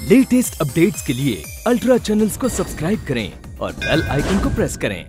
Latest updates के लिए ultra channels को सब्सक्राइब करें और बेल आइकन को प्रेस करें।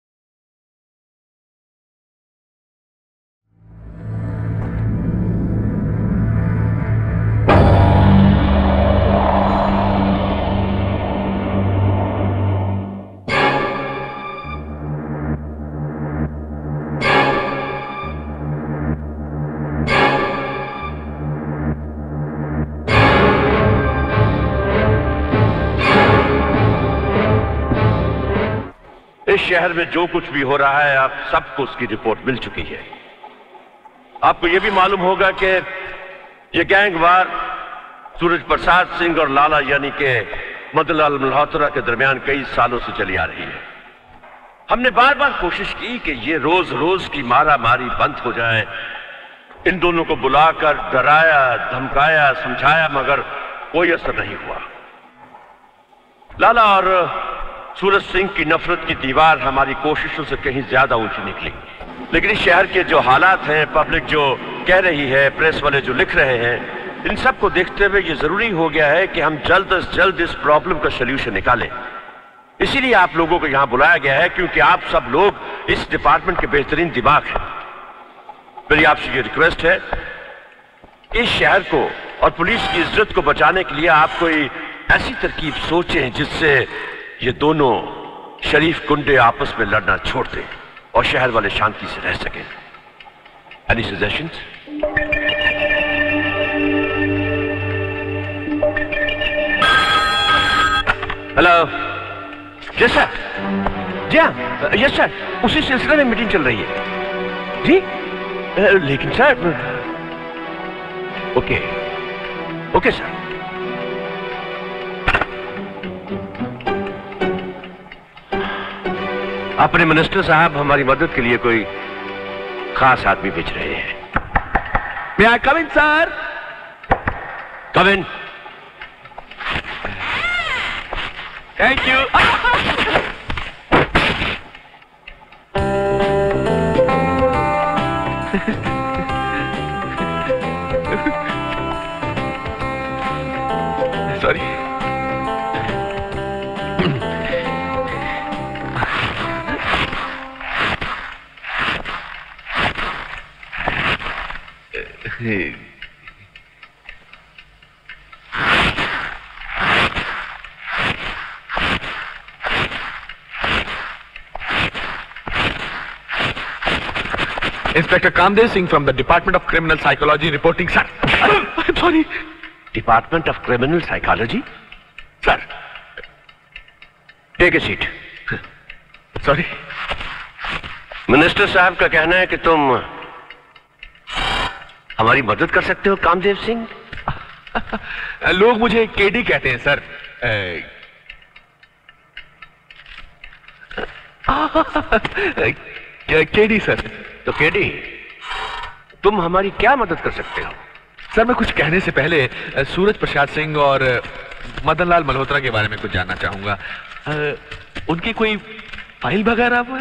इस शहर में जो कुछ भी हो रहा है आप सबको उसकी रिपोर्ट मिल चुकी है। आपको यह भी मालूम होगा कि यह गैंगवार सूरज प्रसाद सिंह और लाला यानी के मदनलाल मल्होत्रा के दरमियान कई सालों से चली आ रही है। हमने बार बार कोशिश की कि यह रोज रोज की मारा मारी बंद हो जाए। इन दोनों को बुलाकर डराया, धमकाया, समझाया, मगर कोई असर नहीं हुआ। लाला और सूरज सिंह की नफरत की दीवार हमारी कोशिशों से कहीं ज्यादा ऊंची निकली। लेकिन इस शहर के जो हालात हैं, पब्लिक जो कह रही है, प्रेस वाले जो लिख रहे हैं, इन सब को देखते हुए ये जरूरी हो गया है कि हम जल्द से जल्द इस प्रॉब्लम का सलूशन निकालें। इसीलिए आप लोगों को यहां बुलाया गया है, क्योंकि आप सब लोग इस डिपार्टमेंट के बेहतरीन दिमाग हैं। मेरी आपसे ये रिक्वेस्ट है, इस शहर को और पुलिस की इज्जत को बचाने के लिए आप कोई ऐसी तरकीब सोचें जिससे ये दोनों शरीफ गुंडे आपस में लड़ना छोड़ दें और शहर वाले शांति से रह सकें। Any suggestions? Hello, yes sir. जी हाँ, यस सर, उसी सिलसिले में मीटिंग चल रही है जी। लेकिन सर, ओके ओके सर। अपने मिनिस्टर साहब हमारी मदद के लिए कोई खास आदमी भेज रहे हैं। May I come in, sir? Come in. Thank you. Sorry. Inspector Kamdev Singh from the Department of Criminal Psychology reporting, sir. I'm sorry. Department of Criminal Psychology? Sir. Take a seat. Sorry. Minister साहब का कहना है कि तुम हमारी मदद कर सकते हो कामदेव सिंह। लोग मुझे केडी कहते हैं सर। KD sir. तो केडी, तुम हमारी क्या मदद कर सकते हो? सर, मैं कुछ कहने से पहले सूरज प्रसाद सिंह और मदनलाल मल्होत्रा के बारे में कुछ जानना चाहूंगा। उनकी कोई फाइल वगैरह?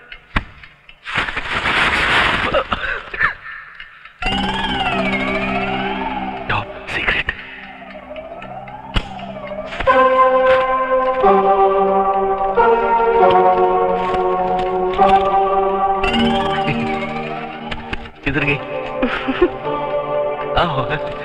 Top secret. किधर गई? आओ।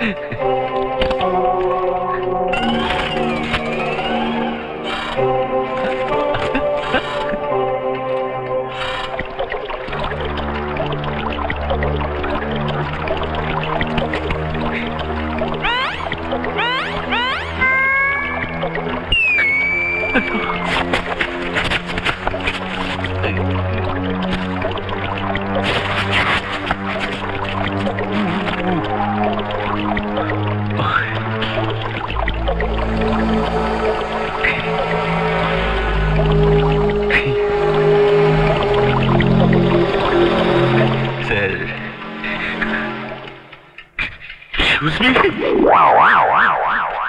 Excuse me? Wow, wow, wow, wow, wow.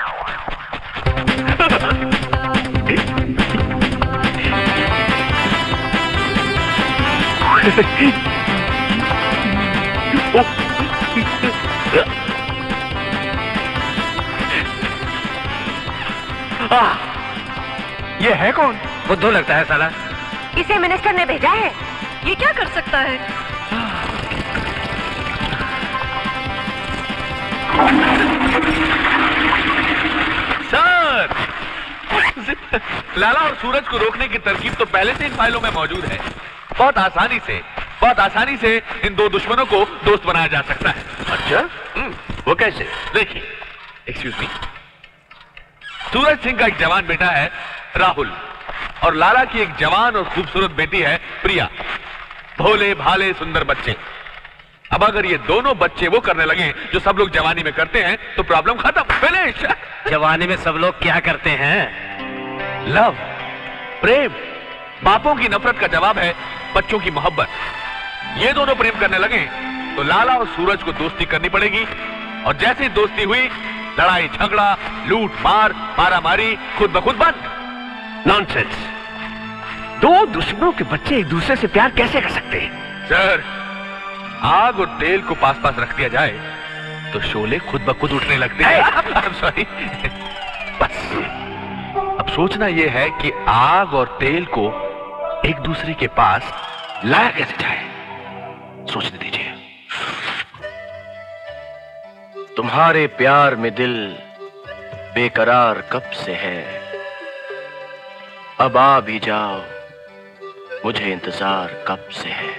ये है कौन? बुद्धू लगता है साला। इसे मिनिस्टर ने भेजा है। ये क्या कर सकता है? सर, लाला और सूरज को रोकने की तरकीब तो पहले से इन फाइलों में मौजूद है। बहुत आसानी से इन दो दुश्मनों को दोस्त बनाया जा सकता है। अच्छा, वो कैसे? देखिए, एक्सक्यूज मी, सूरज सिंह का एक जवान बेटा है राहुल, और लाला की एक जवान और खूबसूरत बेटी है प्रिया। भोले भाले सुंदर बच्चे। अब अगर ये दोनों बच्चे वो करने लगे जो सब लोग जवानी में करते हैं तो प्रॉब्लम खत्म, फिनिश। जवानी में सब लोग क्या करते हैं? लव, प्रेम। बापों की नफरत का जवाब है बच्चों की मोहब्बत। ये दोनों प्रेम करने लगे तो लाला और सूरज को दोस्ती करनी पड़ेगी, और जैसे ही दोस्ती हुई, लड़ाई झगड़ा, लूट मार, मारा मारी खुद ब खुद बंद। नॉनसेंस। दो दुश्मनों के बच्चे एक दूसरे से प्यार कैसे कर सकते हैं? सर, आग और तेल को पास पास रख दिया जाए तो शोले खुद ब खुद उठने लगते हैं। सॉरी। बस अब सोचना यह है कि आग और तेल को एक दूसरे के पास लाया कैसे जाए। सोचने दीजिए। तुम्हारे प्यार में दिल बेकरार कब से है, अब आ भी जाओ, मुझे इंतजार कब से है।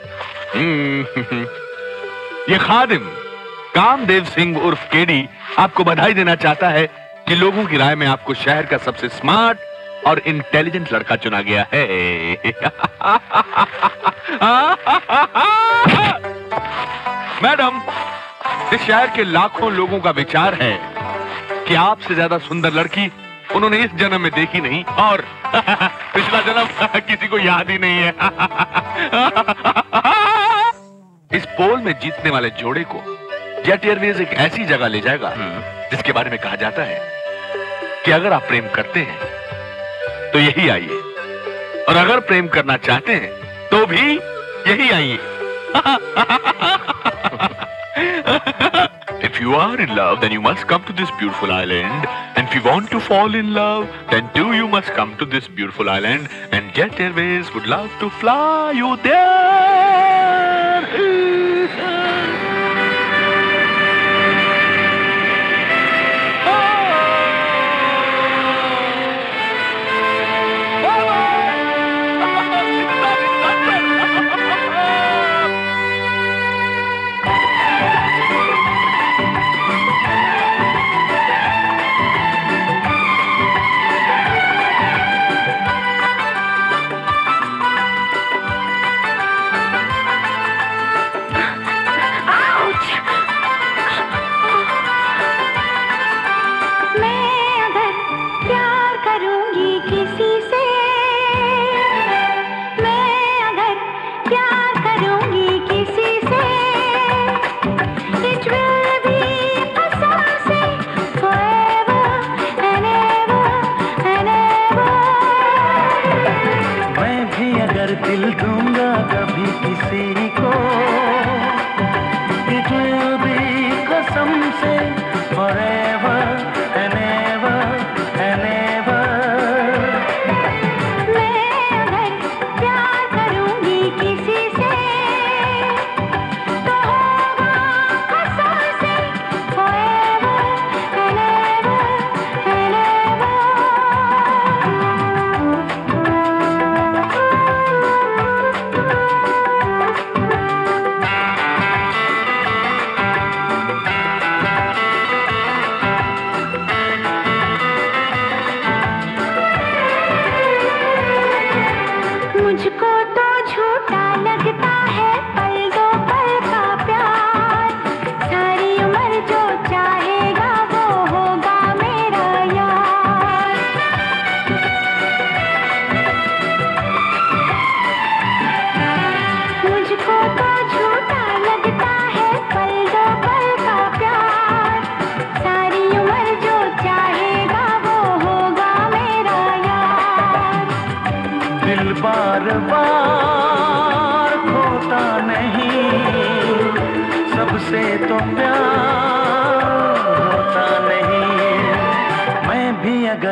ये खादिम कामदेव सिंह उर्फ केडी आपको बधाई देना चाहता है कि लोगों की राय में आपको शहर का सबसे स्मार्ट और इंटेलिजेंट लड़का चुना गया है। मैडम, इस शहर के लाखों लोगों का विचार है कि आपसे ज्यादा सुंदर लड़की उन्होंने इस जन्म में देखी नहीं, और पिछला जन्म किसी को याद ही नहीं है। इस पोल में जीतने वाले जोड़े को जेट एयरवेज एक ऐसी जगह ले जाएगा जिसके बारे में कहा जाता है कि अगर आप प्रेम करते हैं तो यही आइए, और अगर प्रेम करना चाहते हैं तो भी यही आइए। If you are in love, then you must come to this beautiful island. And if you want to fall in love, then too you must come to this beautiful island. And Jet Airways would love to fly you there.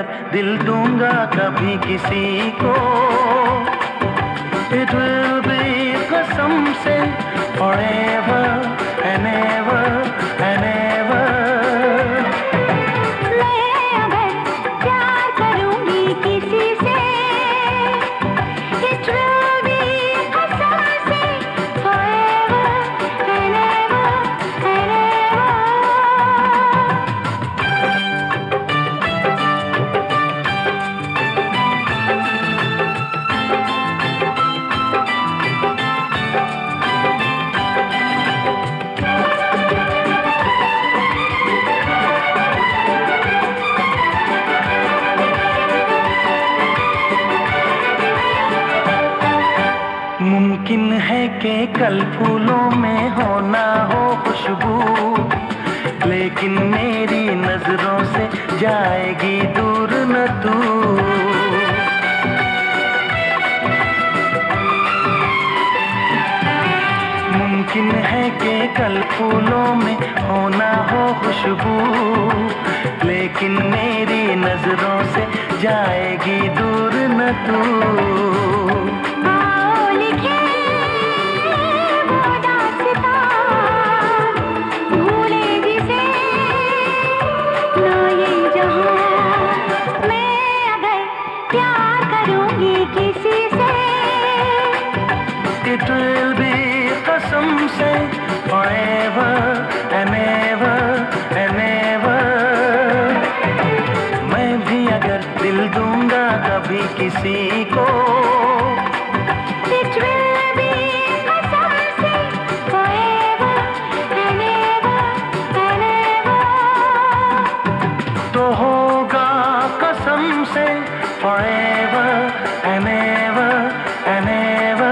अगर दिल दूंगा कभी किसी को, it will be कसम से forever and ever and ever। मैं अगर प्यार करूंगी किसी से, it will be कसम से forever and ever and ever। मुमकिन है कि कल फूलों में हो ना हो खुशबू, लेकिन मेरी नजरों से जाएगी दूर न तू। मुमकिन है कि कल फूलों में हो ना हो खुशबू, लेकिन मेरी नजरों से जाएगी दूर न तू। It will be कसम से forever and ever and ever। मैं भी अगर दिल दूंगा कभी किसी को, It will be कसम से forever and ever and ever। तो होगा कसम से forever and ever and ever।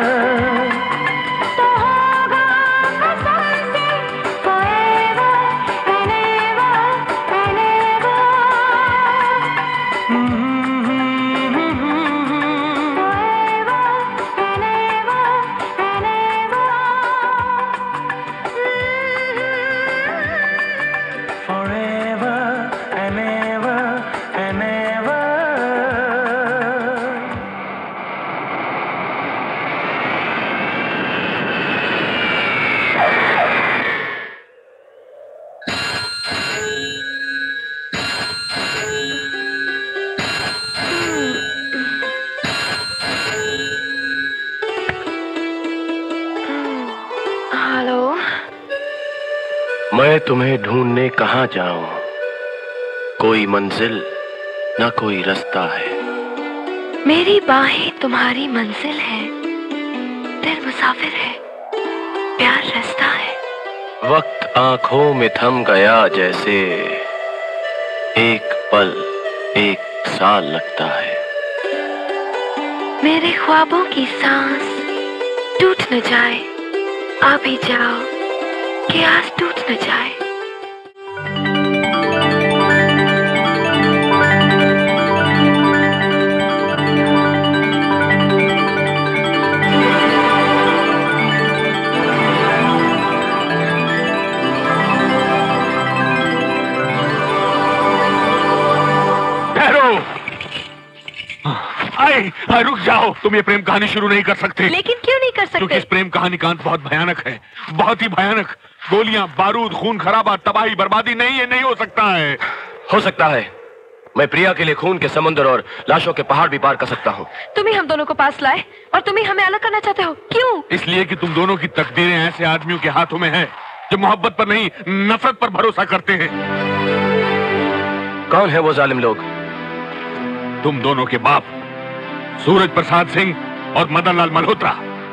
मैं तुम्हें ढूंढने कहाँ जाऊं, कोई मंजिल ना कोई रास्ता है। मेरी बाहें तुम्हारी मंजिल है, दिल मुसाफिर है, प्यार रास्ता है। वक्त आंखों में थम गया जैसे एक पल एक साल लगता है। मेरे ख्वाबों की सांस टूट न जाए, आ भी जाओ कि आस टूट न जाए। रुक जाओ, तुम ये प्रेम कहानी शुरू नहीं कर सकते। लेकिन क्यों नहीं कर सकते? क्योंकि इस प्रेम कहानी का अंत बहुत भयानक है, बहुत ही भयानक। गोलियां, बारूद, खून खराबा, तबाही, बर्बादी। नहीं, ये नहीं हो सकता है। हो सकता है। मैं प्रिया के लिए खून के समुद्र और लाशों के पहाड़ भी पार कर सकता हूँ। तुम ही हम दोनों को पास लाए और तुम ही हमें अलग करना चाहते हो। क्यों? इसलिए कि तुम दोनों की तकदीरें ऐसे आदमियों के हाथों में है जो मोहब्बत पर नहीं, नफरत पर भरोसा करते हैं। कौन है वो जालिम लोग? तुम दोनों के बाप सूरज प्रसाद सिंह और मदन लाल मल्होत्रा।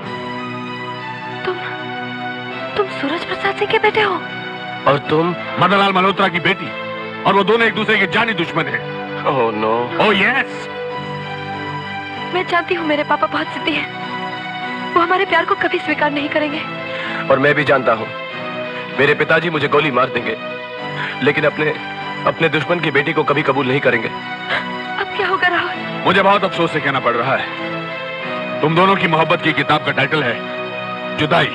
तुम सूरज प्रसाद सिंह के बेटे हो? और तुम? मदन लाल मल्होत्रा की बेटी। और वो दोनों एक दूसरे के जानी दुश्मन हैं। Oh no. Oh yes. मैं जानती हूँ मेरे पापा बहुत जिद्दी हैं। वो हमारे प्यार को कभी स्वीकार नहीं करेंगे। और मैं भी जानता हूँ मेरे पिताजी मुझे गोली मार देंगे, लेकिन अपने दुश्मन की बेटी को कभी कबूल नहीं करेंगे। अब क्या होगा राहुल? मुझे बहुत अफसोस से कहना पड़ रहा है, तुम दोनों की मोहब्बत की किताब का टाइटल है जुदाई।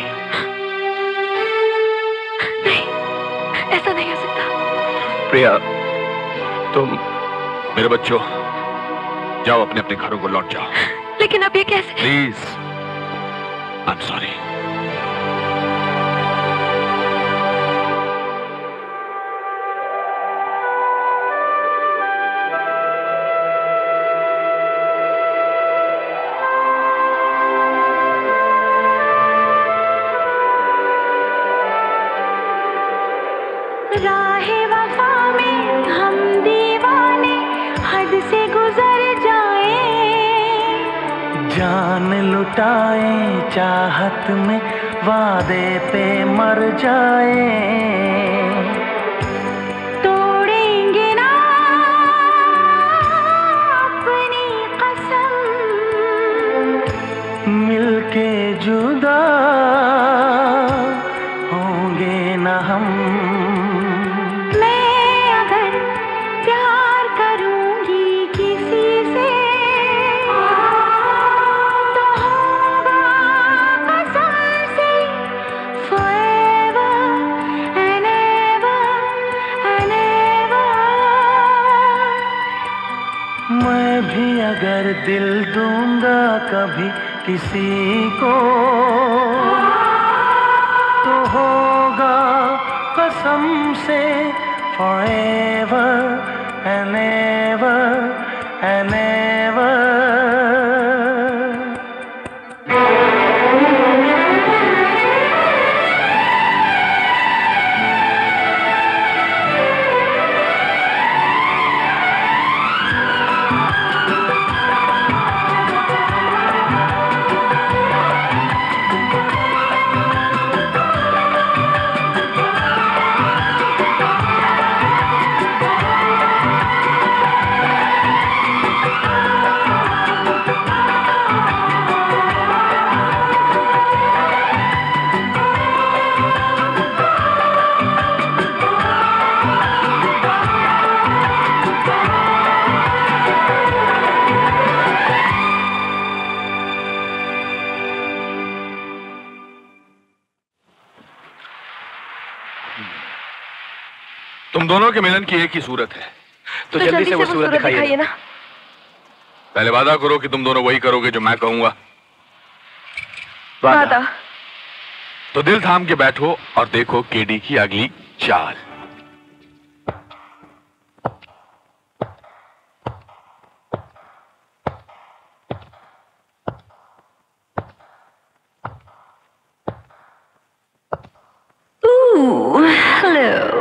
नहीं, ऐसा नहीं हो सकता। प्रिया, मेरे बच्चों, जाओ अपने अपने घरों को लौट जाओ। लेकिन अब ये कैसे? Please, I am sorry. राहे वफा में हम दीवाने हद से गुजर जाए, जान लुटाए चाहत में वादे पे मर जाए। तोड़ेंगे ना अपनी कसम, मिलके जुदा होंगे न हम। मैं अगर प्यार करूंगी किसी से तो होगा कसम से forever and ever and ever। मैं भी अगर दिल दूंगा कभी किसी को तो होगा कसम से forever and ever and ever। तुम दोनों के मिलन की एक ही सूरत है। तो जल्दी से वो सूरत दिखाइए ना। पहले वादा करो कि तुम दोनों वही करोगे जो मैं कहूंगा। वादा। तो दिल थाम के बैठो और देखो केडी की अगली चाल। हेलो।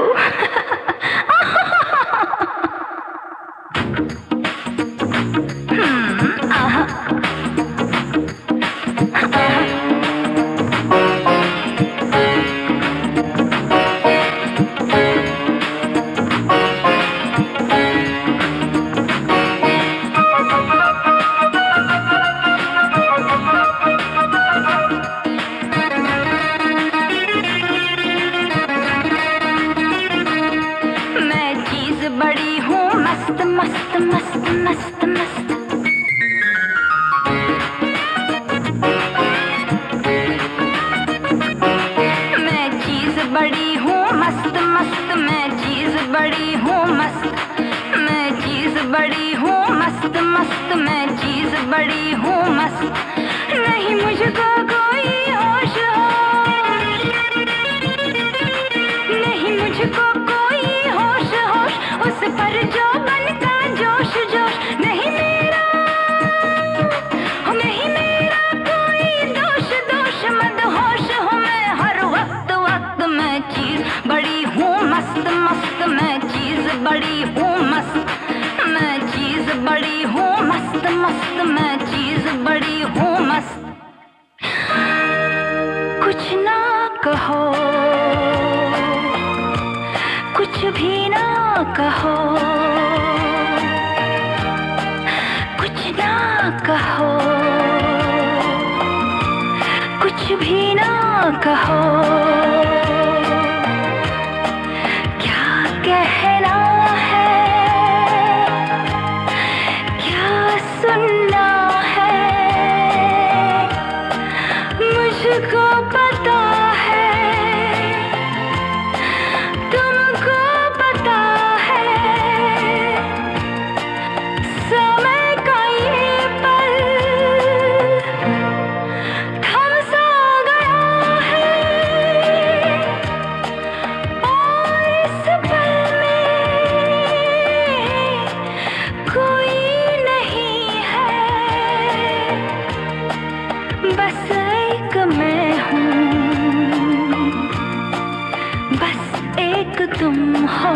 बस एक तुम हो,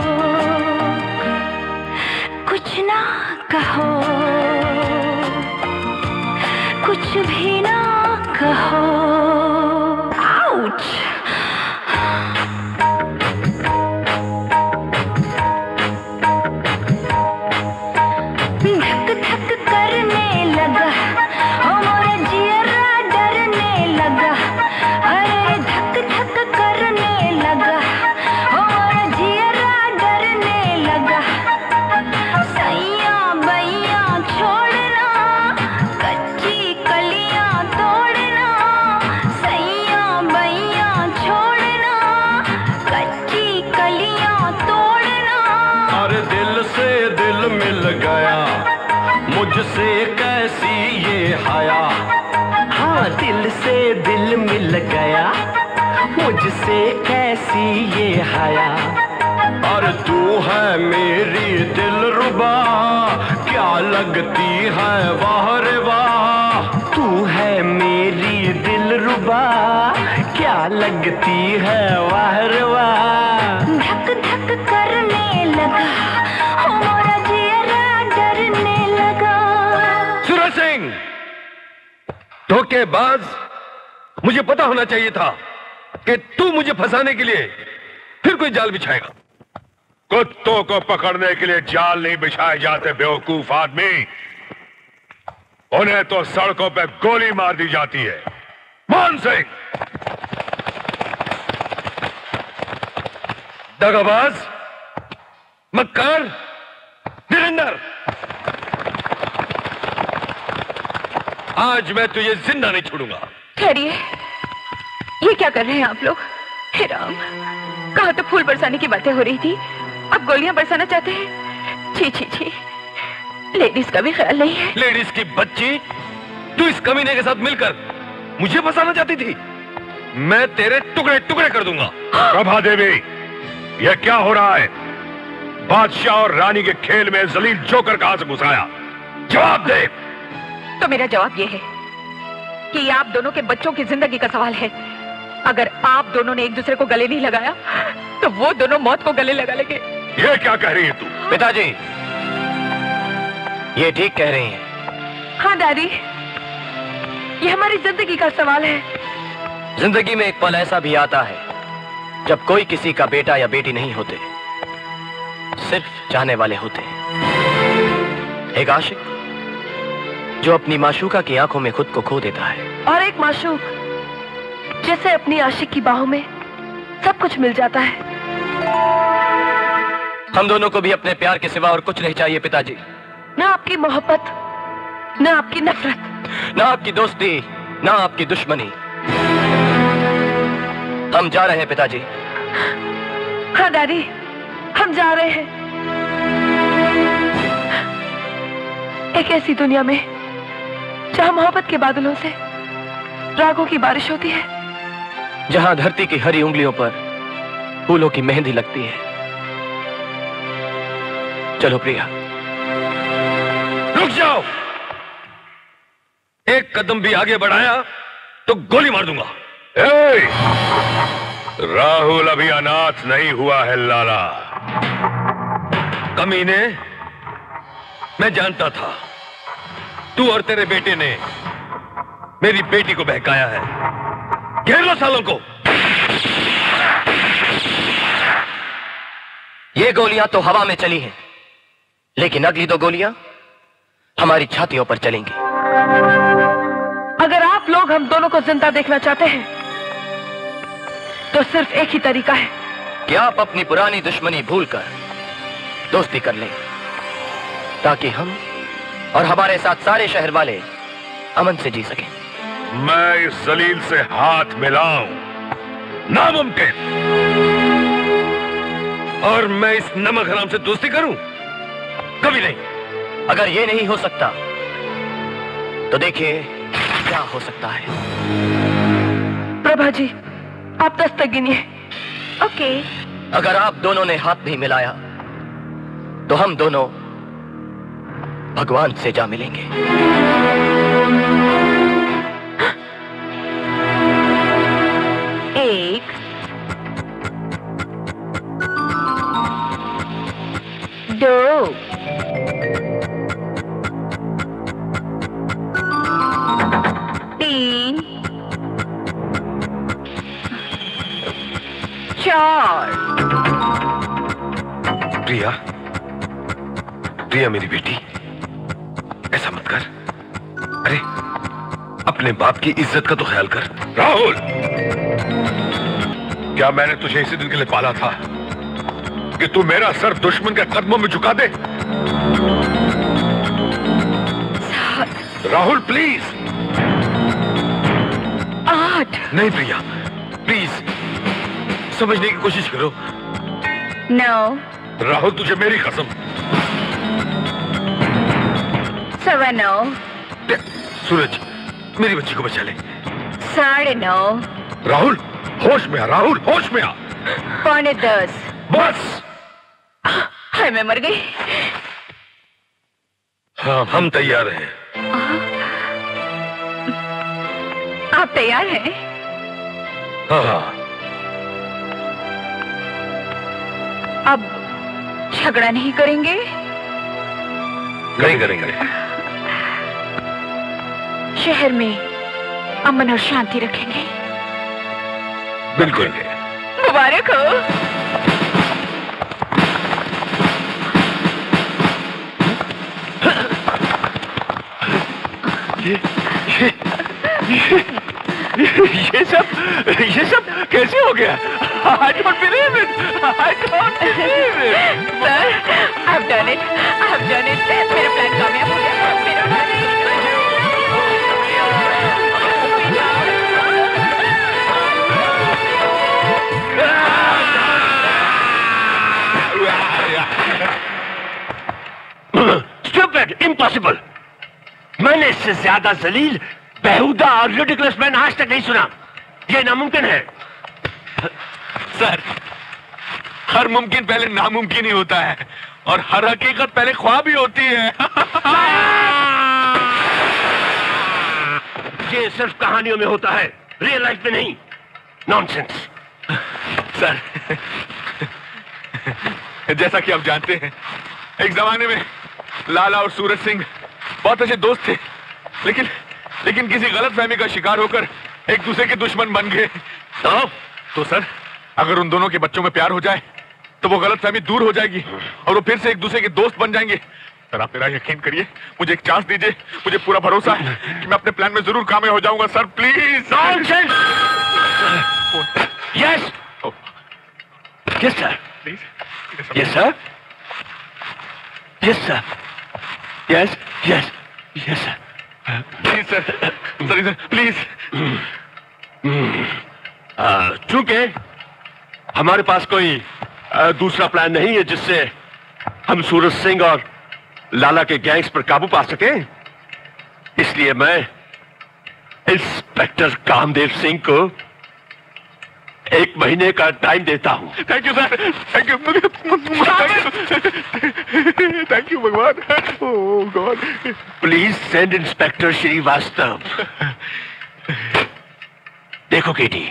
कुछ ना कहो, कुछ भी ना कहो। आउच! धक धक करने लगा, ओ मोरा जियरा डरने लगा। अरे धक धक करने लगा, ओ मोरा जियरा डरने लगा। सैया बैया छोड़ना, कच्ची कलियां तोड़ना। सैया बैया छोड़ना, कच्ची कलियां तोड़ना। अरे दिल से दिल मिल गया, मुझसे कैसी ये हया। हाँ दिल से दिल मिल गया, मुझसे कैसी ये हया। और तू है मेरी दिलरुबा, क्या लगती है वाह रे वाह। तू है मेरी दिलरुबा, क्या लगती है वाह रे वाह। धक धक करने लगा, ओ मोरा जियरा डरने लगा। सूरज सिंह, धोखेबाज, मुझे पता होना चाहिए था कि तू मुझे फंसाने के लिए फिर कोई जाल बिछाएगा। कुत्तों को पकड़ने के लिए जाल नहीं बिछाए जाते बेवकूफ आदमी, उन्हें तो सड़कों पे गोली मार दी जाती है। मान सिंह, दगाबाज, मक्कार, निरंदर, आज मैं तुझे जिंदा नहीं छोड़ूंगा। ठहरिए, ये क्या कर रहे हैं आप लोग? हे राम, कहा तो फूल बरसाने की बातें हो रही थी, अब गोलियां बरसाना चाहते हैं। छी छी छी, लेडीज का भी ख्याल नहीं है। लेडीज की बच्ची, तू इस कमीने के साथ मिलकर मुझे फंसाना चाहती थी? मैं तेरे टुकड़े टुकड़े कर दूंगा। प्रभा देवी, यह क्या हो रहा है? बादशाह और रानी के खेल में जलील जोकर कहां से घुस आया? जवाब दे। तो मेरा जवाब ये है कि आप दोनों के बच्चों की जिंदगी का सवाल है। अगर आप दोनों ने एक दूसरे को गले नहीं लगाया तो वो दोनों मौत को गले लगा लेंगे। ये क्या कह रही है तू? पिताजी, ये ठीक कह रही हैं। हाँ डैडी, ये हमारी जिंदगी का सवाल है। जिंदगी में एक पल ऐसा भी आता है जब कोई किसी का बेटा या बेटी नहीं होते, सिर्फ चाहने वाले होते। एक आशिक जो अपनी माशूका की आंखों में खुद को खो देता है, और एक माशूक जैसे अपनी आशिक की बाहों में सब कुछ मिल जाता है। हम दोनों को भी अपने प्यार के सिवा और कुछ नहीं चाहिए पिताजी। ना आपकी मोहब्बत, ना आपकी नफरत, ना आपकी दोस्ती, ना आपकी दुश्मनी। हम जा रहे हैं पिताजी। हाँ डैडी, हम जा रहे हैं एक ऐसी दुनिया में जहां मोहब्बत के बादलों से रागों की बारिश होती है, जहां धरती की हरी उंगलियों पर फूलों की मेहंदी लगती है। चलो प्रिया। रुक जाओ, एक कदम भी आगे बढ़ाया तो गोली मार दूंगा। राहुल अभी अनाथ नहीं हुआ है लाला। कमीने, मैं जानता था तू और तेरे बेटे ने मेरी बेटी को बहकाया है। घेर लो सालों को। ये गोलियां तो हवा में चली हैं, लेकिन अगली दो गोलियां हमारी छातियों पर चलेंगी। अगर आप लोग हम दोनों को जिंदा देखना चाहते हैं तो सिर्फ एक ही तरीका है कि आप अपनी पुरानी दुश्मनी भूलकर दोस्ती कर लें, ताकि हम और हमारे साथ सारे शहर वाले अमन से जी सकें। मैं इस जलील से हाथ मिलाऊं नामुमकिन, और मैं इस नमक हराम से दोस्ती करूं कभी नहीं। अगर ये नहीं हो सकता तो देखिए क्या हो सकता है। प्रभा जी, आप 10 तक गिनिए। ओके। अगर आप दोनों ने हाथ नहीं मिलाया तो हम दोनों भगवान से जा मिलेंगे। 1 गॉड! प्रिया, प्रिया मेरी बेटी, ऐसा मत कर। अरे अपने बाप की इज्जत का तो ख्याल कर। राहुल, क्या मैंने तुझे इसी दिन के लिए पाला था कि तू मेरा सर दुश्मन के कदमों में झुका दे? राहुल प्लीज। नहीं प्रिया, प्लीज समझने की कोशिश करो। नो। राहुल तुझे मेरी कसम। सवा नौ। सूरज, मेरी बच्ची को बचा ले। 9:30। राहुल होश में आ, राहुल होश में आ। 9:45। बस। हाय मैं मर गई। हाँ हम तैयार हैं। आप तैयार हैं? हाँ। अब झगड़ा नहीं करेंगे? नहीं करेंगे। शहर में अमन और शांति रखेंगे। बिल्कुल। मुबारक हो। ये सब कैसे हो गया? I don't believe it. I don't believe it. Sir, I've done it. I've done it. मेरा प्लान कामयाब हो गया। मेरा Stupid, impossible. मैंने इससे ज्यादा जलील, बेहुदा और रिडिकुलस मैन आज तक नहीं सुना। ये नामुमकिन है। सर, हर मुमकिन पहले नामुमकिन ही होता है और हर हकीकत पहले ख्वाब ही होती है। ये सिर्फ कहानियों में होता है, रियल लाइफ में नहीं। नॉनसेंस। सर, जैसा कि आप जानते हैं, एक जमाने में लाला और सूरज सिंह बहुत अच्छे दोस्त थे, लेकिन किसी गलतफहमी का शिकार होकर एक दूसरे के दुश्मन बन गए। तो सर, अगर उन दोनों के बच्चों में प्यार हो जाए तो वो गलतफहमी दूर हो जाएगी और वो फिर से एक दूसरे के दोस्त बन जाएंगे। सर आप मेरा यकीन करिए, मुझे एक चांस दीजिए। मुझे पूरा भरोसा है कि मैं अपने प्लान में जरूर कामयाब हो जाऊंगा। Sir please. Nonsense. Yes yes sir, yes sir, yes sir, yes yes yes sir, please sir, sir please. चूंकि हमारे पास कोई दूसरा प्लान नहीं है जिससे हम सूरज सिंह और लाला के गैंग्स पर काबू पा सके, इसलिए मैं इंस्पेक्टर कामदेव सिंह को 1 महीने का टाइम देता हूं। Thank you sir, thank you, thank you भगवान। Oh god. Please send inspector Shrivastava. देखो केटी,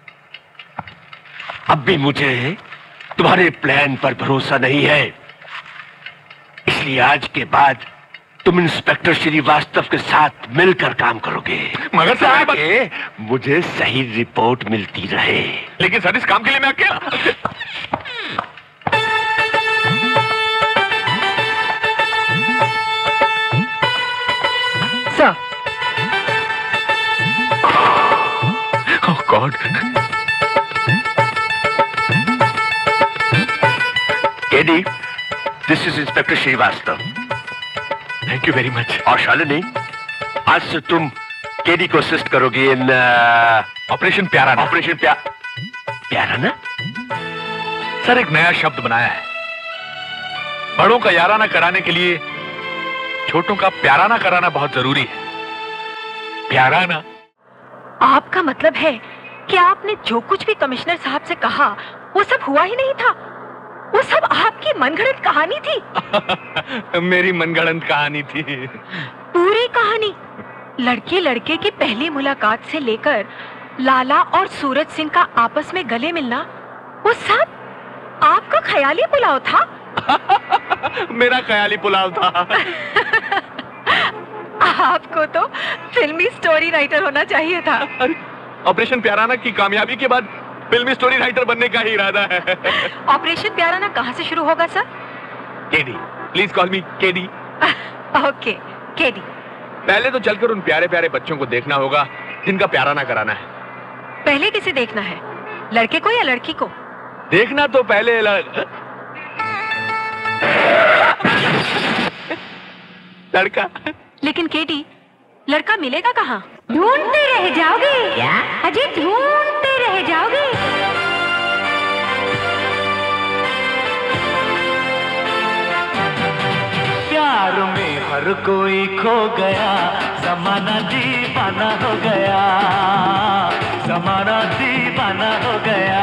अब भी मुझे तुम्हारे प्लान पर भरोसा नहीं है, इसलिए आज के बाद तुम इंस्पेक्टर श्रीवास्तव के साथ मिलकर काम करोगे, मगर सर ताकि मुझे सही रिपोर्ट मिलती रहे। लेकिन सर इस काम के लिए मैं अकेला। Sir. Oh god. KD, this is inspector Shrivastava. Thank you very much. और शालिनी, आज से तुम केडी को असिस्ट करोगी इन ऑपरेशन प्याराना। ऑपरेशन प्याराना? सर एक नया शब्द बनाया है। बड़ों का याराना कराने के लिए छोटों का प्याराना कराना बहुत जरूरी है। प्याराना। आपका मतलब है कि आपने जो कुछ भी कमिश्नर साहब से कहा वो सब हुआ ही नहीं था? वो सब आपकी मनगढ़ंत कहानी थी? मेरी मनगढ़ंत कहानी थी। पूरी कहानी? लड़के लड़के की पहली मुलाकात से लेकर लाला और सूरज सिंह का आपस में गले मिलना, वो सब आपका ख्याली पुलाव था? मेरा ख्याली पुलाव था। आपको तो फिल्मी स्टोरी राइटर होना चाहिए था। ऑपरेशन प्याराना की कामयाबी के बाद फिल्मी स्टोरी राइटर बनने का ही इरादा है। ऑपरेशन प्याराना कहाँ से शुरू होगा sir? KD, please call me KD. Okay, KD. पहले तो चलकर उन प्यारे प्यारे बच्चों को देखना होगा जिनका प्याराना कराना है। पहले किसे देखना है, लड़के को या लड़की को? देखना तो पहले लड़का। लेकिन केडी, लड़का मिलेगा कहाँ? ढूंढते रह जाओगे क्या? अजय ढूंढते रह जाओगे। प्यार में हर कोई खो गया, ज़माना दीवाना हो गया, ज़माना दीवाना हो गया।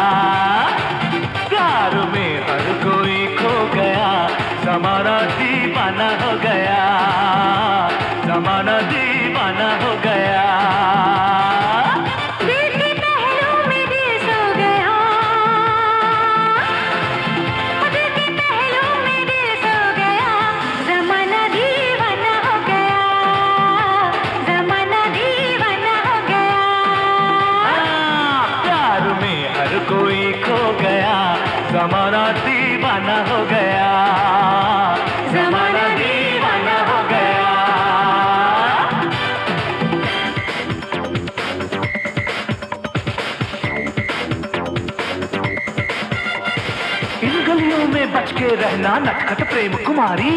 प्यार में हर कोई खो गया, ज़माना दीवाना हो गया, ज़माना दीवाना हो गया। दिल के पहलू में दिल सो गया, दिल के पहलू में दिल सो गया, ज़माना दीवाना हो गया, ज़माना दीवाना हो गया। प्यार में हर कोई खो गया, ज़माना दीवाना हो गया, ज़माना दीवाना हो गया। इन गलियों में बच के रहना नटखट प्रेम कुमारी,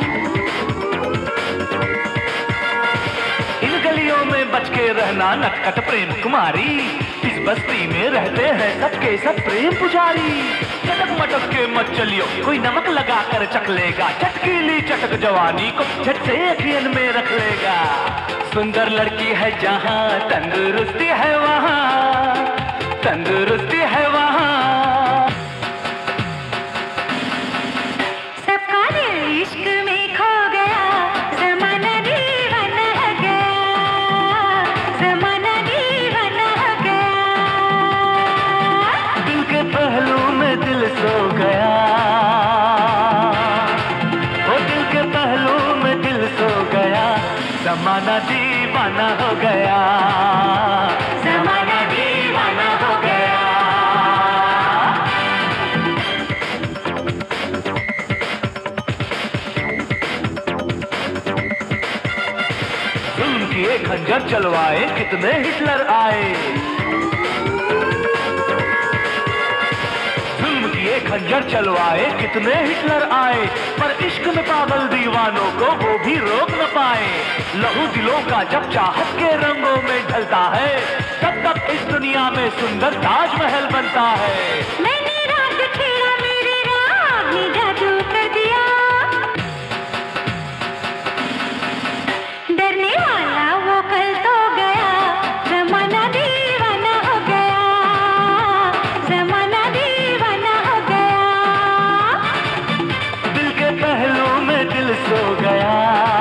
इन गलियों में बच के रहना नटखट प्रेम कुमारी। इस बस्ती में रहते हैं सबके सब प्रेम पुजारी। चटक मटक के मत चलियो, कोई नमक लगा कर चख लेगा, चटकीली चटक जवानी को झट से अखियन में रख लेगा। सुंदर लड़की है जहाँ, तंदुरुस्ती है वहाँ, तंदुरुस्ती है वहाँ। सबका दिल इश्क में खो गया, ज़माना दीवाना हो गया, ज़माना दीवाना हो गया। दिल के पहलू में दिल सो गया, ओ दिल के पहलू में दिल सो गया, ज़माना दीवाना हो गया, ज़माना दीवाना हो गया। जुल्म किए खंजर चलवाए कितने हिटलर आए, जुल्म किए खंजर चलवाए कितने हिटलर आए, पर इश्क में पागल दीवानों को वो भी रोक न पाए। लहू दिलों का जब चाहत के रंगों में ढलता है, तब तक इस दुनिया में सुंदर ताजमहल बनता है। मैंने रात छेड़ा, मेरे राह ने जादू कर दिया, डरने वाला वो कल तो गया, ज़माना दीवाना हो गया, ज़माना दीवाना हो गया। दिल के पहलू में दिल सो गया,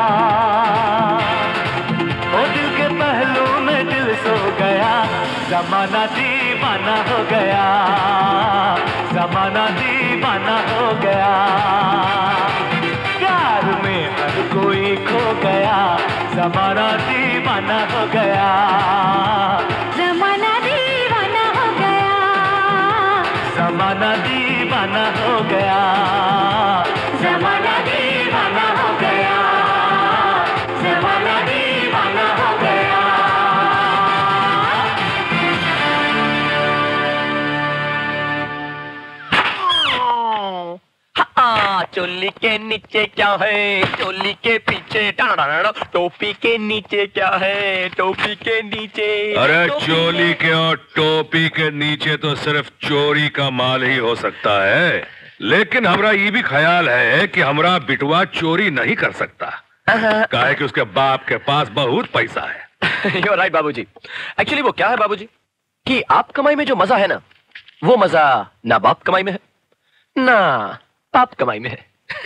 ओ दिल के पहलू में दिल सो गया, ज़माना दीवाना हो गया, ज़माना दीवाना हो गया। प्यार में हर कोई खो गया, ज़माना दीवाना हो गया, ज़माना दीवाना हो गया, ज़माना दीवाना हो गया, ज़माना दीवाना हो गया, ज़माना दीवाना हो गया। चोली के नीचे क्या है, चोली के पीछे टोपी के नीचे क्या है, टोपी के नीचे। अरे चोली के और टोपी के नीचे तो सिर्फ चोरी का माल ही हो सकता है, लेकिन हमरा ये भी ख्याल है कि हमरा बिटवा चोरी नहीं कर सकता, काहे कि उसके बाप के पास बहुत पैसा है। You're right, बाबूजी। एक्चुअली वो क्या है बाबूजी, कि आप कमाई में जो मजा है ना, वो मजा ना बाप कमाई में है, ना बाप कमाई में है।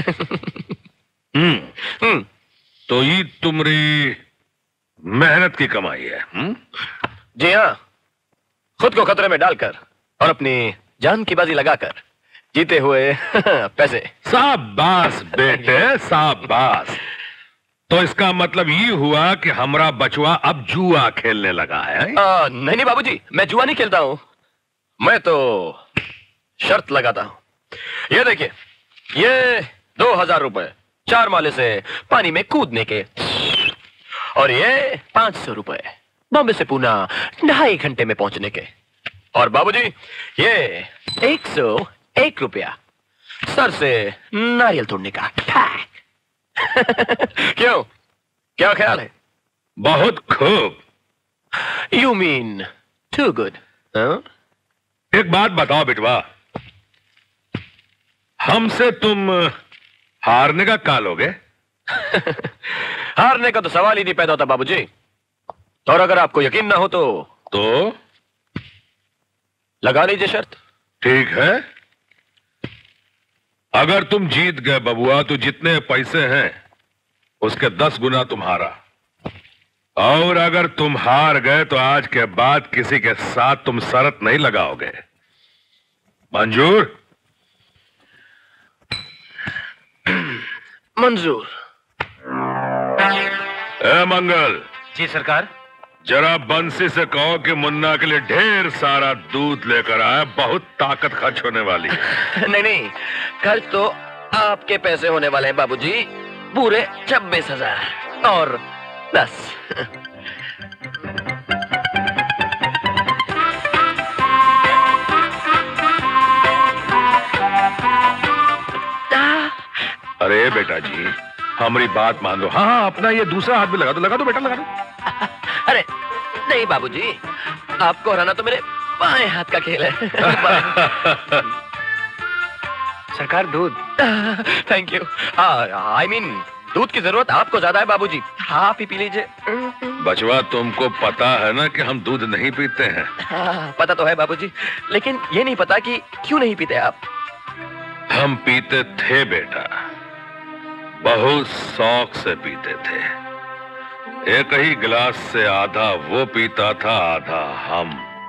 तो ये तुम्हारी मेहनत की कमाई है। जी हाँ, खुद को खतरे में डालकर और अपनी जान की बाजी लगाकर जीते हुए पैसे। शाबाश बेटे, शाबाश। तो इसका मतलब ये हुआ कि हमरा बचवा अब जुआ खेलने लगा है। नहीं नहीं बाबूजी, मैं जुआ नहीं खेलता हूँ, मैं तो शर्त लगाता हूं। ये देखिए, ये 2000 रुपए 4 माले से पानी में कूदने के, और ये 500 रुपए बॉम्बे से पूना 2.5 घंटे में पहुंचने के, और बाबूजी ये 101 रुपया सर से नारियल तोड़ने का। क्यों, क्या ख्याल है? बहुत खूब। You mean too good. एक बात बताओ बिटवा, हमसे तुम हारने का क्या लोगे? हारने का तो सवाल ही नहीं पैदा होता बाबूजी। और अगर आपको यकीन ना हो तो लगा लीजिए शर्त। ठीक है, अगर तुम जीत गए बबुआ तो जितने पैसे हैं उसके 10 गुना तुम्हारा, और अगर तुम हार गए तो आज के बाद किसी के साथ तुम शर्त नहीं लगाओगे। मंजूर? मंजूर। ए मंगल। जी सरकार। जरा बंसी से कहो कि मुन्ना के लिए ढेर सारा दूध लेकर आए, बहुत ताकत खर्च होने वाली है। नहीं, खर्च तो आपके पैसे होने वाले हैं बाबूजी, पूरे 26,000 और 10। अरे बेटा जी, हमारी बात मान लो। हाँ, अपना ये दूसरा हाथ भी लगा दो बेटा, लगा दो। अरे नहीं बाबूजी, आपको हराना तो मेरे बाएं हाथ का खेल है। सरकार दूध। Thank you. आई मीन दूध की जरूरत आपको ज्यादा है बाबूजी, आप ही पी लीजिए। बचवा, तुमको पता है ना कि हम दूध नहीं पीते हैं। हाँ, पता तो है बाबूजी, लेकिन ये नहीं पता कि क्यों नहीं पीते आप। हम पीते थे बेटा, बहुत शौक से पीते थे। एक ही गिलास से आधा वो पीता था, आधा हम।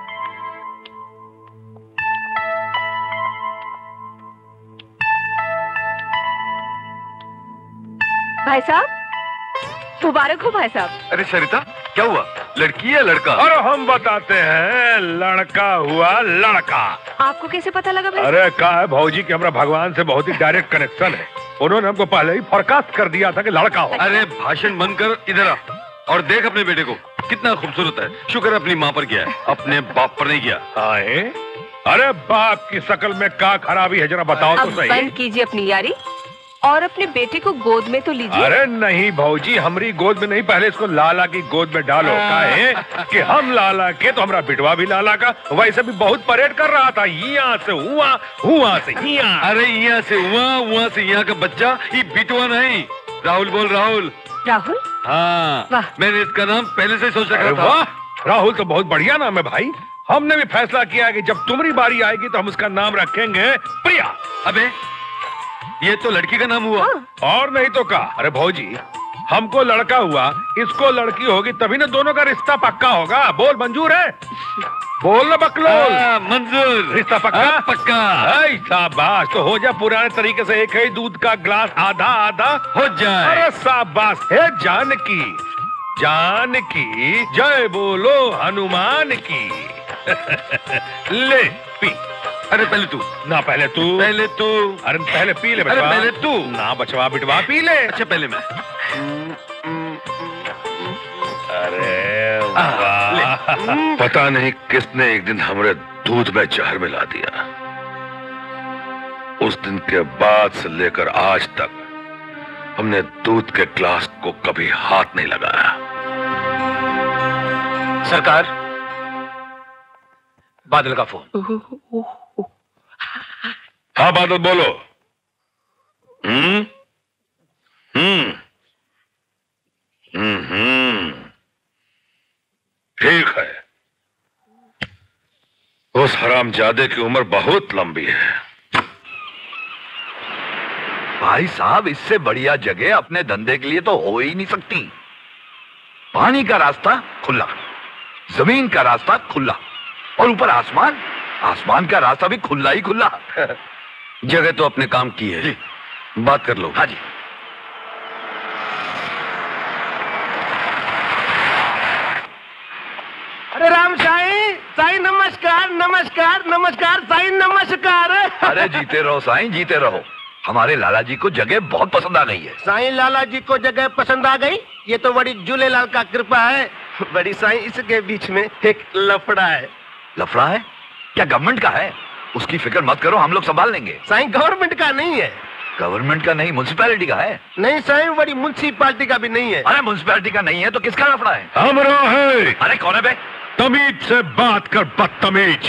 भाई साहब, मुबारक हो भाई साहब। अरे सरिता, क्या हुआ? लड़की है लड़का? अरे हम बताते हैं, लड़का हुआ लड़का। आपको कैसे पता लगा भाई? अरे क्या है भौजी कि हमारा भगवान से बहुत ही डायरेक्ट कनेक्शन है। उन्होंने हमको पहले ही फोरकास्ट कर दिया था कि लड़का हो। अरे भाषण बंद कर, इधर आ और देख अपने बेटे को, कितना खूबसूरत है। शुक्र अपनी माँ पर गया है, अपने बाप पर नहीं गया। आए? अरे बाप की शकल में क्या खराबी है, जरा बताओ तो सही। बंद कीजिए अपनी यारी और अपने बेटे को गोद में तो लीजिए। अरे नहीं भौजी, हमारी गोद में नहीं, पहले इसको लाला की गोद में डालो। काहे कि हम लाला के तो हमारा बिटवा भी लाला का, वैसे भी बहुत परेड कर रहा था, यहाँ से हुआ, हुआ से यहाँ। अरे यहाँ से हुआ से यहाँ का बच्चा, ये बिटवा नहीं। राहुल बोल, राहुल। राहुल? हाँ, वाह। मैंने इसका नाम पहले से सोच रखा था। वाह, राहुल तो बहुत बढ़िया नाम है भाई। हमने भी फैसला किया कि जब तुम्हारी बारी आएगी तो हम उसका नाम रखेंगे प्रिया। अबे ये तो लड़की का नाम हुआ। और नहीं तो क्या। अरे भौजी, हमको लड़का हुआ, इसको लड़की होगी, तभी ना दोनों का रिश्ता पक्का होगा। बोल मंजूर है? बोल ना बकलोल। मंजूर। रिश्ता पक्का? पक्का। शाबाश, तो हो जाए पुराने तरीके से, एक ही दूध का ग्लास आधा आधा हो जाए। अरे शाबाश है जानकी, जानकी जय बोलो हनुमान की। ले पी। अरे पहले तू। ना पहले तू। पहले तू। अरे पहले पी ले अरे बचवा। पहले तू। ना बचवा बिटवा पी ले। अच्छा पहले मैं। अरे वाह, पता नहीं किसने एक दिन हमारे दूध में जहर मिला दिया। उस दिन के बाद से लेकर आज तक हमने दूध के ग्लास को कभी हाथ नहीं लगाया। सरकार, बादल का फोन। हाँ बादल बोलो। हम्म। ठीक है, उस हरामजादे की उम्र बहुत लंबी है। भाई साहब, इससे बढ़िया जगह अपने धंधे के लिए तो हो ही नहीं सकती। पानी का रास्ता खुला, जमीन का रास्ता खुला, और ऊपर आसमान, आसमान का रास्ता भी खुला ही खुला। जगह तो अपने काम की है जी, बात कर लो। हाँ जी। अरे राम साईं, साईं नमस्कार। नमस्कार नमस्कार नमस्कार साईं, नमस्कार। अरे जीते रहो साईं, जीते रहो। हमारे लाला जी को जगह बहुत पसंद आ गई है। साईं लाला जी को जगह पसंद आ गई, ये तो बड़ी झूलेलाल का कृपा है। बड़ी साईं, इसके बीच में एक लफड़ा है। लफड़ा है? क्या गवर्नमेंट का है? उसकी फिक्र मत करो, हम लोग संभाल लेंगे। साईं गवर्नमेंट का नहीं है। गवर्नमेंट का नहीं, म्युनिसिपैलिटी का है। नहीं साईं, बड़ी म्युनिसिपैलिटी का भी नहीं है। अरे म्युनिसिपैलिटी का नहीं है तो किसका लफड़ा है? हमरा है। अरे कौन है बे? तमीज से बात कर बदतमीज।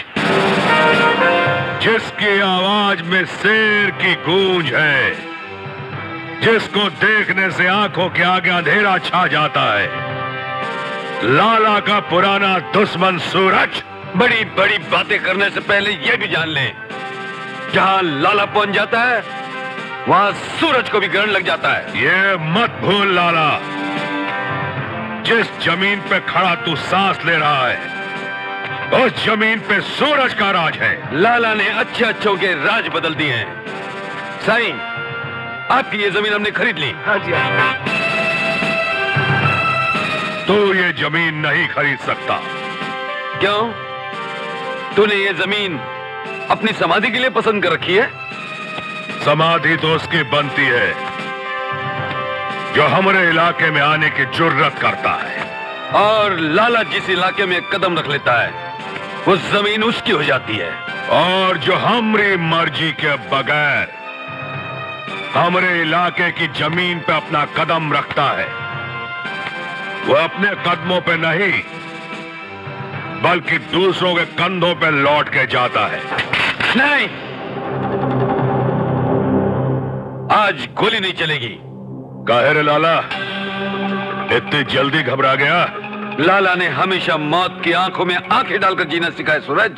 जिसकी आवाज में शेर की गूंज है, जिसको देखने से आंखों के आगे अंधेरा छा जाता है, लाला का पुराना दुश्मन सूरज। बड़ी बड़ी बातें करने से पहले ये भी जान ले, जहां लाला पहुंच जाता है वहां सूरज को भी ग्रहण लग जाता है। ये मत भूल लाला, जिस जमीन पे खड़ा तू सांस ले रहा है, उस जमीन पे सूरज का राज है। लाला ने अच्छे अच्छों के राज बदल दिए हैं। साईं, आपकी ये जमीन हमने खरीद ली। हाँ जी हाँ। तू ये जमीन नहीं खरीद सकता। क्यों? तूने ये जमीन अपनी समाधि के लिए पसंद कर रखी है? समाधि तो उसकी बनती है जो हमारे इलाके में आने की जुर्रत करता है। और लाला जिस इलाके में कदम रख लेता है वो जमीन उसकी हो जाती है। और जो हमारी मर्जी के बगैर हमारे इलाके की जमीन पे अपना कदम रखता है, वो अपने कदमों पे नहीं बल्कि दूसरों के कंधों पे लौट के जाता है। नहीं, आज गोली नहीं चलेगी। काहे रे लाला, इतनी जल्दी घबरा गया? लाला ने हमेशा मौत की आंखों में आंखें डालकर जीना सिखाया सूरज।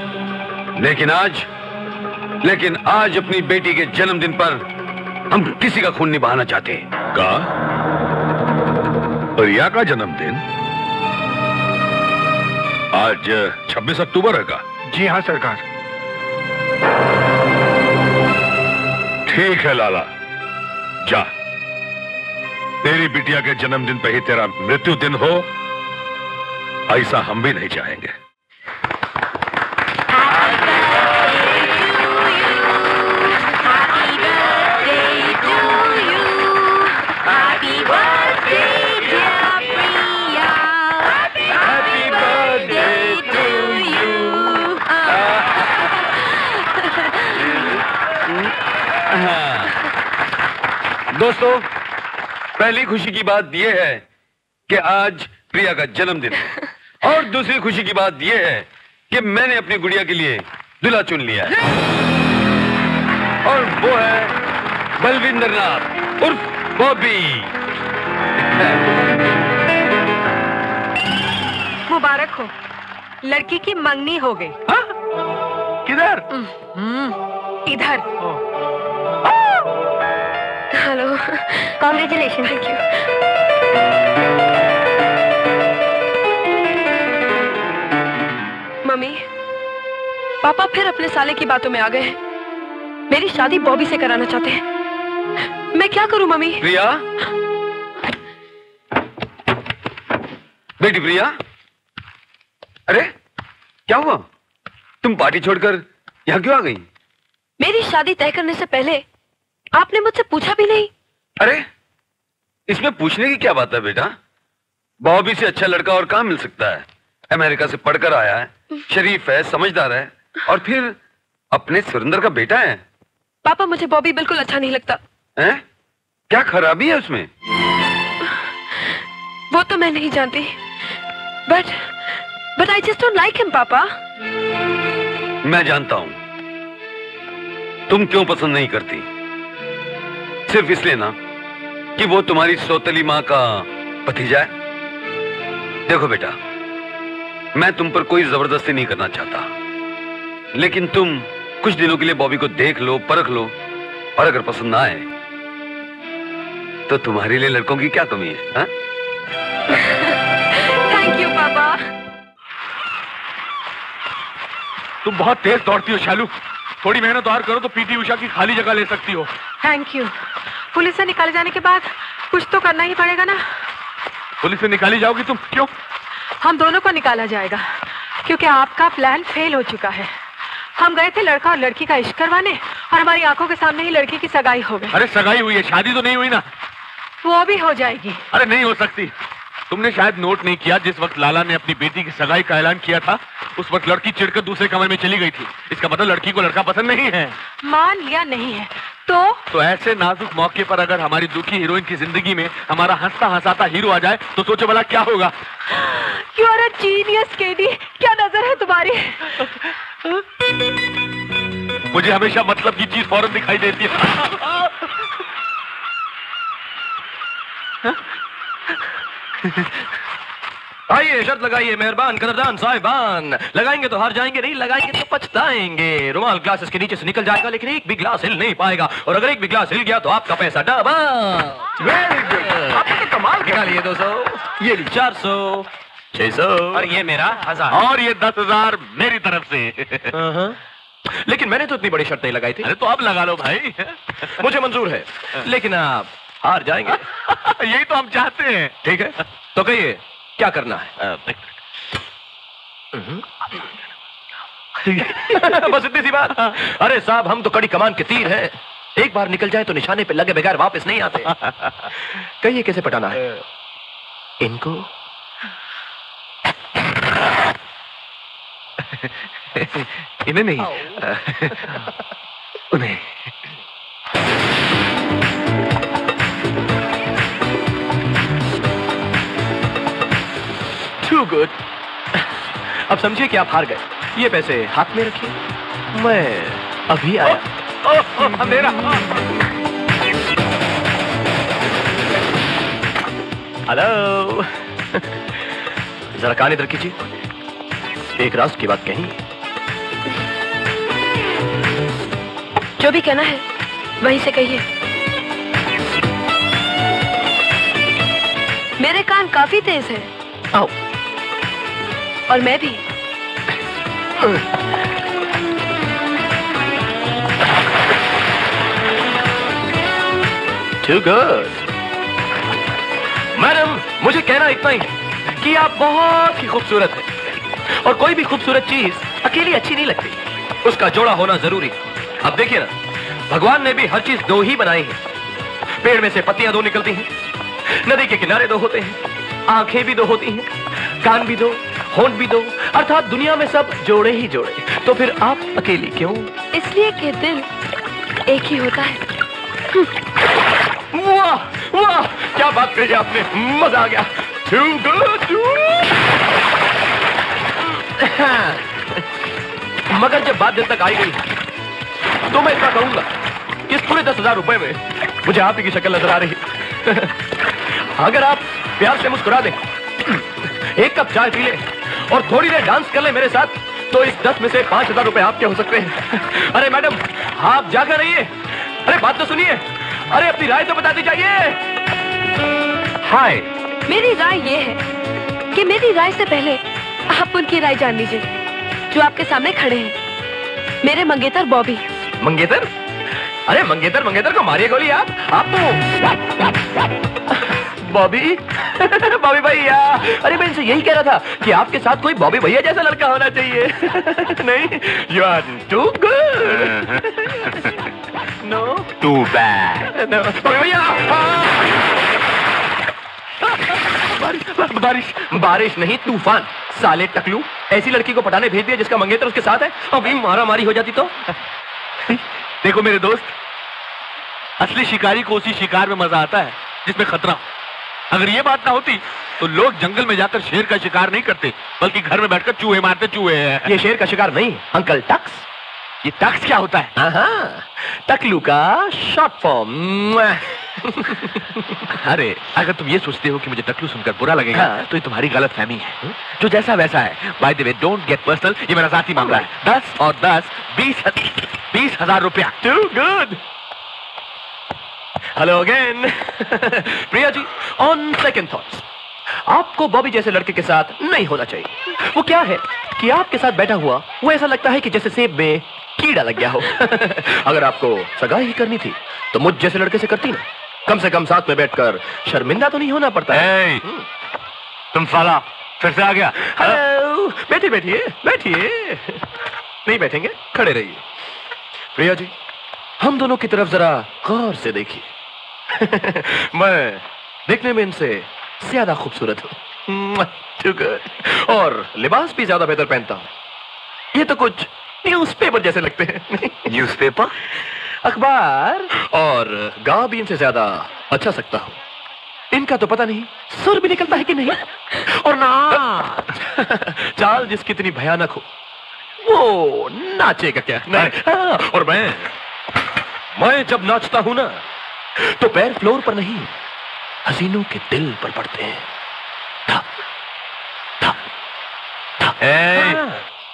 लेकिन आज अपनी बेटी के जन्मदिन पर हम किसी का खून नहीं बहाना चाहते। का? प्रिया का जन्मदिन? आज 26 अक्टूबर है का? जी हाँ सरकार। ठीक है लाला, जा। तेरी बिटिया के जन्मदिन पे ही तेरा मृत्यु दिन हो, ऐसा हम भी नहीं चाहेंगे। दोस्तों, पहली खुशी की बात यह है कि आज प्रिया का जन्मदिन है, और दूसरी खुशी की बात यह है कि मैंने अपनी गुड़िया के लिए दूल्हा चुन लिया है, और वो है बलविंदर नाथ उर्फ बॉबी। मुबारक हो, लड़की की मंगनी हो गई। किधर? इधर। Hello, congratulation. Thank you. Mummy, papa फिर अपने साले की बातों में आ गए। मेरी शादी बॉबी से कराना चाहते हैं। मैं क्या करूं मम्मी? प्रिया, बेटी प्रिया, अरे क्या हुआ? तुम पार्टी छोड़कर यहाँ क्यों आ गई? मेरी शादी तय करने से पहले आपने मुझसे पूछा भी नहीं। अरे इसमें पूछने की क्या बात है बेटा? बॉबी से अच्छा लड़का और कहां मिल सकता है? अमेरिका से पढ़कर आया है, शरीफ है, समझदार है, और फिर अपने सुरेंद्र का बेटा है। पापा, मुझे बॉबी बिल्कुल अच्छा नहीं लगता। हैं? क्या खराबी है उसमें? वो तो मैं नहीं जानती, but I just don't like him papa. मैं जानता हूं तुम क्यों पसंद नहीं करती। सिर्फ इसलिए ना कि वो तुम्हारी सौतेली मां का भतीजा है। देखो बेटा, मैं तुम पर कोई जबरदस्ती नहीं करना चाहता, लेकिन तुम कुछ दिनों के लिए बॉबी को देख लो, परख लो, और अगर पसंद ना आए तो तुम्हारे लिए लड़कों की क्या कमी है? हा? थैंक यू पापा। तुम बहुत तेज दौड़ती हो शालू, थोड़ी मेहनत और करो तो पीटी उषा की खाली जगह ले सकती हो। Thank you. पुलिस से निकाले जाने के बाद कुछ तो करना ही पड़ेगा ना। पुलिस से निकाली जाओगी तुम? क्यों? हम दोनों को निकाला जाएगा। क्योंकि आपका प्लान फेल हो चुका है। हम गए थे लड़का और लड़की का इश्क करवाने और हमारी आंखों के सामने ही लड़की की सगाई हो गई। अरे सगाई हुई है, शादी तो नहीं हुई ना। वो भी हो जाएगी। अरे नहीं हो सकती। तुमने शायद नोट नहीं किया, जिस वक्त लाला ने अपनी बेटी की सगाई का ऐलान किया था उस वक्त लड़की चिढ़कर दूसरे कमरे में चली गई थी। इसका मतलब लड़की को लड़का पसंद नहीं है। मान लिया नहीं है तो ऐसे नाजुक मौके पर अगर हमारी दुखी हीरोइन की जिंदगी में हमारा हंसता हंसाता हीरो आ जाए तो सोचो भला क्या होगा। You are a genius KD, क्या नजर है तुम्हारी। मुझे हमेशा मतलब की चीज फौरन दिखाई देती है। आइए शर्त लगाइए मेहरबान कदरदान साहिबान, लगाएंगे तो हार जाएंगे, नहीं लगाएंगे तो पछताएंगे। रुमाल ग्लासेस के नीचे से निकल जाएगा लेकिन एक भी ग्लास हिल नहीं पाएगा, और अगर एक भी ग्लास हिल गया तो आपका पैसा डबल। वेरी गुड, आपने तो कमाल किया। ये 200, ये 400, 600 और ये मेरा 1000 और ये 10,000 मेरी तरफ से। लेकिन मैंने तो इतनी बड़ी शर्त नहीं लगाई थी। अरे तो अब लगा लो भाई। मुझे मंजूर है लेकिन आप हार जाएंगे। यही तो हम चाहते हैं। ठीक है तो कहिए क्या करना है। बस इतनी सी बात। अरे साहब हम तो कड़ी कमान के तीर हैं, एक बार निकल जाए तो निशाने पे लगे बगैर वापस नहीं आते। कहिए कैसे पटाना है इनको। इन्हें नहीं, उन्हें। Too good. अब समझिए कि आप हार गए। ये पैसे हाथ में रखिए, मैं अभी आया। मेरा हेलो। जरा कान इधर कीजिए, एक राज की बात कही। जो भी कहना है वहीं से कहिए। मेरे कान काफी तेज हैं। आओ। और मैं भी। Too good. मैडम मुझे कहना इतना ही है कि आप बहुत ही खूबसूरत हैं और कोई भी खूबसूरत चीज अकेली अच्छी नहीं लगती, उसका जोड़ा होना जरूरी। अब देखिए ना, भगवान ने भी हर चीज दो ही बनाई है। पेड़ में से पत्तियां दो निकलती हैं, नदी के किनारे दो होते हैं, आंखें भी दो होती हैं, कान भी दो, होंठ भी दो, अर्थात दुनिया में सब जोड़े ही जोड़े। तो फिर आप अकेली क्यों? इसलिए कि दिल एक ही होता है। वाह वाह क्या बात कही आपने, मजा आ गया। Too good. मगर जब बात दिल तक आई गई तो मैं इतना कहूंगा कि इस पूरे 10,000 रुपए में मुझे आप ही की शक्ल नजर आ रही है। अगर आप प्यार से मुस्कुरा दें, एक कप चाय पी लें और थोड़ी देर डांस कर ले मेरे साथ, तो इस 10 में से 5,000 रुपए आपके हो सकते हैं। अरे मैडम आप जागा रहिए, अरे बात तो सुनिए, अरे अपनी राय तो बता दी जाइए। हाय। मेरी राय ये है कि मेरी राय से पहले आप उनकी राय जान लीजिए जो आपके सामने खड़े हैं, मेरे मंगेतर बॉबी। मंगेतर? अरे मंगेतर मंगेतर को मारिए गोली आप तो बॉबी। बॉबी भैया, अरे मैं इनसे यही कह रहा था कि आपके साथ कोई बॉबी भैया जैसा लड़का होना चाहिए। नहीं, you are too good. No too bad. Bobby भैया। बारिश बारिश नहीं तूफान। साले टकलू, ऐसी लड़की को पटाने भेज दिया जिसका मंगेतर उसके साथ है, अभी मारा मारी हो जाती तो। देखो मेरे दोस्त, असली शिकारी को उसी शिकार में मजा आता है जिसमें खतरा हो। अगर ये बात ना होती तो लोग जंगल में जाकर शेर का शिकार नहीं करते, बल्कि घर में बैठकर चूहे मारते। चूहे ये शेर का शिकार नहीं, अंकल टक्स। ये टक्स क्या होता है? टकलू का शॉर्ट फॉर्म। अरे अगर तुम ये सोचते हो कि मुझे टकलू सुनकर बुरा लगेगा तो ये तुम्हारी गलत फहमी है। जो जैसा वैसा है। By the way don't get personal, ये मेरा जाती मामला है। 10 और 10 20,000 रुपया। Too good. Hello again. Priya ji, on second thoughts आपको बॉबी जैसे लड़के के साथ नहीं होना चाहिए। वो क्या है कि आपके साथ बैठा हुआ वो ऐसा लगता है कि जैसे सेब में कीड़ा लग गया हो। अगर आपको सगाई ही करनी थी तो मुझ जैसे लड़के से करती ना, कम से कम साथ में बैठकर शर्मिंदा तो नहीं होना पड़ता। तुम साला फिर से आ गया। हेलो बैठिए बैठिए बैठिए। नहीं बैठेंगे, खड़े रहिए। प्रिया जी, हम दोनों की तरफ जरा गौर से देखिए। मैं देखने में इनसे ज्यादा खूबसूरत हूँ, और लिबास भी ज्यादा बेहतर पहनता हूँ। ये तो कुछ न्यूज़पेपर जैसे लगते हैं। न्यूज़पेपर? अखबार। और गा भी इनसे ज्यादा अच्छा सकता हूँ। इनका तो पता नहीं सुर भी निकलता है कि नहीं। और ना चाल जिसकी इतनी भयानक हो वो नाचेगा क्या? नहीं। हाँ, और मैं जब नाचता हूं ना तो पैर फ्लोर पर नहीं, हसीनों के दिल पर पड़ते हैं। था, था, था।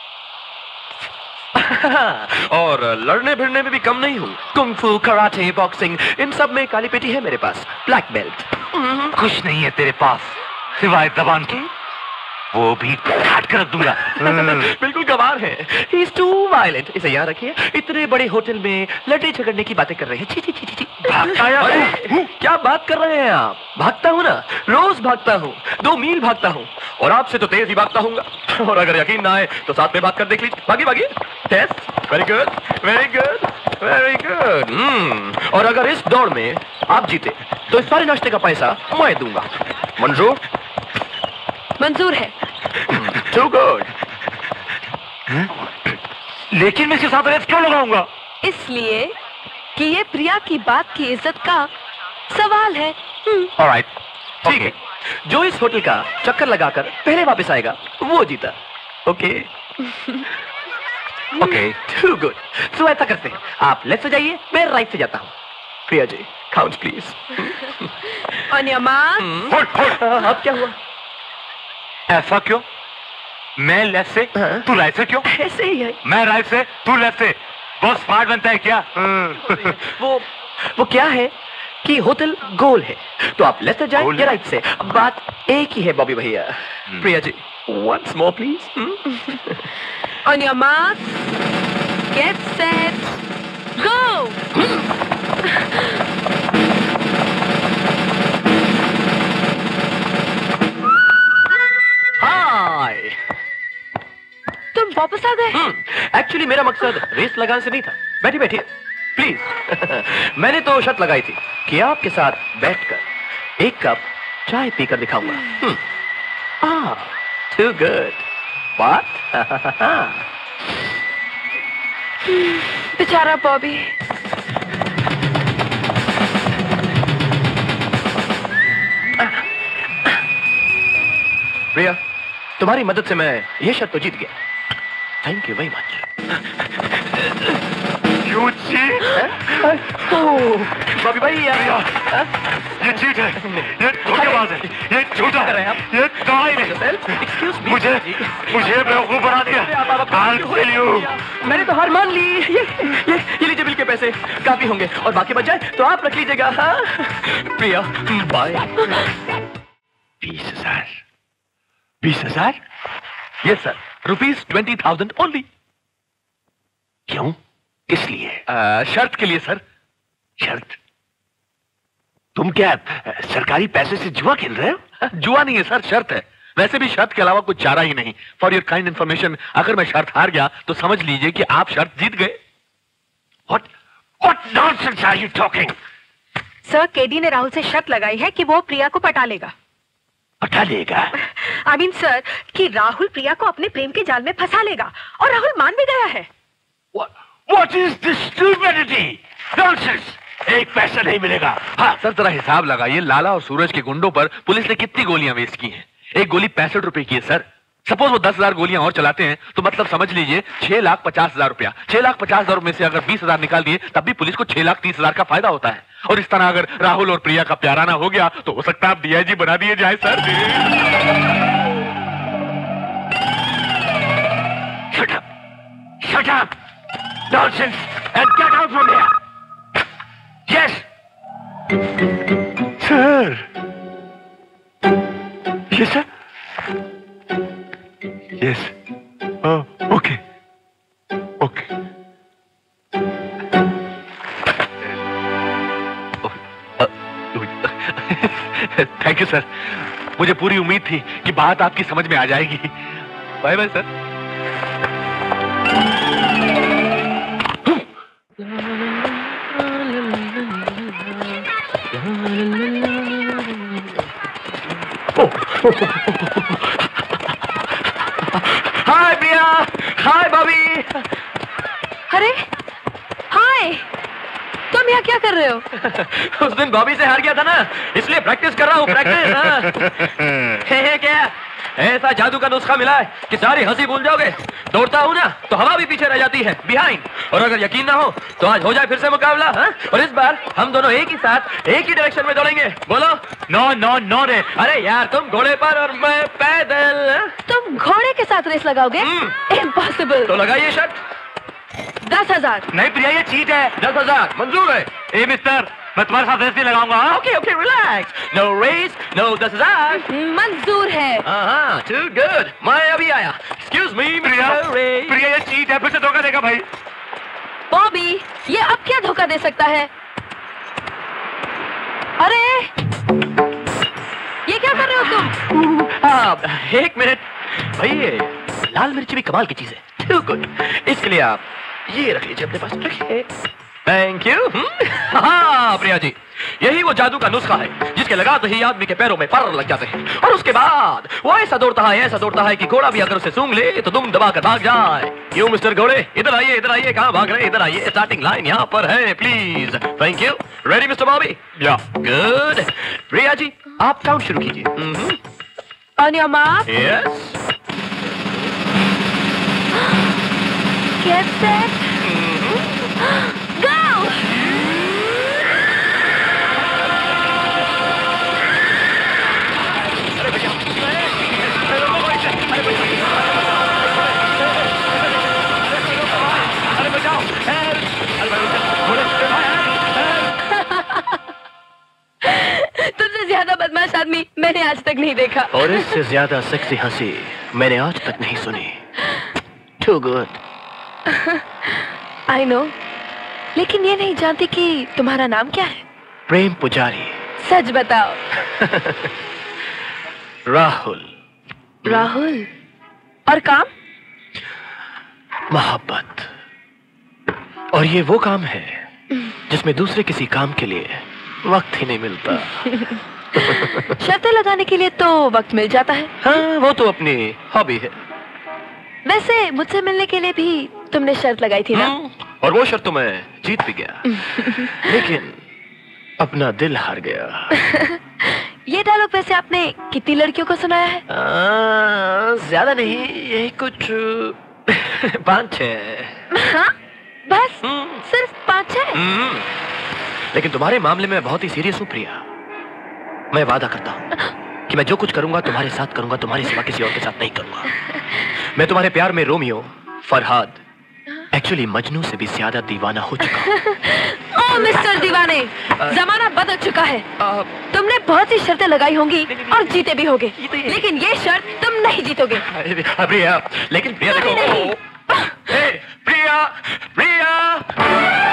और लड़ने भिड़ने में भी कम नहीं हूँ। कुंग-फू, कराटे, बॉक्सिंग, इन सब में काली पेटी है मेरे पास, ब्लैक बेल्ट। कुछ नहीं है तेरे पास सिवाय जबान के, वो भी काट कर रख दूंगा। बिल्कुल गवार है। He is too violent। इसे याद रखिए। इतने बड़े होटल में लड़ने झगड़ने की बातें कर रहे हैं। छी छी छी छी। क्या बात कर रहे हैं आप? भागता हूँ ना, रोज भागता हूँ, 2 मील भागता हूँ, और आपसे तो तेज ही भागता हूँगा। और अगर यकीन ना आए तो साथ में भाग कर देख लीजिए। भागिए भागिए। Test. Very good, very good, very good. और अगर इस दौड़ में आप जीते तो इस सारे नाश्ते का पैसा मैं दूंगा। मंजूर? मंजूर है। Too good। लेकिन मैं इसके साथ रेस क्यों लगाऊंगा? इसलिए कि ये प्रिया की बात की इज्जत का सवाल है। Alright, ठीक है। जो इस होटल का चक्कर लगाकर पहले वापस आएगा वो जीता। ओके? Okay, too good। तो ऐसा करते हैं, आप लेफ्ट से जाइए, मैं राइट से जाता हूँ। Priya ji, count please. On your mark। अब क्या हुआ? ऐसा क्यों? मैं लेफ्ट से, तू राइट से क्यों? ऐसे ही है। मैं राइट से, तू लेफ्ट से, बहुत स्मार्ट बनता है क्या? वो क्या है कि होटल गोल है, तो आप लेफ्ट से जाएं या राइट से, बात एक ही है बॉबी भैया। Priya ji, once more please। On your mark, get set, go। हाय। तुम वापस आ गए? एक्चुअली मेरा मकसद रेस लगाने से नहीं था। बैठिए बैठिए प्लीज। मैंने तो शर्त लगाई थी कि आपके साथ बैठकर 1 कप चाय पीकर दिखाऊंगा। Too good. बात बेचारा बॉबी। प्रिया, तुम्हारी मदद से मैं ये शर्त तो जीत गया। Thank you very much. Bobby भाई ये चीट है, ये धोखेबाज है, ये झूठा है, ये दवाई नहीं। मुझे बेवकूफ बना दिया। मैंने तो हार मान ली। ये लीजिए बिल के पैसे, काफी होंगे, और बाकी बच जाए तो आप रख लीजिएगा। हाँ Priya, bye. 20,000। 20,000? Yes sir, ₹20,000 only. क्यों? किस लिए? शर्त के लिए सर। शर्त? तुम क्या सरकारी पैसे से जुआ खेल रहे हो? जुआ नहीं है सर, शर्त है। वैसे भी शर्त के अलावा कुछ चारा ही नहीं। फॉर योर काइंड इन्फॉर्मेशन, अगर मैं शर्त हार गया तो समझ लीजिए कि आप शर्त जीत गए। What nonsense are you talking? Sir, KD ने राहुल से शर्त लगाई है कि वो प्रिया को पटा लेगा। पटा लेगा? I mean, सर, कि राहुल प्रिया को अपने प्रेम के जाल में फंसा लेगा, और राहुल मान भी गया है। What is this stupidity? Nonsense! 1 पैसा नहीं मिलेगा। हाँ सर, जरा हिसाब लगाइए, लाला और सूरज के गुंडों पर पुलिस ने कितनी गोलियां वेस्ट की हैं? एक गोली 65 रुपए की है सर। सपोज वो 10,000 गोलियां और चलाते हैं तो मतलब समझ लीजिए 6,50,000 रुपया। 6,50,000 में से अगर 20,000 निकाल दिए तब भी पुलिस को 6,30,000 का फायदा होता है। और इस तरह अगर राहुल और प्रिया का प्यारा ना हो गया तो हो सकता है आप डीआईजी बना दिए जाए sir. Shut up! Shut up! Nonsense! And get out from here! Yes! Sir! Yes, sir? Yes. Oh, okay. Okay. Thank you sir, मुझे पूरी उम्मीद थी कि बात आपकी समझ में आ जाएगी। Bye bye sir. Hi Priya, hi Bobby. अरे हाय, तुम यहाँ क्या कर रहे हो? उस दिन बॉबी से हार गया था ना, इसलिए प्रैक्टिस कर रहा हूँ। प्रैक्टिस। हे क्या ऐसा जादू का नुस्खा मिला है कि सारी हंसी भूल जाओगे। दौड़ता हूँ ना तो हवा भी पीछे रह जाती है, बिहाइंड। और अगर यकीन ना हो तो आज हो जाए फिर से मुकाबला। और इस बार हम दोनों एक ही साथ एक ही डायरेक्शन में दौड़ेंगे। बोलो नो नो नो रे। अरे यार, तुम घोड़े पर और मैं पैदल। तुम घोड़े के साथ रेस लगाओगे? इम्पॉसिबल। तो लगाइए शर्त। 10,000। नहीं प्रिया, ये चीट है। 10,000 मंजूर है। ए मिस्टर, मैं तुम्हारे साथ रेस नहीं लगाऊंगा। Okay okay, relax. No race, no 10,000। मंजूर है। हाँ, टू गुड। मैं अभी आया। एक्सक्यूज मी प्रिया। प्रिया, ये चीट है, फिर से धोखा देगा भाई। बॉबी, ये अब क्या धोखा दे सकता है? अरे ये क्या कर रहे हो तुम? एक मिनट भाई, ये लाल मिर्ची भी कमाल की चीज है। Too good. इसके लिए आप ये रख लीजिए अपने पास। रखिए। Thank you. हाँ प्रिया जी, यही वो जादू का नुस्खा है जिसके लगाते ही आदमी के पैरों में पर लग जाते हैं और उसके बाद वो ऐसा दौड़ता है कि घोड़ा भी अगर उसे सूंघ ले तो दुम दबा कर भाग जाए। क्यों मिस्टर घोड़े, इधर आइए। कहाँ भाग रहे हैं? इधर आइए, स्टार्टिंग लाइन यहाँ पर है, please. Thank you. Ready mister Bobby? Yeah good. Priya ji, आप काउंट शुरू कीजिए। On your mark, yes, get set, go. तुमसे ज्यादा बदमाश आदमी मैंने आज तक नहीं देखा। और इससे ज्यादा सेक्सी हंसी मैंने आज तक नहीं सुनी। To good. आई नो, लेकिन ये नहीं जानती कि तुम्हारा नाम क्या है। प्रेम पुजारी। सच बताओ। राहुल। राहुल। और काम? मोहब्बत। और ये वो काम है जिसमें दूसरे किसी काम के लिए वक्त ही नहीं मिलता। शर्तें लगाने के लिए तो वक्त मिल जाता है। हाँ, वो तो अपनी हॉबी है। वैसे मुझसे मिलने के लिए भी तुमने शर्त लगाई थी ना? और वो शर्त तो मैं जीत भी गया, लेकिन अपना दिल हार गया। ये डायलॉग वैसे आपने कितनी लड़कियों को सुनाया है? ज्यादा नहीं, यही कुछ 5-6। हाँ, बस सिर्फ 5-6? लेकिन तुम्हारे मामले में बहुत ही सीरियस हूँ प्रिया। मैं वादा करता हूँ कि मैं जो कुछ करूंगा तुम्हारे साथ करूंगा, तुम्हारे सिवा किसी और के साथ नहीं करूंगा। मैं तुम्हारे प्यार में रोमियो, फरहाद, एक्चुअली मजनू से भी ज्यादा दीवाना हो चुका हूँ। ओ मिस्टर दीवाने, जमाना बदल चुका है। तुमने बहुत सी शर्तें लगाई होंगी और जीते भी होगे, लेकिन ये शर्त तुम नहीं जीतोगे। प्रिया, लेकिन प्रिया देखो। प्रिया, प्रिया।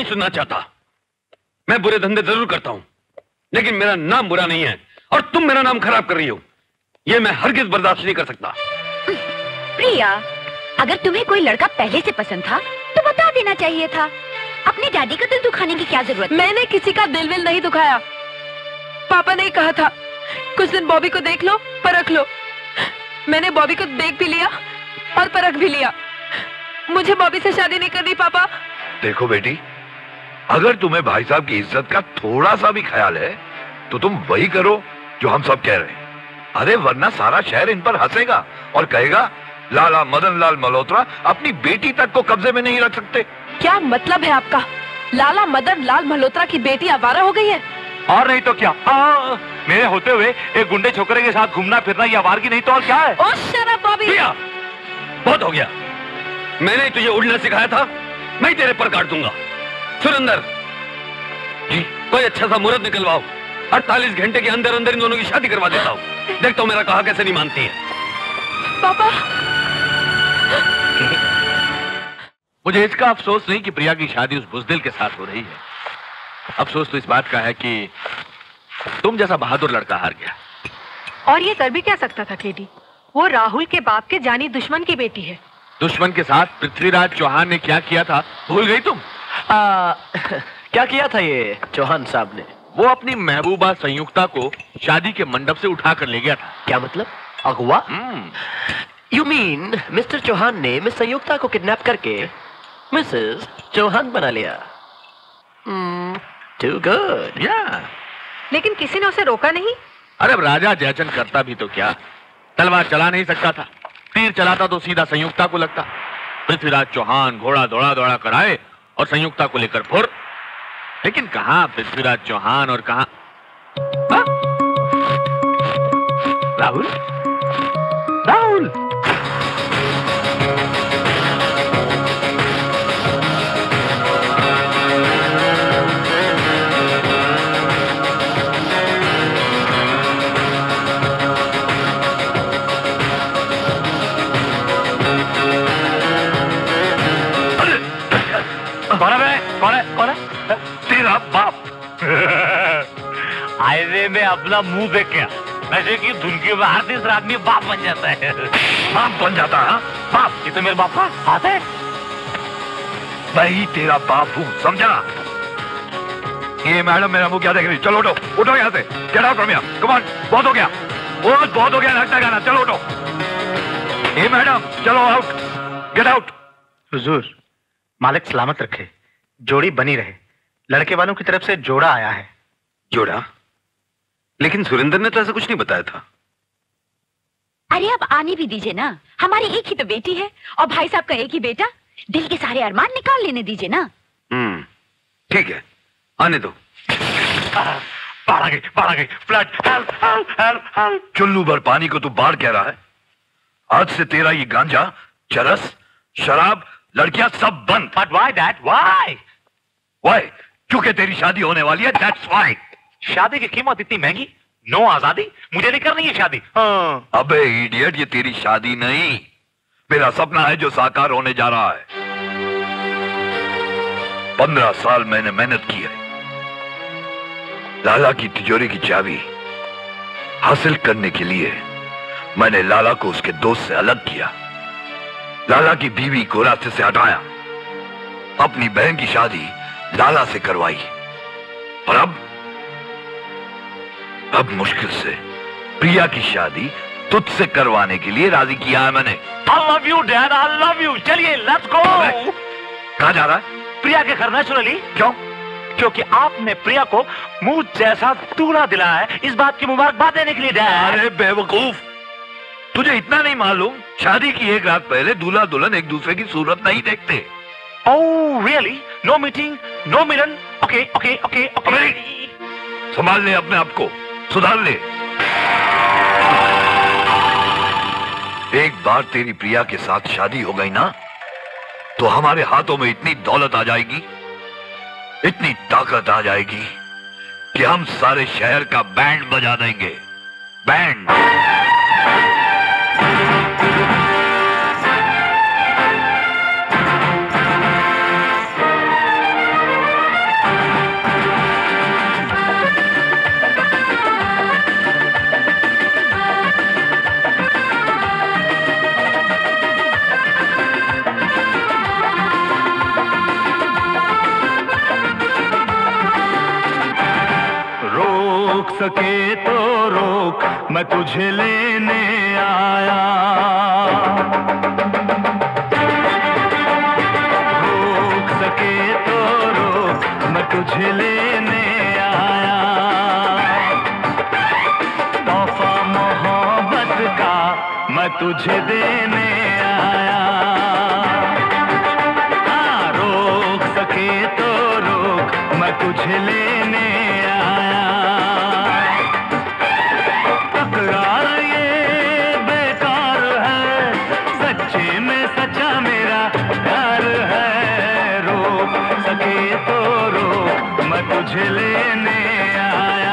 सुनना चाहता। मैं बुरे धंधे जरूर करता हूं, लेकिन मेरा नाम बुरा नहीं है और तुम मेरा नाम खराब कर रही हो। यह मैं हरगिज बर्दाश्त नहीं कर सकता। प्रिया, अगर तुम्हें कोई लड़का पहले से पसंद था तो बता देना चाहिए था। अपने डैडी का दिल दुखाने की क्या जरूरत? मैंने किसी का दिल विल नहीं दुखाया। पापा ने कहा था कुछ दिन बॉबी को देख लो, परख लो। मैंने बॉबी को देख भी लिया और परख भी लिया। मुझे बॉबी से शादी नहीं करनी पापा। देखो बेटी, अगर तुम्हें भाई साहब की इज्जत का थोड़ा सा भी ख्याल है तो तुम वही करो जो हम सब कह रहे हैं। अरे वरना सारा शहर इन पर हंसेगा और कहेगा लाला मदन लाल मल्होत्रा अपनी बेटी तक को कब्जे में नहीं रख सकते। क्या मतलब है आपका? लाला मदन लाल मल्होत्रा की बेटी आवारा हो गई है? और नहीं तो क्या? मेरे होते हुए एक गुंडे छोकरे के साथ घूमना फिरना ये आवारगी नहीं तो और क्या है? Oh shut up Bobby. बहुत हो गया। मैंने तुझे उड़ना सिखाया था, मैं तेरे पर काट दूंगा। सुरेंद्र जी, कोई अच्छा सा मुहूर्त निकलवाओ। 48 घंटे के अंदर अंदर इन दोनों की शादी करवा देता हूँ। देखता हूँ मेरा कहा कैसे नहीं मानती है। पापा, मुझे इसका अफसोस नहीं कि प्रिया की शादी उस बुज़दिल के साथ हो रही है। अफसोस तो इस बात का है कि तुम जैसा बहादुर लड़का हार गया। और ये कर भी क्या सकता था केडी? वो राहुल के बाप के जानी दुश्मन की बेटी है। दुश्मन के साथ पृथ्वीराज चौहान ने क्या किया था भूल गई तुम? क्या किया था ये चौहान साहब ने? वो अपनी महबूबा संयुक्ता को शादी के मंडप से उठा कर ले गया था। क्या मतलब? अगवा? यू मीन मिस्टर चौहान ने मिस संयुक्ता को किडनैप करके मिसेस चौहान बना लिया? Too good. लेकिन किसी ने उसे रोका नहीं। अरे अब राजा जयचंद करता भी तो क्या, तलवार चला नहीं सकता था। तीर चलाता तो सीधा संयुक्ता को लगता। पृथ्वीराज चौहान घोड़ा दौड़ा दौड़ा कर आए और संयुक्ता को लेकर फुर। लेकिन कहां पृथ्वीराज चौहान और कहां राहुल। राहुल कौन है? तेरा बाप। हाईवे में अपना मुंह देख के वैसे की धुन की हर तीसरा आदमी बाप बन जाता है। बाप बन जाता है? बाप? ये तो मेरे बाप का हाथ है। मैं ही तेरा बाप हूँ, समझा? ये मैडम मेरा मुंह क्या देख रही? चलो उठो, उठो यहाँ से। Get out from here. Come on, बहुत हो गया, बहुत हो गया नाचना गाना। चलो उठो। ये मैडम चलो आउट, गेट आउट। हुजूर, मालिक सलामत रखे, जोड़ी बनी रहे। लड़के वालों की तरफ से जोड़ा आया है। जोड़ा? लेकिन सुरेंद्र ने तो ऐसा कुछ नहीं बताया था। अरे अब आने भी दीजिए ना, हमारी एक ही तो बेटी है और भाई साहब का एक ही बेटा। दिल के सारे अरमान निकाल लेने दीजिए ना। ठीक है, आने दो। बाढ़ आ गई, flood, help help help help. चुल्लू भर पानी को तू बाढ़ कह रहा है? आज से तेरा ये गांजा, चरस, शराब, लड़कियां सब बंद। But why that? Why? Why? क्योंकि तेरी शादी होने वाली है, that's why। शादी की कीमत इतनी महंगी? नो आजादी, मुझे नहीं करनी है शादी। अबे इडियट, ये तेरी शादी नहीं, मेरा सपना है जो साकार होने जा रहा है। 15 साल मैंने मेहनत की है। लाला की तिजोरी की चाबी हासिल करने के लिए मैंने लाला को उसके दोस्त से अलग किया, लाला की बीवी को रास्ते से हटाया, अपनी बहन की शादी लाला से करवाई और अब मुश्किल से प्रिया की शादी तुझसे करवाने के लिए राजी किया है मैंने। I love you, Dad, I love you। चलिए, let's go। कहाँ जा रहा है? प्रिया के घर नेचुरली। क्यों? क्योंकि आपने प्रिया को मुझ जैसा दूल्हा दिलाया है, इस बात की मुबारकबाद देने के लिए। डैड, अरे बेवकूफ, तुझे इतना नहीं मालूम? शादी की एक रात पहले दूल्हा दुल्हन एक दूसरे की सूरत नहीं देखते। Oh, really? No meeting, no मिलन। Okay, okay, okay, okay। संभाल ले अपने आप को, सुधार ले। एक बार तेरी प्रिया के साथ शादी हो गई ना, तो हमारे हाथों में इतनी दौलत आ जाएगी, इतनी ताकत आ जाएगी कि हम सारे शहर का बैंड बजा देंगे। बैंड। सके तो रोक, मैं तुझे लेने आया। रोक सके तो रोक, मैं तुझे लेने आया। तोहफा मोहब्बत का मैं तुझे देने आया। हाँ, रोक सके तो रोक, मैं तुझे लेने आया। तकरार ये बेकार है, सच्चे में सच्चा मेरा प्यार है। रोक सके तो रोक, मैं तुझे लेने आया।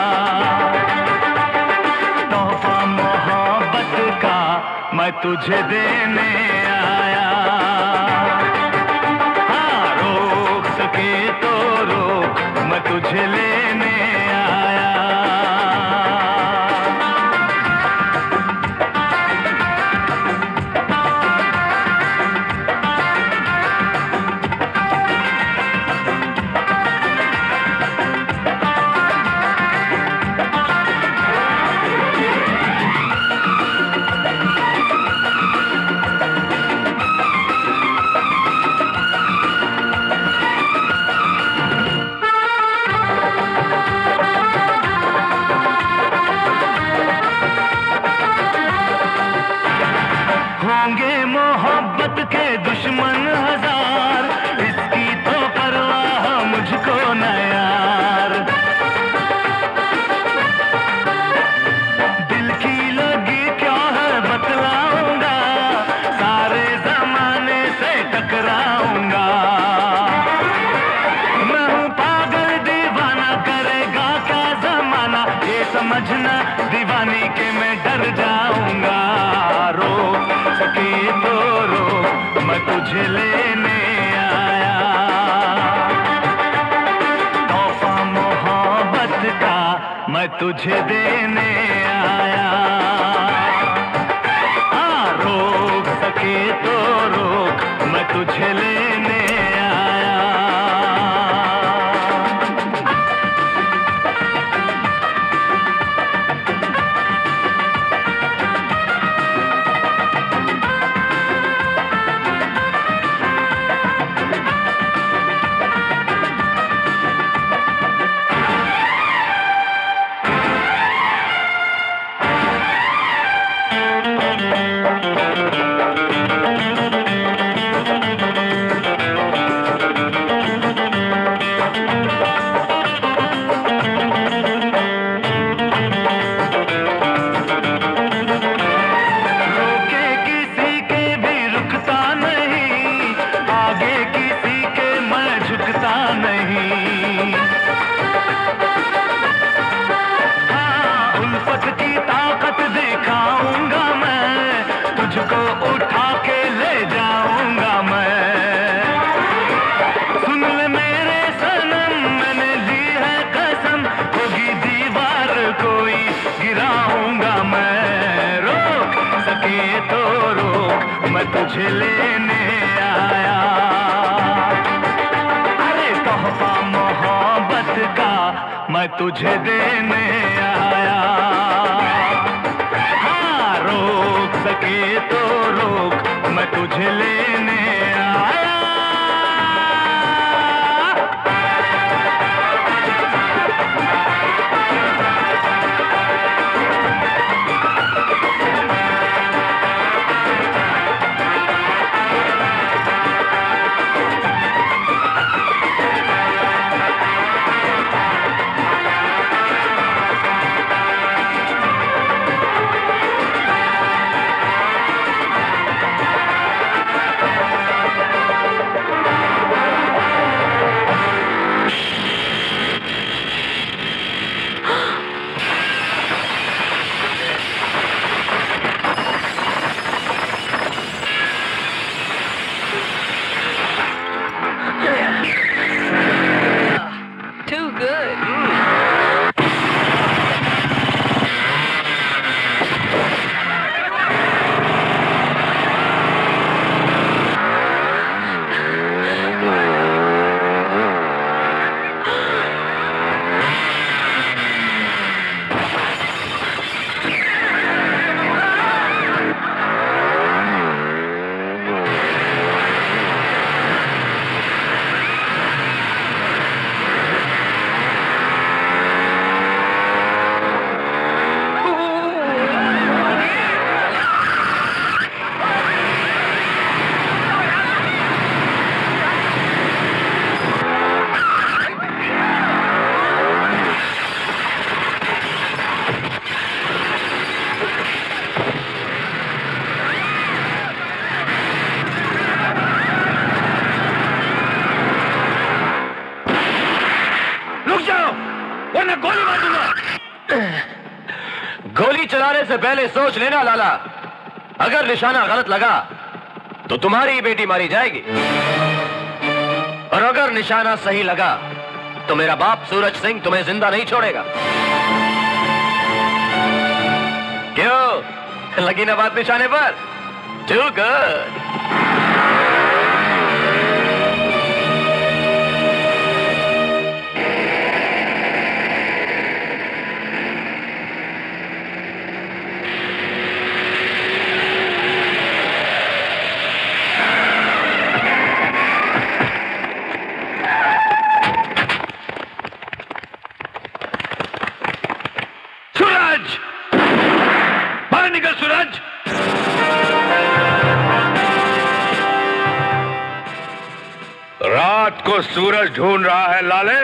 तोहफा मोहब्बत का मैं तुझे देने आया। हाँ, रोक सके तो रोक, मैं तुझे लेने आया। होंगे मोहब्बत के दुश्मन हजार, इसकी तो परवाह मुझको न यार। दिल की लगी क्या है बतलाऊंगा, सारे जमाने से टकराऊंगा। मैं हूँ पागल दीवाना, करेगा क्या जमाना, ये समझना दीवानी के मैं डर जाऊंगा। रोक सके तो रोक, मैं तुझे लेने आया। तोहफा मोहब्बत का मैं तुझे देने आया। हाँ, रोक सके तो रोक, मैं तुझे लेने आया। मैं तुझे लेने आया। अरे तोहफा मोहब्बत का मैं तुझे देने आया। हाँ, रोक सके तो रोक, मैं तुझे लेने आया। वरना गोली मार दूंगा। गोली चलाने से पहले सोच लेना लाला, अगर निशाना गलत लगा तो तुम्हारी बेटी मारी जाएगी, और अगर निशाना सही लगा तो मेरा बाप सूरज सिंह तुम्हें जिंदा नहीं छोड़ेगा। क्यों, लगी ना बात निशाने पर? Too good. सूरज, बाहर निकल सूरज। रात को सूरज ढूंढ रहा है लाले।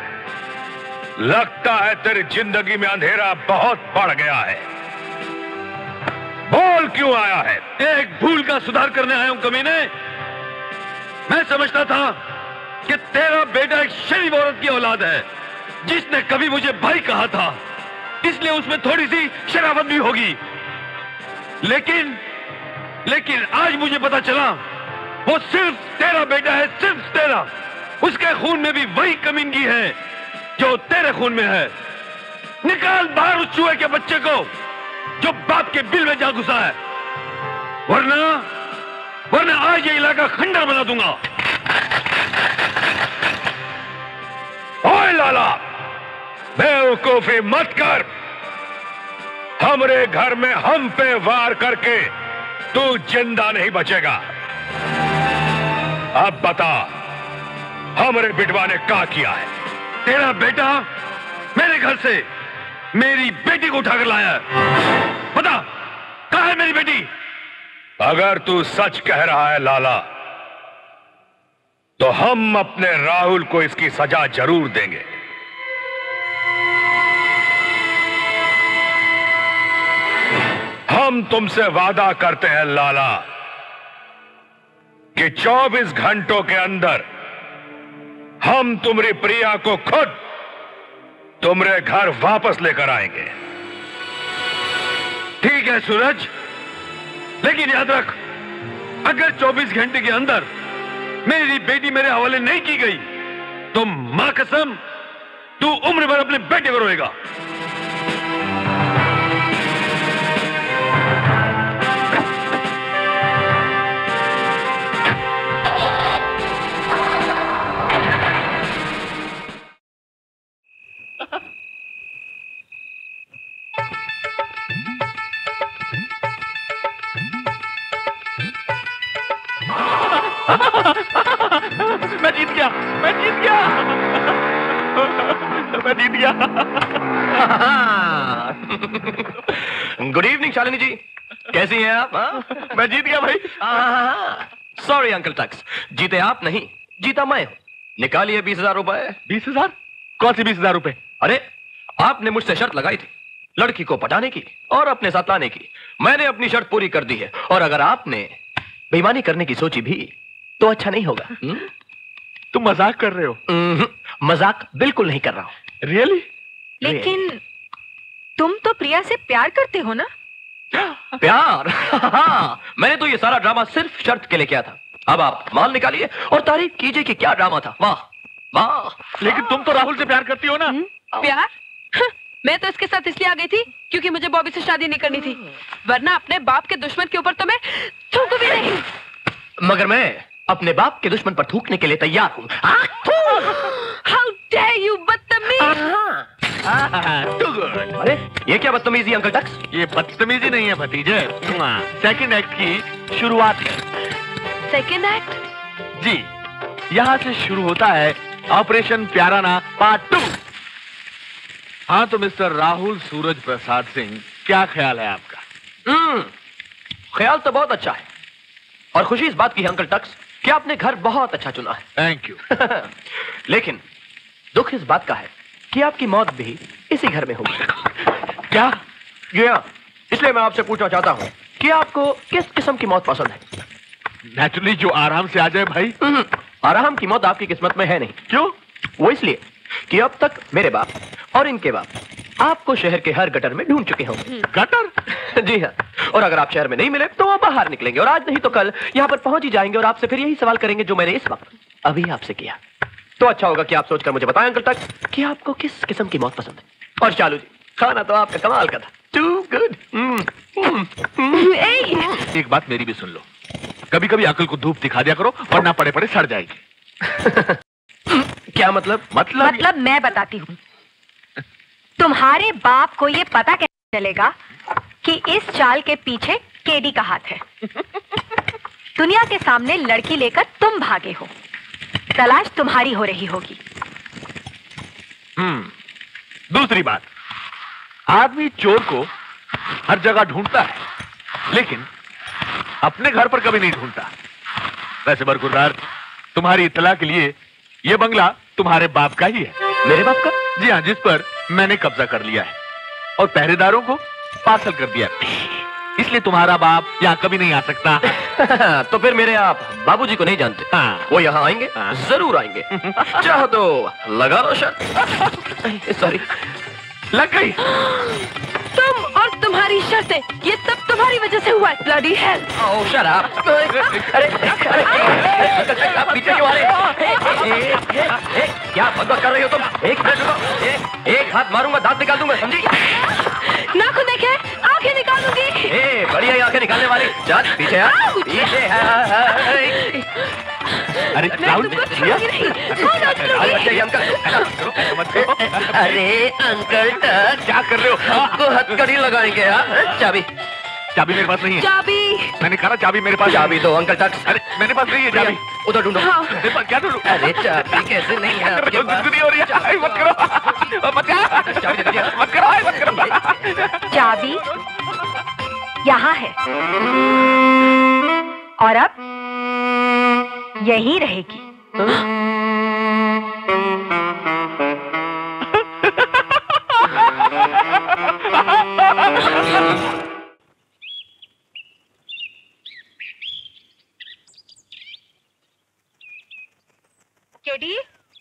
लगता है तेरी जिंदगी में अंधेरा बहुत बढ़ गया है। बोल क्यों आया है? एक भूल का सुधार करने आया हूं कमीने। मैं समझता था कि तेरा बेटा एक शरीफ औरत की औलाद है, जिसने कभी मुझे भाई कहा था, इसलिए उसमें थोड़ी सी शराफत भी होगी। लेकिन आज मुझे पता चला वो सिर्फ तेरा बेटा है, सिर्फ तेरा। उसके खून में भी वही कमीनगी है जो तेरे खून में है। निकाल बाहर उस चूहे के बच्चे को जो बाप के बिल में जा घुसा है, वरना आज ये इलाका खंडर बना दूंगा। ओए लाला, बेवकूफी मत कर। हमरे घर में हम पे वार करके तू जिंदा नहीं बचेगा। अब बता, हमरे बिटवा ने क्या किया है? तेरा बेटा मेरे घर से मेरी बेटी को उठाकर लाया है। बता, कहां है मेरी बेटी? अगर तू सच कह रहा है लाला, तो हम अपने राहुल को इसकी सजा जरूर देंगे। हम तुमसे वादा करते हैं लाला कि 24 घंटों के अंदर हम तुम्हारी प्रिया को खुद तुम्हारे घर वापस लेकर आएंगे। ठीक है सूरज, लेकिन याद रख, अगर 24 घंटे के अंदर मेरी बेटी मेरे हवाले नहीं की गई तो मां कसम तू उम्र भर अपने बेटे को रोएगा। मैं जीत गया, मैं जीत गया, मैं जीत गया। गुड इवनिंग शालिनी जी, कैसी हैं आप? मैं जीत गया भाई। सॉरी अंकल टक्स, जीते आप नहीं, जीता मैं हूं। निकालिए 20,000 रुपए। 20,000? कौन सी 20,000 रुपए? अरे, आपने मुझसे शर्त लगाई थी लड़की को पटाने की और अपने साथ लाने की। मैंने अपनी शर्त पूरी कर दी है, और अगर आपने बेईमानी करने की सोची भी तो अच्छा नहीं होगा। तुम मजाक कर रहे हो? मजाक बिल्कुल नहीं कर रहा हूं। रियली? लेकिन तुम तो प्रिया से प्यार करते हो ना? प्यार? मैंने तो ये सारा ड्रामा सिर्फ शर्त के लिए किया था। अब आप माल निकालिए और तारीफ कीजिए कि क्या ड्रामा था। वाह वाह। लेकिन तुम तो राहुल से प्यार करती हो ना? प्यार? मैं तो इसके साथ इसलिए आ गई थी क्योंकि मुझे बॉबी से शादी नहीं करनी थी, वरना अपने बाप के दुश्मन के ऊपर तो मैं थूक भी नहीं। मगर मैं अपने बाप के दुश्मन पर थूकने के लिए तैयार हूं। हाउ डेयर यू बदतमीज! अरे ये क्या बदतमीजी अंकल टक्स? ये बदतमीजी नहीं है भतीजे, सेकंड एक्ट की शुरुआत है। Second act? जी, यहाँ से शुरू होता है ऑपरेशन प्याराना पार्ट 2। हाँ तो मिस्टर राहुल सूरज प्रसाद सिंह, क्या ख्याल है आपका? ख्याल तो बहुत अच्छा है, और खुशी इस बात की है अंकल टक्स कि आपने घर बहुत अच्छा चुना है। Thank you. लेकिन दुख इस बात का है कि आपकी मौत भी इसी घर में होगी। क्या? इसलिए मैं आपसे पूछना चाहता हूँ कि आपको किस किस्म की मौत पसंद है? नेचुरली जो आराम से आ जाए भाई। आराम की मौत आपकी किस्मत में है नहीं। क्यों? वो इसलिए कि अब तक मेरे बाप और इनके बाप आपको शहर के हर गटर में ढूंढ चुके होंगे। गटर? जी हाँ। और अगर आप शहर में नहीं मिले तो वो बाहर निकलेंगे और आज नहीं तो कल यहाँ पर पहुंच ही जाएंगे और आपसे फिर यही सवाल करेंगे जो मैंने इस वक्त अभी आपसे किया। तो अच्छा होगा कि आप सोचकर मुझे बताएं अंकल तक कि आपको किस किस्म की मौत पसंद है। और चालू जी, खाना तो आपका कमाल का था। Too good. एक बात मेरी भी सुन लो, कभी कभी अकल को धूप दिखा दिया करो वरना पड़े पड़े सड़ जाएगी। क्या मतलब? मतलब मैं बताती हूँ। तुम्हारे बाप को ये पता कैसे चलेगा कि इस चाल के पीछे केडी का हाथ है? दुनिया के सामने लड़की लेकर तुम भागे हो, तलाश तुम्हारी हो रही होगी। दूसरी बात, आदमी चोर को हर जगह ढूंढता है लेकिन अपने घर पर कभी नहीं ढूंढता। वैसे बरकुरदार, तुम्हारी इत्तला के लिए यह बंगला तुम्हारे बाप का ही है। मेरे बाप का? जी हाँ, जिस पर मैंने कब्जा कर लिया है और पहरेदारों को पार्सल कर दिया, इसलिए तुम्हारा बाप यहाँ कभी नहीं आ सकता। तो फिर मेरे आप बाबूजी को नहीं जानते? वो यहाँ आएंगे? जरूर आएंगे। चाहो तो लगा लो शर्त। सॉरी, लग गई। तुम और तुम्हारी शर्तें, ये सब तुम्हारी वजह से हुआ है। Bloody hell. Oh shut up. अरे आप पीछे क्यों आ रहे? क्या बदबक कर रही हो तुम? एक मिनट रुको। एक हाथ मारूंगा, दांत निकाल दूंगा, समझी? नाखून देखे, आंखें निकाल दूंगी। बढ़िया आंखें निकालने वाली। चल पीछे आ। पीछे अरे राहुल, अरे अंकल क्या कर रहे हो? आपको हथकड़ी लगाएंगे। चाबी? चाबी मेरे पास नहीं है। चाबी? मैंने कहा चाबी मेरे पास। चाबी दो अंकल टक्स। अरे मेरे पास नहीं है चाबी। उधर ढूंढो। मेरे पास क्या ढूंढूं? अरे चाबी कैसे नहीं है आपके पास? हो रही है। मत करो, मत करो। चाबी यहाँ है और अब यहीं रहेगी। केडी,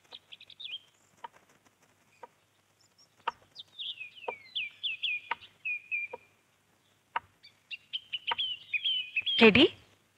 केडी,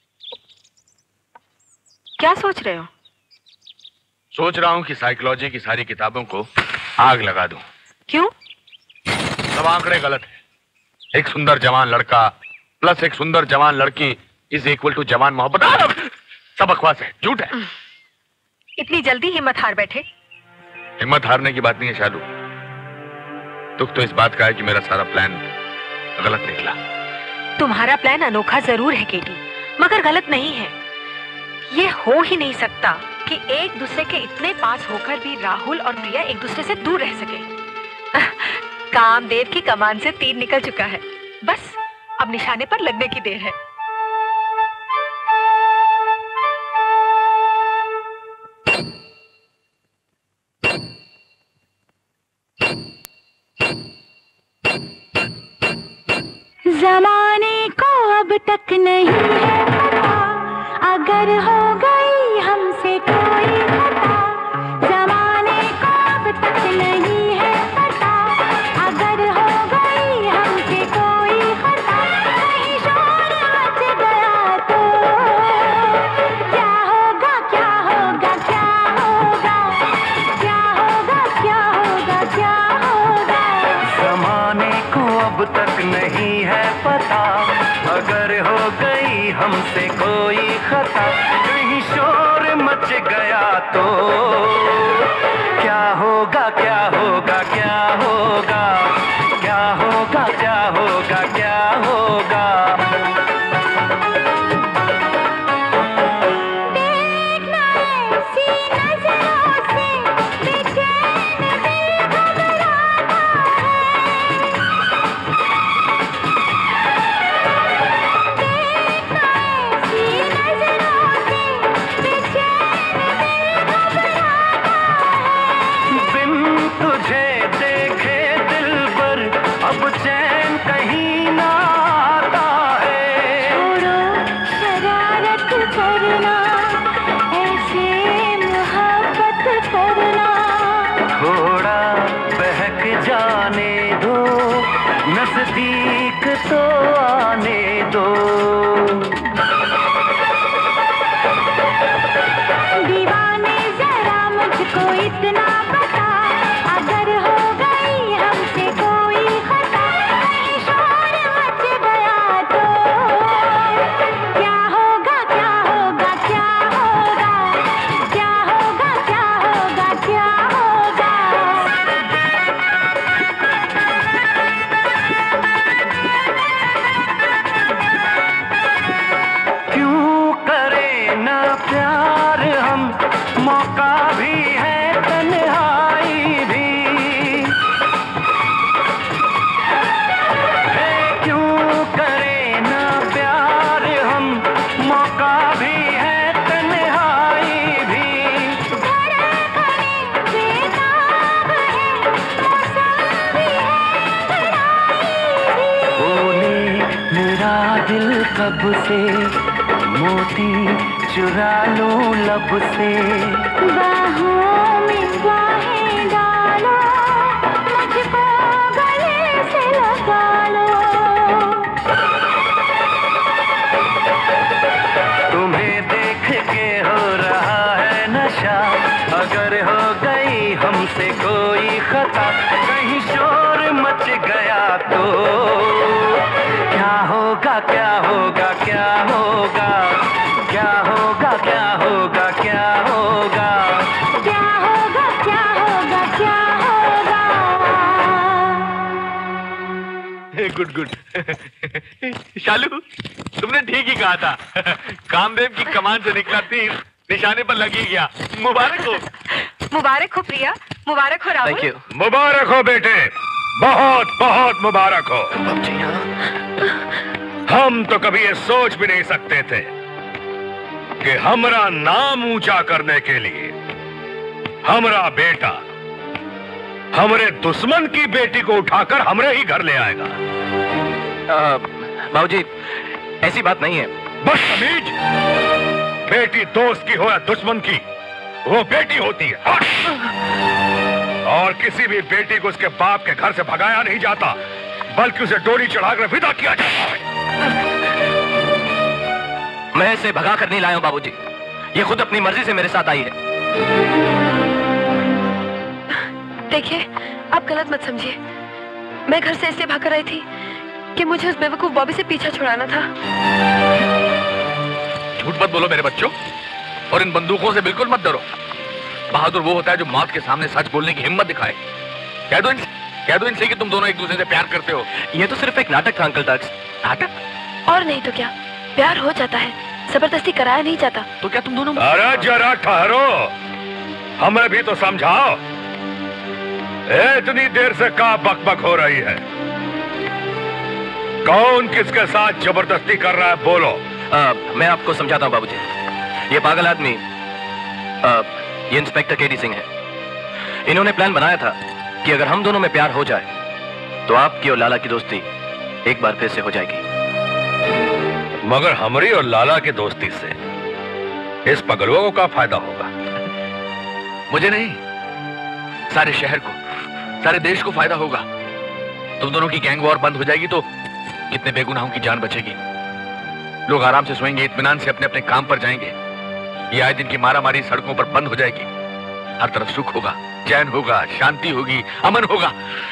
क्या सोच रहे हो? सोच रहा हूं कि साइकोलॉजी की सारी किताबों को आग लगा दूं। क्यों? सब आंकड़े गलत है। एक सुंदर जवान लड़का प्लस एक सुंदर जवान लड़की इज इक्वल टू जवान मोहब्बत। सब बकवास है, झूठ है। इतनी जल्दी हिम्मत हार बैठे? हिम्मत हारने की बात नहीं है शालू। दुख तो इस बात का है कि मेरा सारा प्लान गलत निकला। तुम्हारा प्लान अनोखा जरूर है केडी, मगर गलत नहीं है। ये हो ही नहीं सकता कि एक दूसरे के इतने पास होकर भी राहुल और प्रिया एक दूसरे से दूर रह सके। कामदेव की कमान से तीर निकल चुका है, बस अब निशाने पर लगने की देर है। जमाने को अब तक नहीं है पता, अगर हो गई हमसे कोई खता। जमाने को अब तक नहीं है पता, अगर हो गई हमसे कोई खता। कहीं शोर मच गया तो क्या होगा, क्या होगा, क्या होगा, क्या होगा, क्या होगा, क्या होगा। जमाने को अब तक नहीं है पता, अगर हो गई हमसे कोई खता। कहीं शोर मच गया तो क्या होगा, क्या होगा, क्या होगा, क्या होगा, क्या होगा, क्या होगा। देखना ऐसी नजरों से बेचैन दिल घबराता है। देखना ऐसी नजरों से बेचैन दिल घबराता है। बिन तुझे देखे दिल पर अब चैन कहीं ना आता है। छोड़ो शरारत करना, ऐसे मोहब्बत करना। थोड़ा बहक लब से, मोती चुरा लूं लब से। बाहों में बाहें डालो, मुझको गले से लगा लो। तुम्हें देख के हो रहा है नशा, अगर हो गई हमसे कोई खता, कहीं शोर मच गया तो क्या होगा क्या होगा क्या होगा, क्या होगा क्या होगा क्या होगा, क्या होगा क्या होगा क्या होगा। Good good. शालू, तुमने ठीक ही कहा था। कामदेव की कमान से निकला तीर निशाने पर लग ही गया। मुबारक हो। मुबारक हो प्रिया, मुबारक हो राहुल। Thank you. मुबारक हो बेटे, बहुत बहुत मुबारक हो। हम तो कभी ये सोच भी नहीं सकते थे कि हमारा नाम ऊंचा करने के लिए हमारा बेटा हमारे दुश्मन की बेटी को उठाकर हमारे ही घर ले आएगा। बाबूजी, ऐसी बात नहीं है। बदतमीज! बेटी दोस्त की हो या दुश्मन की, वो बेटी होती है। और किसी भी बेटी को उसके बाप के घर से भगाया नहीं जाता, बल्कि उसे डोरी चढ़ाकर विदा किया जाता है। मैं इसे भगा कर नहीं लाया हूं बाबूजी, ये खुद अपनी मर्जी से मेरे साथ आई है। देखिए, आप गलत मत समझिए। मैं घर से इसलिए भागकर आई थी कि मुझे उस बेवकूफ बॉबी से पीछा छुड़ाना था। झूठ मत बोलो मेरे बच्चों, और इन बंदूकों से बिल्कुल मत डरो। बहादुर वो होता है जो मौत के सामने सच बोलने की हिम्मत दिखाए। कह दो इनसे कि तुम दोनों एक दूसरे से प्यार करते हो। ये तो सिर्फ एक नाटक था अंकल टक्स। नाटक? और नहीं तो क्या, प्यार हो जाता है, जबरदस्ती कराया नहीं जाता। तो क्या तुम दोनों? अरे जरा ठहरो, हमें भी तो समझाओ। इतनी देर से क्या बकबक हो रही है? कौन किसके साथ जबरदस्ती कर रहा है, बोलो। मैं आपको समझाता हूँ बाबूजी। ये पागल आदमी ये इंस्पेक्टर केडी सिंह है। इन्होंने प्लान बनाया था कि अगर हम दोनों में प्यार हो जाए तो आपकी और लाला की दोस्ती एक बार फिर से हो जाएगी। मगर हमारी और लाला की दोस्ती से इस पगलुआ को क्या फायदा होगा? मुझे नहीं, सारे शहर को, सारे देश को फायदा होगा। तुम दोनों की गैंग वॉर बंद हो जाएगी तो कितने बेगुनाहों की जान बचेगी। लोग आराम से सोएंगे, इत्मीनान से अपने अपने काम पर जाएंगे। ये आए दिन की मारामारी सड़कों पर बंद हो जाएगी। हर तरफ सुख होगा, चैन होगा, शांति होगी, अमन होगा।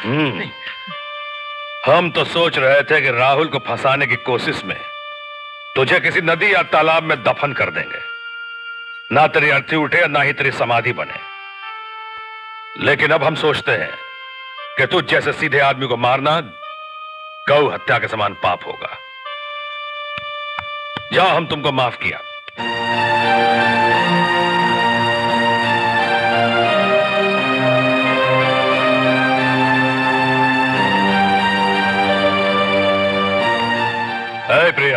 हम तो सोच रहे थे कि राहुल को फंसाने की कोशिश में तुझे किसी नदी या तालाब में दफन कर देंगे। ना तेरी अर्थी उठे ना ही तेरी समाधि बने। लेकिन अब हम सोचते हैं कि तुझ जैसे सीधे आदमी को मारना गौ हत्या के समान पाप होगा। जाओ, हम तुमको माफ किया। हे प्रिया,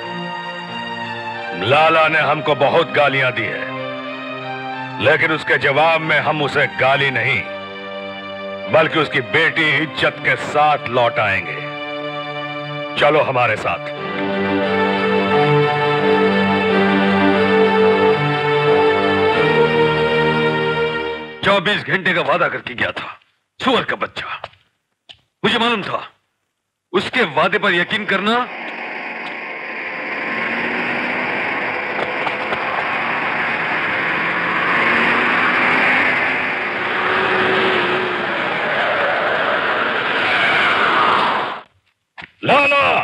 लाला ने हमको बहुत गालियां दी है, लेकिन उसके जवाब में हम उसे गाली नहीं बल्कि उसकी बेटी इज्जत के साथ लौट आएंगे। चलो हमारे साथ। 24 घंटे का वादा करके गया था, सुअर का बच्चा। मुझे मालूम था उसके वादे पर यकीन करना लाला,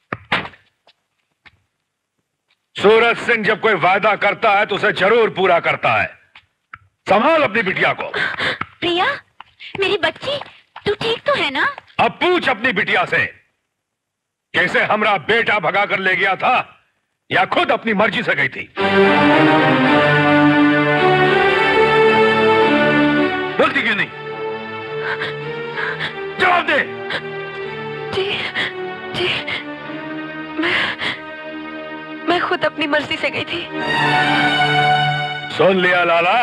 सूरज सिंह जब कोई वादा करता है तो उसे जरूर पूरा करता है। संभाल अपनी बिटिया को। प्रिया, मेरी बच्ची, तू ठीक तो है ना? अब पूछ अपनी बिटिया से, कैसे हमारा बेटा भगा कर ले गया था या खुद अपनी मर्जी से गई थी? बोलती क्यों नहीं? जवाब दे। जी, जी, मैं खुद अपनी मर्जी से गई थी। सुन लिया लाला,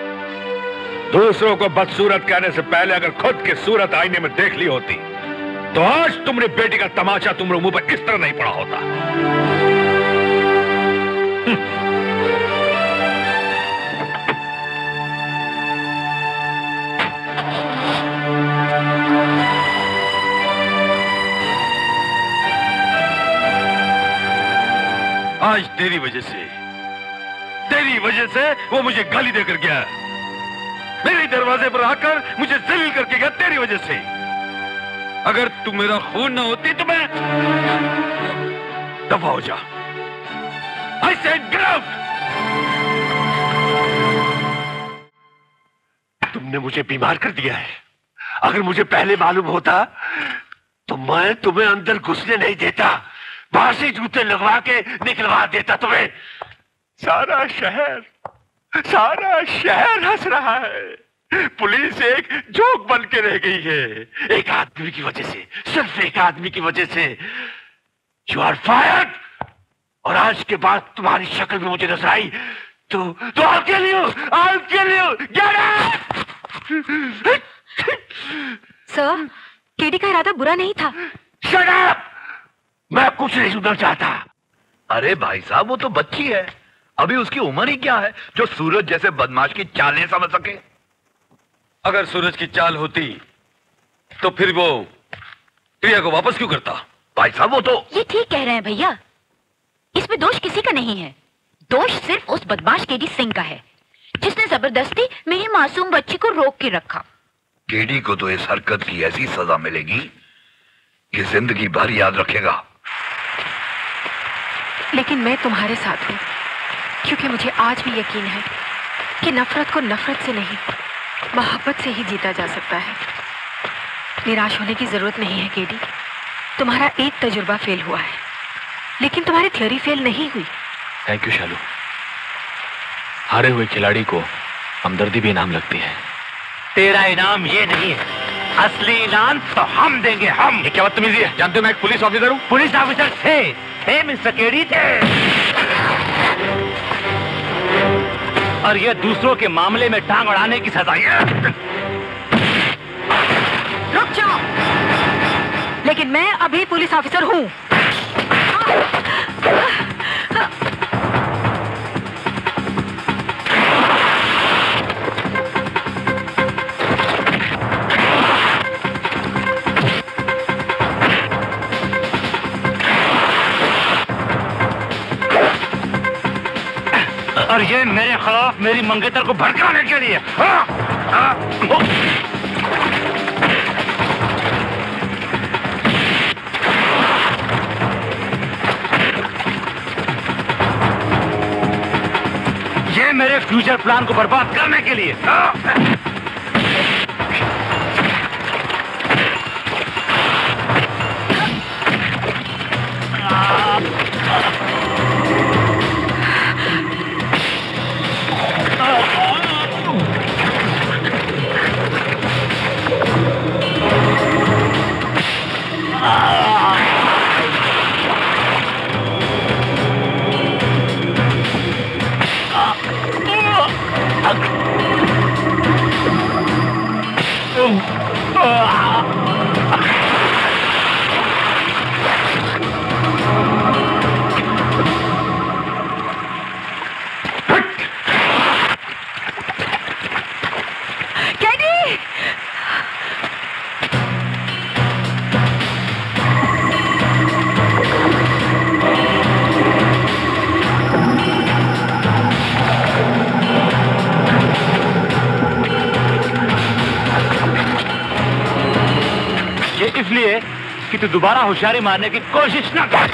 दूसरों को बदसूरत कहने से पहले अगर खुद की सूरत आईने में देख ली होती तो आज तुमने बेटी का तमाचा तुम्हारे मुंह पर इस तरह नहीं पड़ा होता। आज तेरी वजह से वो मुझे गाली देकर गया, मेरे दरवाजे पर आकर मुझे जलील करके गया तेरी वजह से। अगर तू मेरा खून ना होती तो मैं दफा हो जा। I said get out! तुमने मुझे बीमार कर दिया है। अगर मुझे पहले मालूम होता तो मैं तुम्हें अंदर घुसने नहीं देता, बाहर से जूते लगवा के निकलवा देता तुम्हें। सारा शहर हंस रहा है। पुलिस एक जोक बन के रह गई है। एक आदमी की वजह से, सिर्फ एक आदमी की वजह से। You are fired. और आज के बाद तुम्हारी शक्ल में मुझे नजर आई तो I'll kill you! Get out! Sir, KD का इरादा बुरा नहीं था। Shut up! मैं कुछ नहीं सुनना चाहता। अरे भाई साहब, वो तो बच्ची है, अभी उसकी उम्र ही क्या है जो सूरज जैसे बदमाश की चालें समझ सके। अगर सूरज की चाल होती तो फिर वो प्रिया को वापस क्यों करता? भाई साहब, वो तो ये ठीक कह रहे हैं भैया, इसमें दोष किसी का नहीं है। दोष सिर्फ उस बदमाश केडी सिंह का है जिसने जबरदस्ती मेरी मासूम बच्ची को रोक के रखा। केडी को तो इस हरकत की ऐसी सजा मिलेगी कि जिंदगी भर याद रखेगा। लेकिन मैं तुम्हारे साथ हूं, क्योंकि मुझे आज भी यकीन है कि नफरत को नफरत से नहीं, मोहब्बत से ही जीता जा सकता है। निराश होने की जरूरत नहीं है केडी। तुम्हारा एक तजुर्बा फेल हुआ है, लेकिन तुम्हारी थ्योरी फेल नहीं हुई। Thank you Shalu. हारे हुए खिलाड़ी को हमदर्दी भी इनाम लगती है। तेरा इनाम ये नहीं है, असली इनाम तो हम देंगे, हम। ये क्या बदतमीजी है? जानते हो मैं एक पुलिस ऑफिसर हूँ। पुलिस ऑफिसर थे मिस्टर केडी थे, और ये दूसरों के मामले में टांग अड़ाने की सजा है। रुक जाओ। लेकिन मैं अभी पुलिस ऑफिसर हूँ। और ये मेरे खिलाफ मेरी मंगेतर को भड़काने के लिए। ये मेरे फ्यूचर प्लान को बर्बाद करने के लिए। इसलिए कि तू दोबारा होशियारी मारने की कोशिश न कर।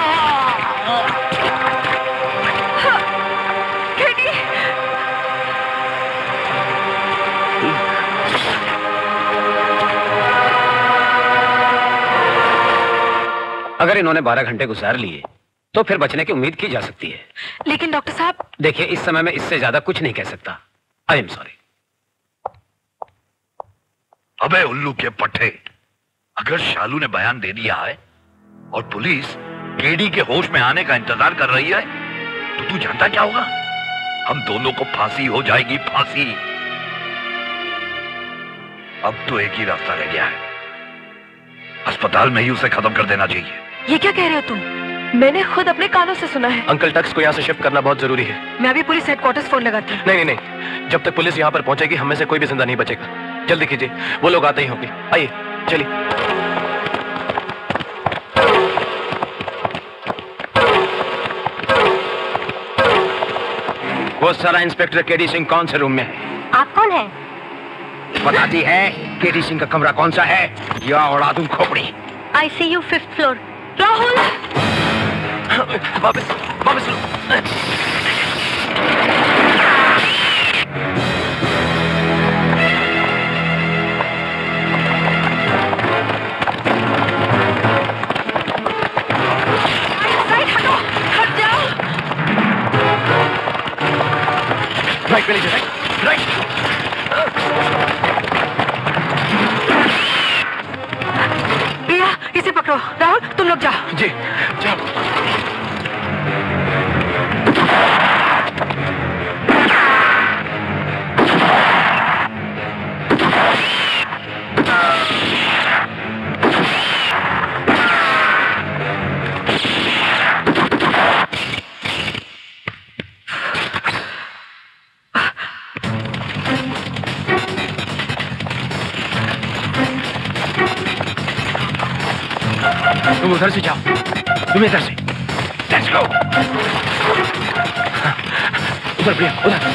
अगर इन्होंने 12 घंटे गुजार लिए तो फिर बचने की उम्मीद की जा सकती है। लेकिन डॉक्टर साहब, देखिए, इस समय मैं इससे ज्यादा कुछ नहीं कह सकता। I am sorry. अबे उल्लू के पट्टे, अगर शालू ने बयान दे दिया है और पुलिस केडी के होश में आने का इंतजार कर रही है तो तू जानता क्या होगा? हम दोनों को फांसी हो जाएगी, फांसी। अब तो एक ही रास्ता रह गया है, अस्पताल में ही उसे खत्म कर देना चाहिए। ये क्या कह रहे हो तुम? मैंने खुद अपने कानों से सुना है। अंकल टक्स को यहाँ से शिफ्ट करना बहुत जरूरी है। मैं अभी पुलिस हेडक्वार्टर्स फोन लगाती हूँ। नहीं नहीं नहीं, जब तक पुलिस यहाँ पर पहुंचेगी हम में से कोई भी जिंदा नहीं बचेगा। जल्दी कीजिए, वो लोग आते ही होंगे। आइए चलिए। वो सारा इंस्पेक्टर केडी सिंह कौन से रूम में है? आप कौन है? बताती है केडी सिंह का कमरा कौन सा है या उड़ा दूं खोपड़ी। I see you 5th floor. Rahul वापस वापस लो। राइट पे लीजिए, राइट। प्रिया, इसे पकड़ो। राहुल तुम लोग जाओ। जी जाओ। तुम उधर से जाओ, तुम इधर से। Let's go. उधर प्रिया, उधर।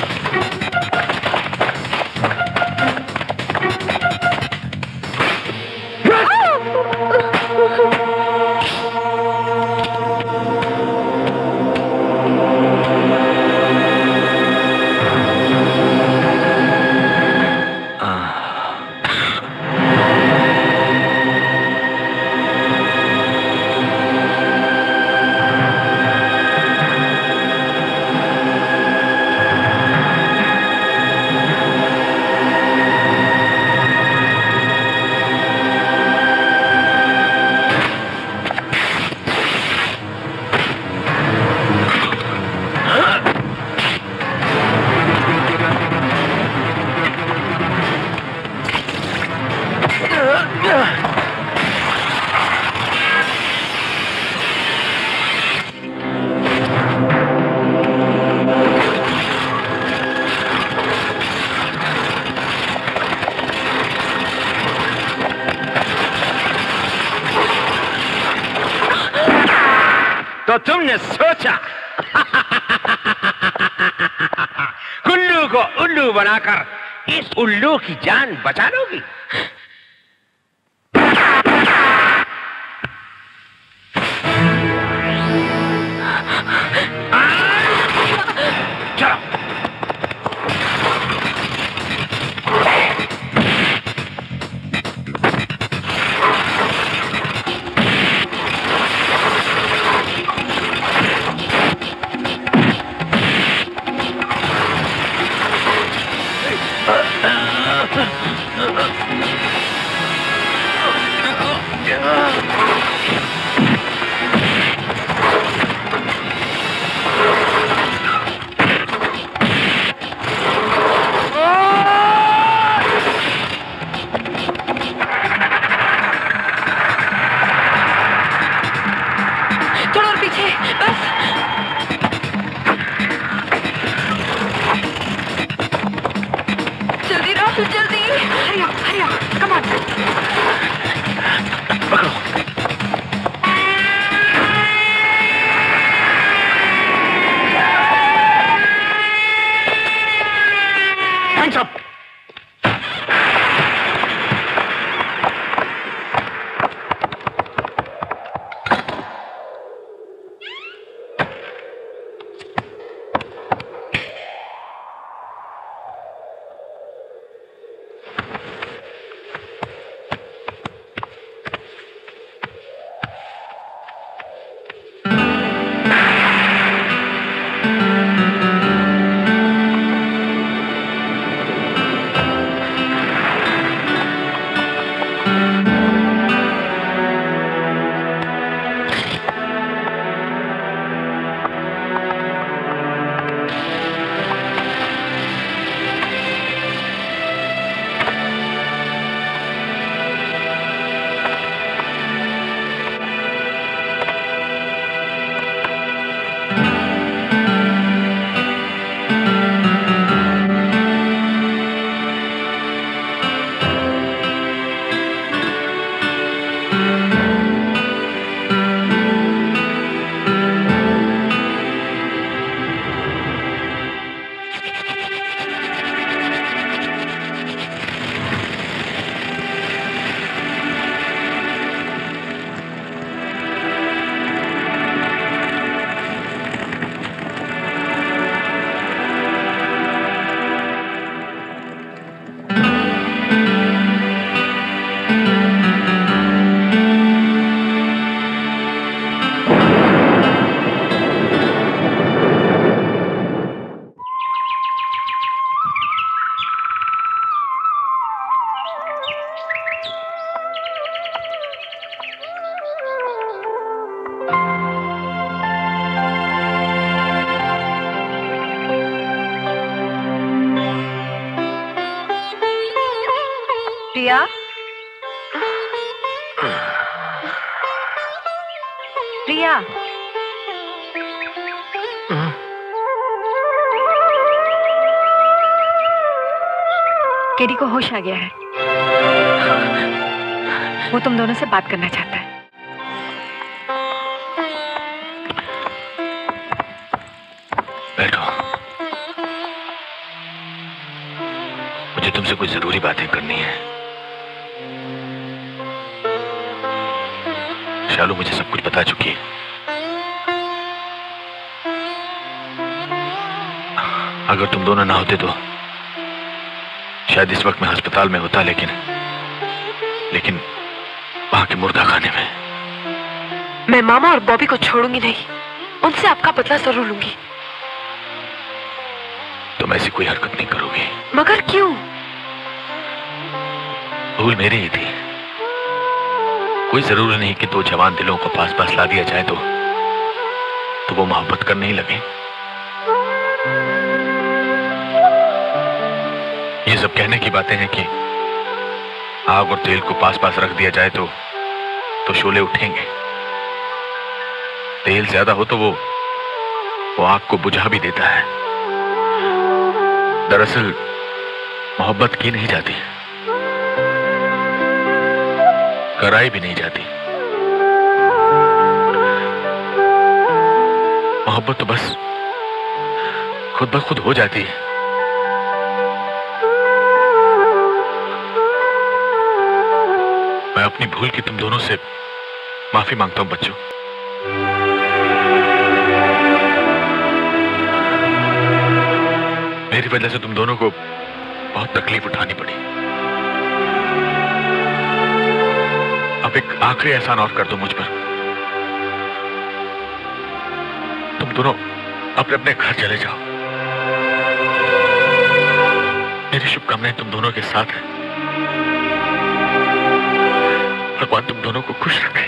तो तुमने सोचा गुल्लू को उल्लू बनाकर इस उल्लू की जान बचा लोगी? चलो। थोड़ा और पीछे, बस। जल्दी राहुल, जल्दी। Hurry up, come on. पकड़ो। Hands up. Priya, Priya, KD को होश आ गया है। वो तुम दोनों से बात करना चाहता है। बैठो। मुझे तुमसे कुछ जरूरी बातें करनी है। शालू मुझे सब कुछ बता चुकी है। अगर तुम दोनों ना होते तो शायद इस वक्त मैं अस्पताल में होता, लेकिन वहां के मुर्गा खाने में। मैं मामा और बॉबी को छोड़ूंगी नहीं, उनसे आपका बदला जरूर लूंगी। तुम ऐसी कोई हरकत नहीं करोगी। मगर क्यों? भूल मेरी ही थी। कोई जरूरी नहीं कि दो जवान दिलों को पास पास ला दिया जाए तो वो मोहब्बत करने ही लगे। ये सब कहने की बातें हैं कि आग और तेल को पास पास रख दिया जाए तो शोले उठेंगे। तेल ज्यादा हो तो वो आग को बुझा भी देता है। दरअसल मोहब्बत की नहीं जाती, कराई भी नहीं जाती। मोहब्बत तो बस खुद ब खुद हो जाती है। मैं अपनी भूल की तुम दोनों से माफी मांगता हूं बच्चों। मेरी वजह से तुम दोनों को बहुत तकलीफ उठानी पड़ी। अब एक आखिरी एहसान और कर दो मुझ पर। तुम दोनों अपने अपने घर चले जाओ। मेरी शुभकामनाएं तुम दोनों के साथ है। भगवान तुम दोनों को खुश रखे।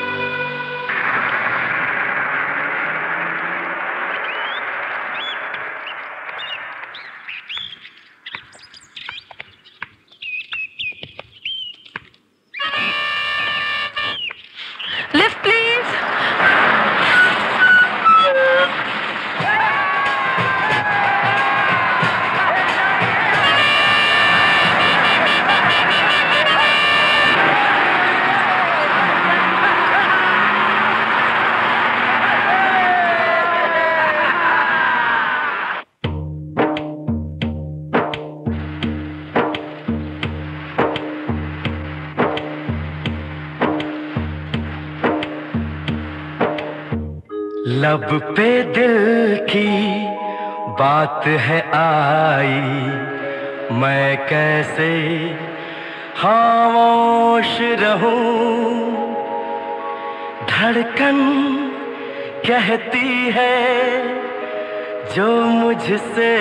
Lift please. लब पे दिल की बात है आई, मैं कैसे खामोश रहूं। धड़कन कहती है जो मुझसे,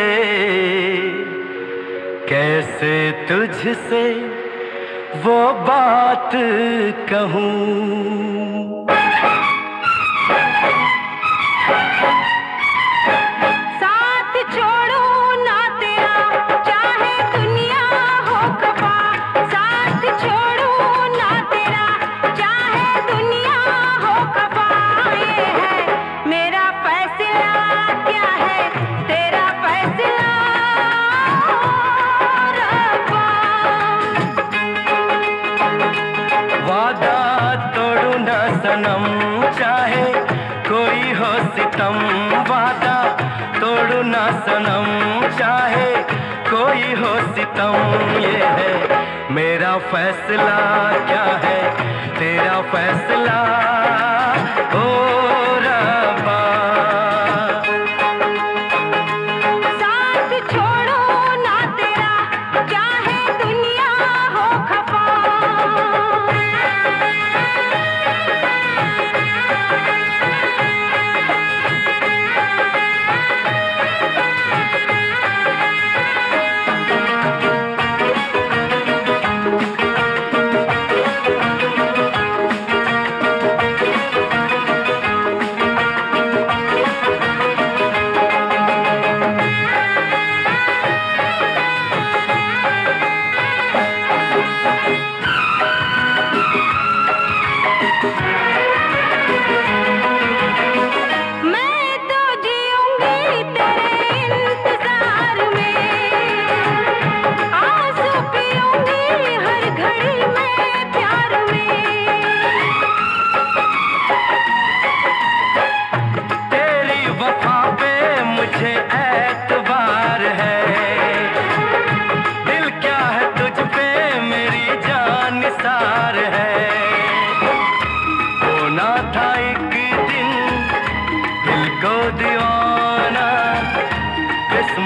कैसे तुझसे वो बात कहूं। साथ छोड़ू ना तेरा चाहे दुनिया हो खफा, साथ छोड़ू ना तेरा चाहे दुनिया हो खफा। ये है मेरा फैसला, क्या है तेरा फैसला रब्बा। वादा तोड़ू ना सनम चाहे कोई हो सितम, वादा तोड़ू ना सनम चाहे कोई हो सितम। ये है मेरा फैसला, क्या है तेरा फैसला ओ रब्बा। साथ छोड़ू ना तेरा चाहे दुनिया हो खफा।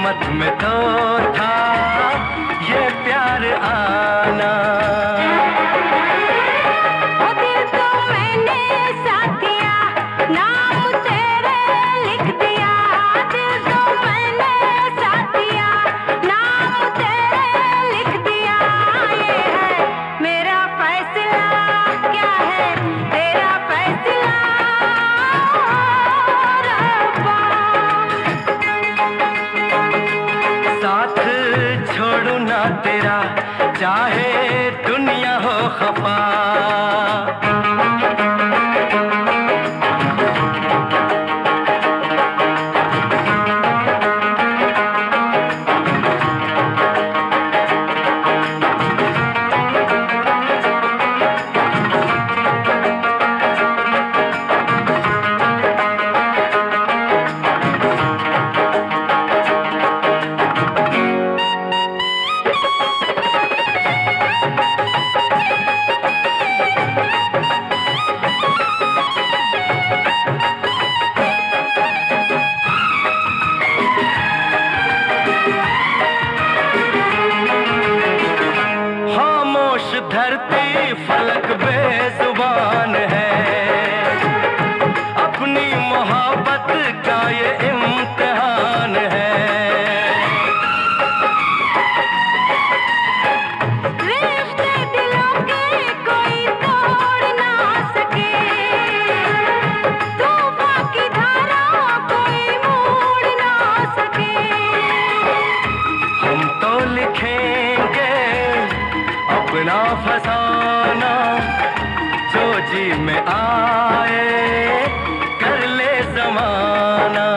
किस्मत में तो था ये प्यार आना। ओ दिल तो मैंने साथ दिया, नाम तेरे लिख दिया। दिल तो मैंने साथ दिया, नाम तेरे लिख दिया। ये है मेरा फैसला, क्या है तेरा फैसला रब्बा। साथ छोड़ू ना तेरा, चाहे दुनिया हो खफा। खामोश धरती फलक बेजुबान है, अपनी मोहब्बत का ये इम्तिहान है। रिश्ते दिलों के कोई तोड़ ना सके, तूफान की धारा कोई मोड़ ना सके। हम तो लिखेंगे अपना फसाना, जो जी में आए कर ले जमाना।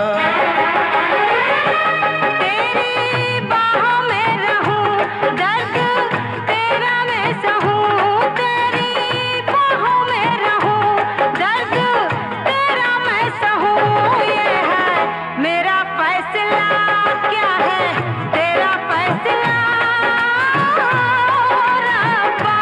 तेरी बाहों में रहूं, दर्द तेरा मैं सहूं। तेरी बाहों में रहूं, दर्द तेरा मैं सहूं। ये है मेरा फैसला, क्या है तेरा फैसला रब्बा।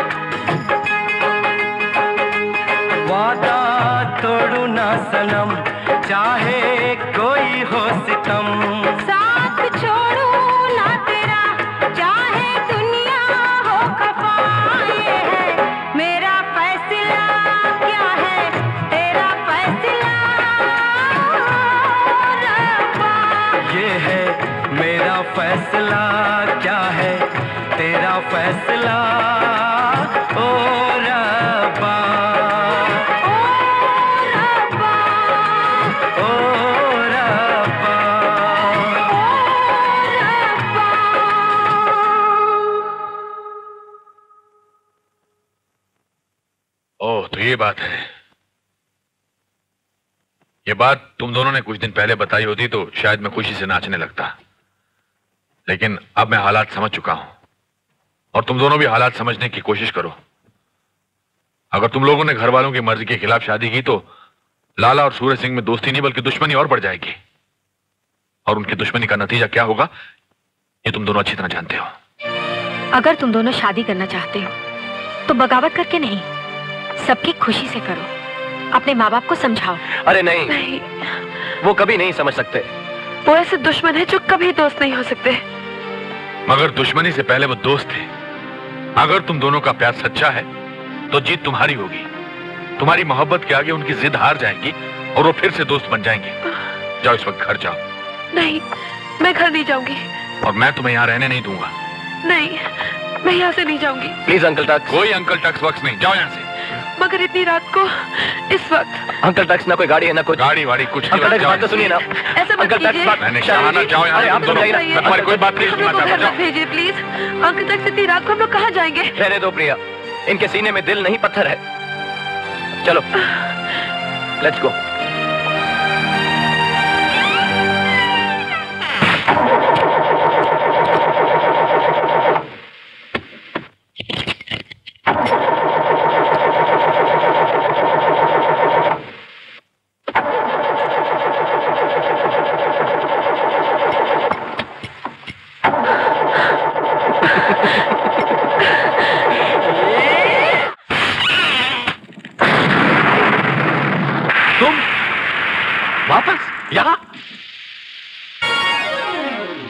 वादा तोड़ू ना सनम, चाहे कोई हो सितम। साथ छोड़ू ना तेरा, चाहे दुनिया हो खफा। ये है मेरा फैसला, क्या है तेरा फैसला रब्बा। ये है मेरा फैसला, क्या है तेरा फैसला ओ रब्बा। ओ रब्बा। ओह, तो ये बात है। ये बात तुम दोनों ने कुछ दिन पहले बताई होती तो शायद मैं खुशी से नाचने लगता, लेकिन अब मैं हालात समझ चुका हूं और तुम दोनों भी हालात समझने की कोशिश करो। अगर तुम लोगों ने घर वालों की मर्जी के खिलाफ शादी की तो लाला और सूरज सिंह में दोस्ती नहीं बल्कि दुश्मनी और बढ़ जाएगी, और उनकी दुश्मनी का नतीजा क्या होगा ये तुम दोनों अच्छी तरह जानते हो। अगर तुम दोनों शादी करना चाहते हो तो बगावत करके नहीं, सबकी खुशी से करो। अपने माँ बाप को समझाओ। अरे नहीं, वो कभी नहीं समझ सकते। वो ऐसे दुश्मन है जो कभी दोस्त नहीं हो सकते। मगर दुश्मनी से पहले वो दोस्त थे। अगर तुम दोनों का प्यार सच्चा है तो जीत तुम्हारी होगी। तुम्हारी मोहब्बत के आगे उनकी जिद हार जाएगी और वो फिर से दोस्त बन जाएंगे। जाओ, इस वक्त घर जाओ। नहीं, मैं घर नहीं जाऊंगी। और मैं तुम्हें यहाँ रहने नहीं दूंगा। नहीं, मैं यहाँ से नहीं जाऊंगी। प्लीज अंकल टक्स। कोई अंकल टक्स वक्त नहीं, जाओ यहाँ से। मगर इतनी रात को, इस वक्त। अंकल टक्स, ना कोई गाड़ी है ना कुछ। गाड़ी वाड़ी कुछ नहीं। अंकल टक्स, बात तो सुनिए ना। ऐसा मत कीजिए। मैंने कहा ना, जाओ यहाँ से। तुम दोनों, मैं तुम्हारी कोई बात नहीं सुनना चाहता। जाओ। भेजिए प्लीज। अंकल टक्स, इतनी रात को हम लोग कहाँ जाएंगे? रहने दो प्रिया, इनके सीने में दिल नहीं पत्थर है। चलो, लेट्स गो। तुम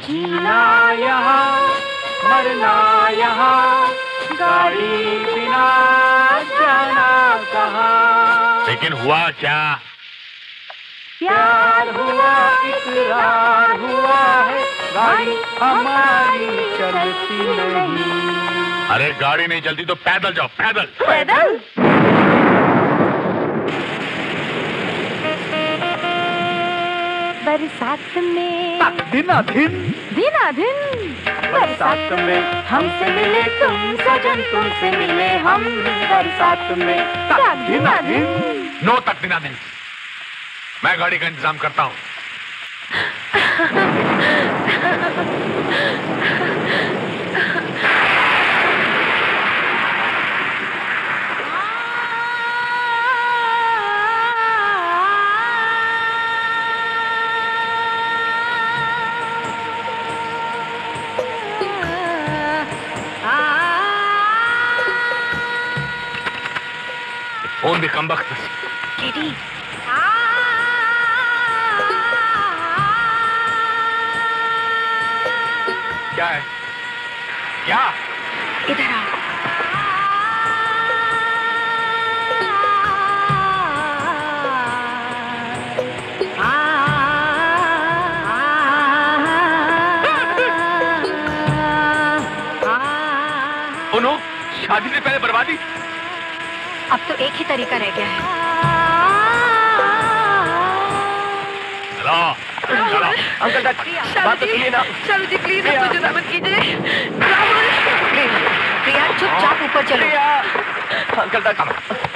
जीना यहाँ मरना यहाँ, गाड़ी बिना जाना कहाँ। लेकिन हुआ क्या? प्यार हुआ, इकरार हुआ है, गाड़ी हमारी चलती नहीं। अरे गाड़ी नहीं चलती तो पैदल जाओ, पैदल। पैदल? बरसात में दिनाधिन बरसात में हमसे मिले तुम सजन, तुमसे मिले हम बरसात में दिनाधिन। नो तक दिनाधिन, मैं गाड़ी का इंतजाम करता हूँ। फोन भी कम वक्त। केडी, क्या है? क्या? इधर आ। सुनो, शादी से पहले बर्बादी। अब तो एक ही तरीका रह गया है। चलो अंकल बात तो सुनिए ना। शालू जी प्लीज आपको जुदा मत कीजिए। राहुल प्रिया चुपचाप ऊपर चलो। अंकल डॉक्टर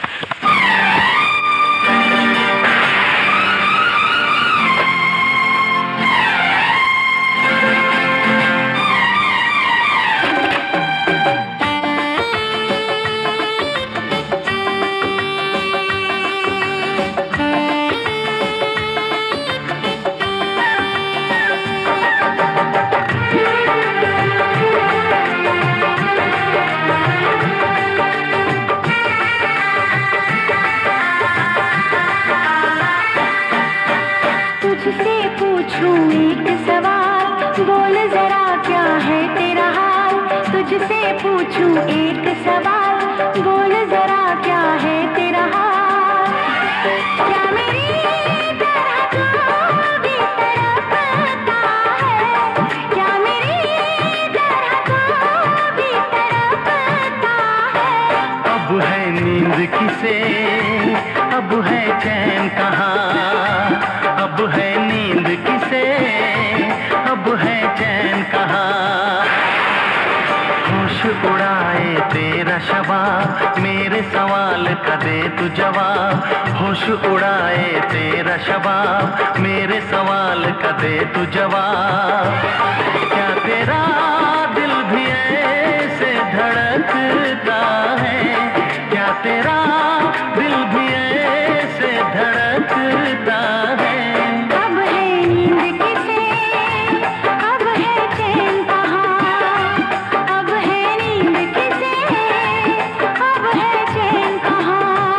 तुझसे पूछूं एक सवाल, बोल जरा क्या है तेरा हाल। तुझसे पूछूं एक सवाल, बोल जरा क्या है तेरा हाल। क्या मेरी तरह तू भी तड़पता है, क्या मेरी तरह तू भी तड़पता है। अब है नींद किसे, अब है चैन कहाँ। अब है नींद किसे, अब है चैन कहाँ। होश उड़ाए तेरा शबाब, मेरे सवाल का दे तू जवाब। होश उड़ाए तेरा शबाब, मेरे सवाल का दे तू जवाब। क्या तेरा दिल भी ऐसे धड़कता है, क्या तेरा दिल भी ऐसे धड़कता है। अब है नींद किसे, अब है चैन कहाँ। अब है नींद किसे, अब है चैन कहाँ।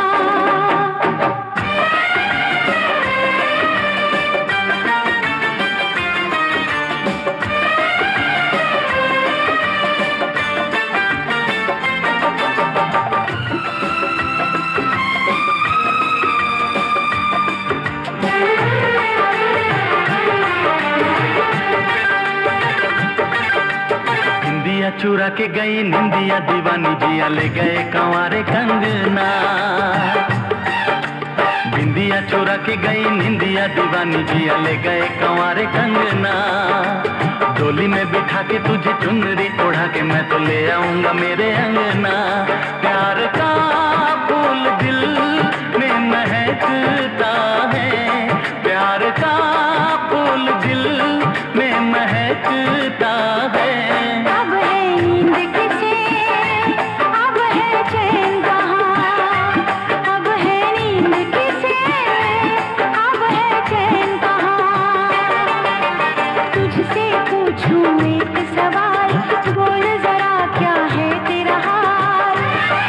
निंदिया चुरा के गई निंदिया दीवानी, जिया ले गए कंवारे कंगना। बिंदिया चुरा के गई निंदिया दीवानी, जिया ले गए कंवारे कंगना। डोली में बिठा के तुझे चुनरी ओढ़ा के मैं तो ले आऊंगा मेरे अंगना। प्यार का फूल दिल में महकता है, प्यार का फूल दिल में महकता है। अब है नींद किसे, अब है चैन कहाँ। अब है नींद किसे, अब है चैन कहाँ। तुझसे पूछूं एक सवाल, बोल जरा क्या है तेरा हाल।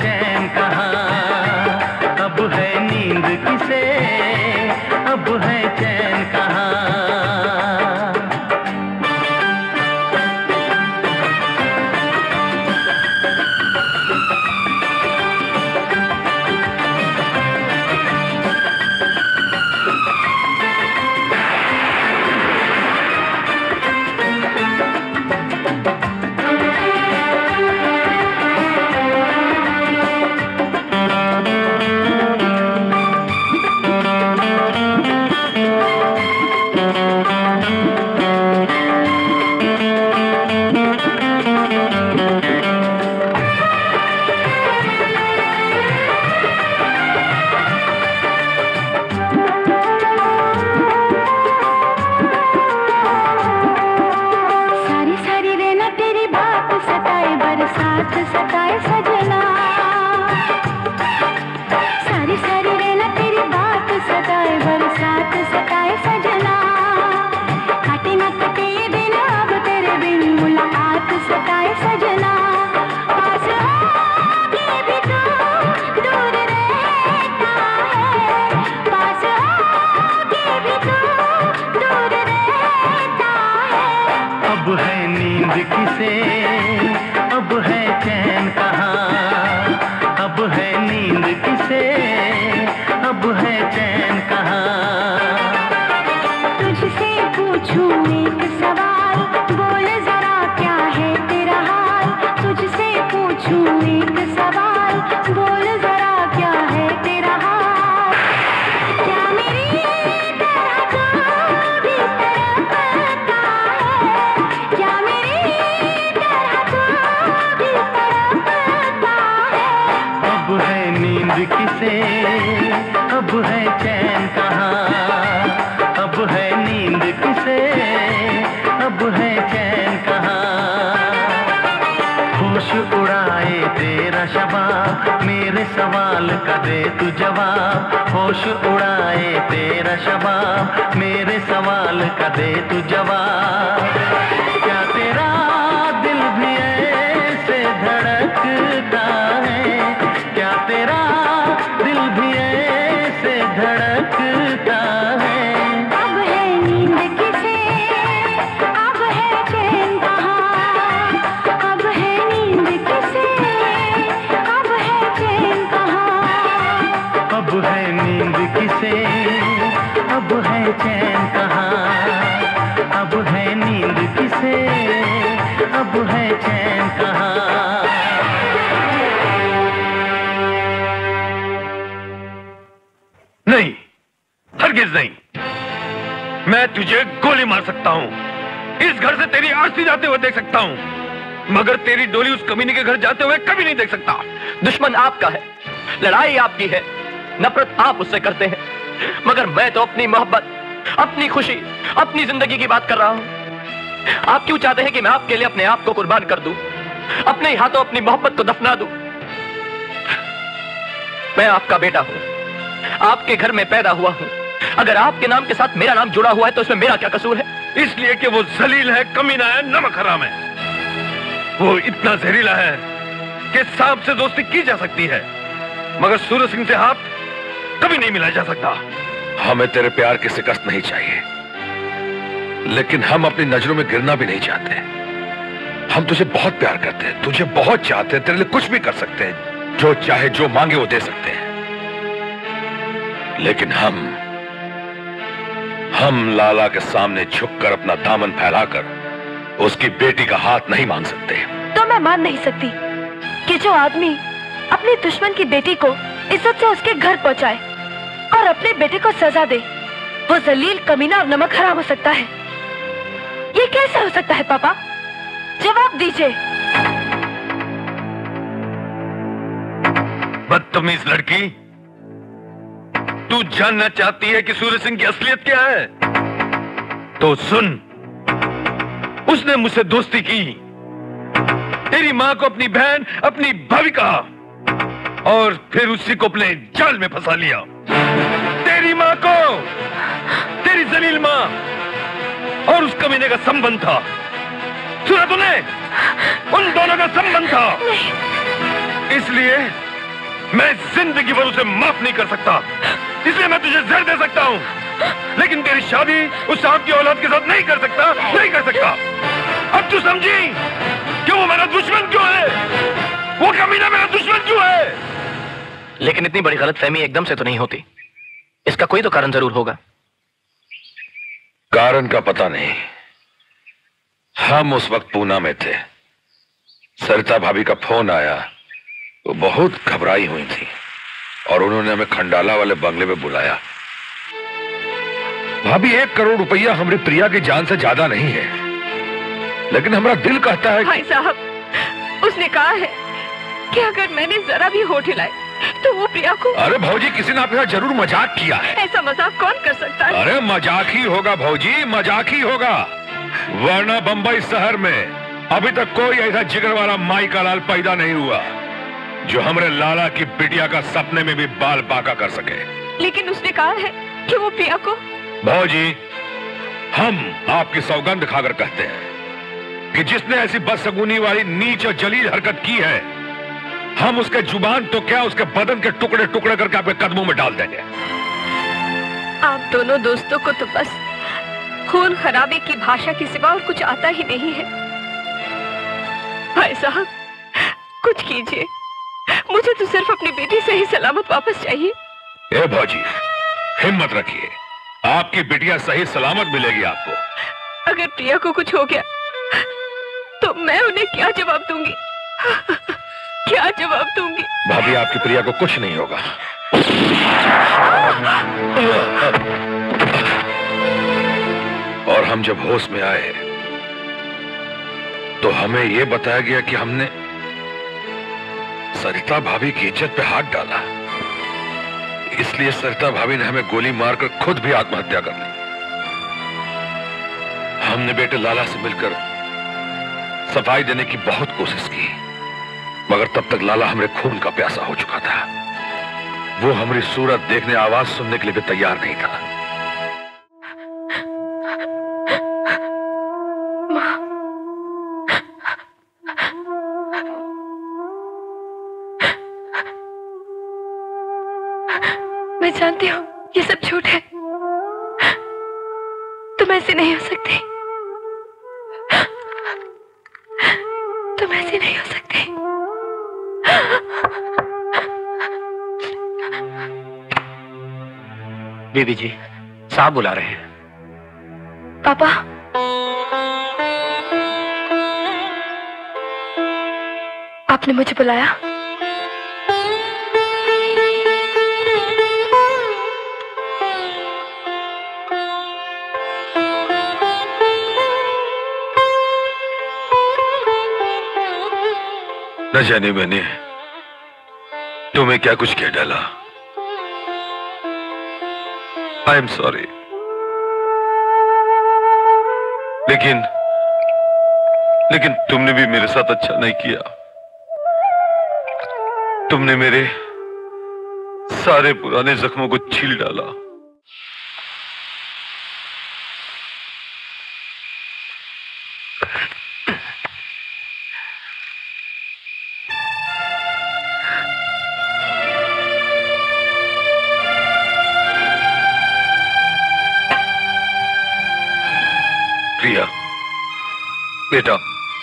चैन कहाँ, अब है नींद किसे, अब है चैन कहाँ। सताए सजना, सारी सारी रहना तेरी बात सताए, बरसात सताए सजना। काटे ना कटे ये दिन अब तेरे बिन, मुलाकात सताए सजना। पास आके भी तू दूर रहता है, पास आके भी तू दूर रहता है। अब है नींद किसे, अब है चैन कहाँ, अब है नींद किसे, अब है चैन कहाँ। तुझसे पूछूं एक सवाल, बोल जरा क्या है तेरा हाल। तुझसे पूछूं एक सवाल, बोल जरा क्या है तेरा हाल। क्या मेरी तरह तू भी तड़पता है, क्या मेरी तरह तू भी तड़पता है। अब है नींद किसे, अब है चैन कहाँ, अब है नींद किसे, अब है चैन कहाँ। होश उड़ाए तेरा शबाब, मेरे सवाल का दे तू जवाब। होश उड़ाए तेरा शबाब, मेरे सवाल का दे तू जवाब। क्या तेरा दिल भी ऐसे धड़कता है, क्या तेरा दिल भी ऐसे धड़कता है। अब है नींद किसे, अब है चैन कहाँ, अब है नींद किसे, अब है चैन कहाँ। अब है नींद किसे, अब है चैन कहाँ, अब है नींद किसे, अब है चैन कहाँ। नहीं, हरगिज नहीं। मैं तुझे गोली मार सकता हूं, इस घर से तेरी आरती जाते हुए देख सकता हूं, मगर तेरी डोली उस कमीने के घर जाते हुए कभी नहीं देख सकता। दुश्मन आपका है, लड़ाई आपकी है, नफरत आप उससे करते हैं, मगर मैं तो अपनी मोहब्बत, अपनी खुशी, अपनी जिंदगी की बात कर रहा हूं। आप क्यों चाहते हैं कि मैं आपके लिए अपने आप को कुर्बान कर दूं, अपने ही हाथों अपनी मोहब्बत को दफना दूं? मैं आपका बेटा हूं, आपके घर में पैदा हुआ हूं। अगर आपके नाम के साथ मेरा नाम जुड़ा हुआ है तो इसमें मेरा क्या कसूर है? इसलिए कि वो जलील है, कमीना है, नमक हराम है। वो इतना जहरीला है कि सांप से दोस्ती की जा सकती है, मगर सूरज सिंह से हाथ कभी नहीं मिलाया जा सकता। हमें तेरे प्यार की शिकस्त नहीं चाहिए, लेकिन हम अपनी नजरों में गिरना भी नहीं चाहते। हम तुझे बहुत प्यार करते हैं, तुझे बहुत चाहते हैं, तेरे लिए कुछ भी कर सकते हैं, जो चाहे जो मांगे वो दे सकते हैं। लेकिन हम लाला के सामने झुककर अपना दामन फैलाकर उसकी बेटी का हाथ नहीं मांग सकते। तो मैं मान नहीं सकती कि जो आदमी अपनी दुश्मन की बेटी को इज्जत से उसके घर पहुंचाए और अपने बेटे को सजा दे, वो जलील, कमीना और नमक हराम हो सकता है। ये कैसे हो सकता है पापा? जवाब दीजिए। बदतमीज लड़की, तू जानना चाहती है कि सूरज सिंह की असलियत क्या है? तो सुन, उसने मुझसे दोस्ती की, तेरी मां को अपनी बहन, अपनी भाभी कहा, और फिर उसी को अपने जाल में फंसा लिया। तेरी मां को, तेरी जलील मां और उस कमीने का संबंध था। सुना तूने? उन दोनों का संबंध था। इसलिए मैं जिंदगी भर उसे माफ नहीं कर सकता, इसलिए मैं तुझे जहर दे सकता हूँ, लेकिन तेरी शादी उस सांप की औलाद के साथ नहीं कर सकता, नहीं कर सकता। अब तू समझी कि वो मेरा दुश्मन क्यों है, वो कमीना मेरा दुश्मन क्यों है। लेकिन इतनी बड़ी गलतफहमी एकदम से तो नहीं होती, इसका कोई तो कारण जरूर होगा। कारण का पता नहीं। हम उस वक्त पूना में थे, सरिता भाभी का फोन आया, वो बहुत घबराई हुई थी और उन्होंने हमें खंडाला वाले बंगले में बुलाया। भाभी 1 करोड़ रुपया हमारी प्रिया की जान से ज्यादा नहीं है, लेकिन हमारा दिल कहता है भाई साहब, उसने कहा है कि अगर मैंने जरा भी होठ हिलाए तो वो प्रिया को। अरे भौजी, किसी ने आपके साथ जरूर मजाक किया है। ऐसा मजाक कौन कर सकता है? अरे मजाक ही होगा भौजी, मजाक ही होगा, वरना बंबई शहर में अभी तक कोई ऐसा जिगर वाला माई का लाल पैदा नहीं हुआ जो हमारे लाला की बिटिया का सपने में भी बाल बांका कर सके। लेकिन उसने कहा है कि वो प्रिया को। भौजी, हम आपकी सौगंध खाकर कहते हैं कि जिसने ऐसी बदसगुनी वाली नीच और जलील हरकत की है, हम उसके जुबान तो क्या उसके बदन के टुकड़े टुकड़े करके आपके कदमों में डाल देंगे। आप दोनों दोस्तों को तो बस खून खराबे की भाषा के सिवा और कुछ आता ही नहीं है। भाई साहब, कुछ कीजिए, मुझे तो सिर्फ अपनी बेटी सही सलामत वापस चाहिए। ए भौजी, हिम्मत रखिए, आपकी बिटिया सही सलामत मिलेगी आपको। अगर प्रिया को कुछ हो गया तो मैं उन्हें क्या जवाब दूंगी? क्या जवाब दूंगी? भाभी, आपकी प्रिया को कुछ नहीं होगा। और हम जब होश में आए तो हमें यह बताया गया कि हमने सरिता भाभी की इज्जत पे हाथ डाला, इसलिए सरिता भाभी ने हमें गोली मारकर खुद भी आत्महत्या कर ली। हमने बेटे लाला से मिलकर सफाई देने की बहुत कोशिश की, मगर तब तक लाला हमारे खून का प्यासा हो चुका था। वो हमारी सूरत देखने, आवाज सुनने के लिए भी तैयार नहीं था। मैं जानती हूँ ये सब झूठ है, तुम ऐसे नहीं हो सकते, तुम ऐसे नहीं हो सकते। बीबी जी, साहब बुला रहे हैं। पापा, आपने मुझे बुलाया? न जाने मैंने तुम्हें क्या कुछ कह डाला। आई एम सॉरी, लेकिन तुमने भी मेरे साथ अच्छा नहीं किया। तुमने मेरे सारे पुराने जख्मों को छील डाला। प्रिया, बेटा,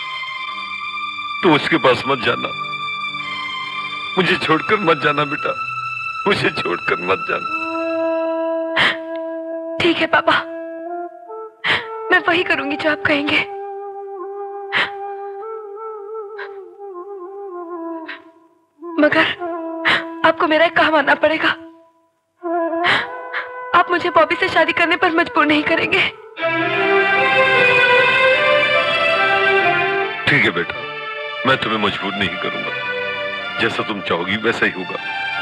तू उसके पास मत जाना, मुझे छोड़कर मत जाना बेटा, मुझे छोड़कर मत जाना। ठीक है पापा, मैं वही करूंगी जो आप कहेंगे। मगर आपको मेरा एक कहा मानना पड़ेगा, आप मुझे बॉबी से शादी करने पर मजबूर नहीं करेंगे। ठीक है बेटा, मैं तुम्हें मजबूर नहीं करूंगा, जैसा तुम चाहोगी वैसा ही होगा।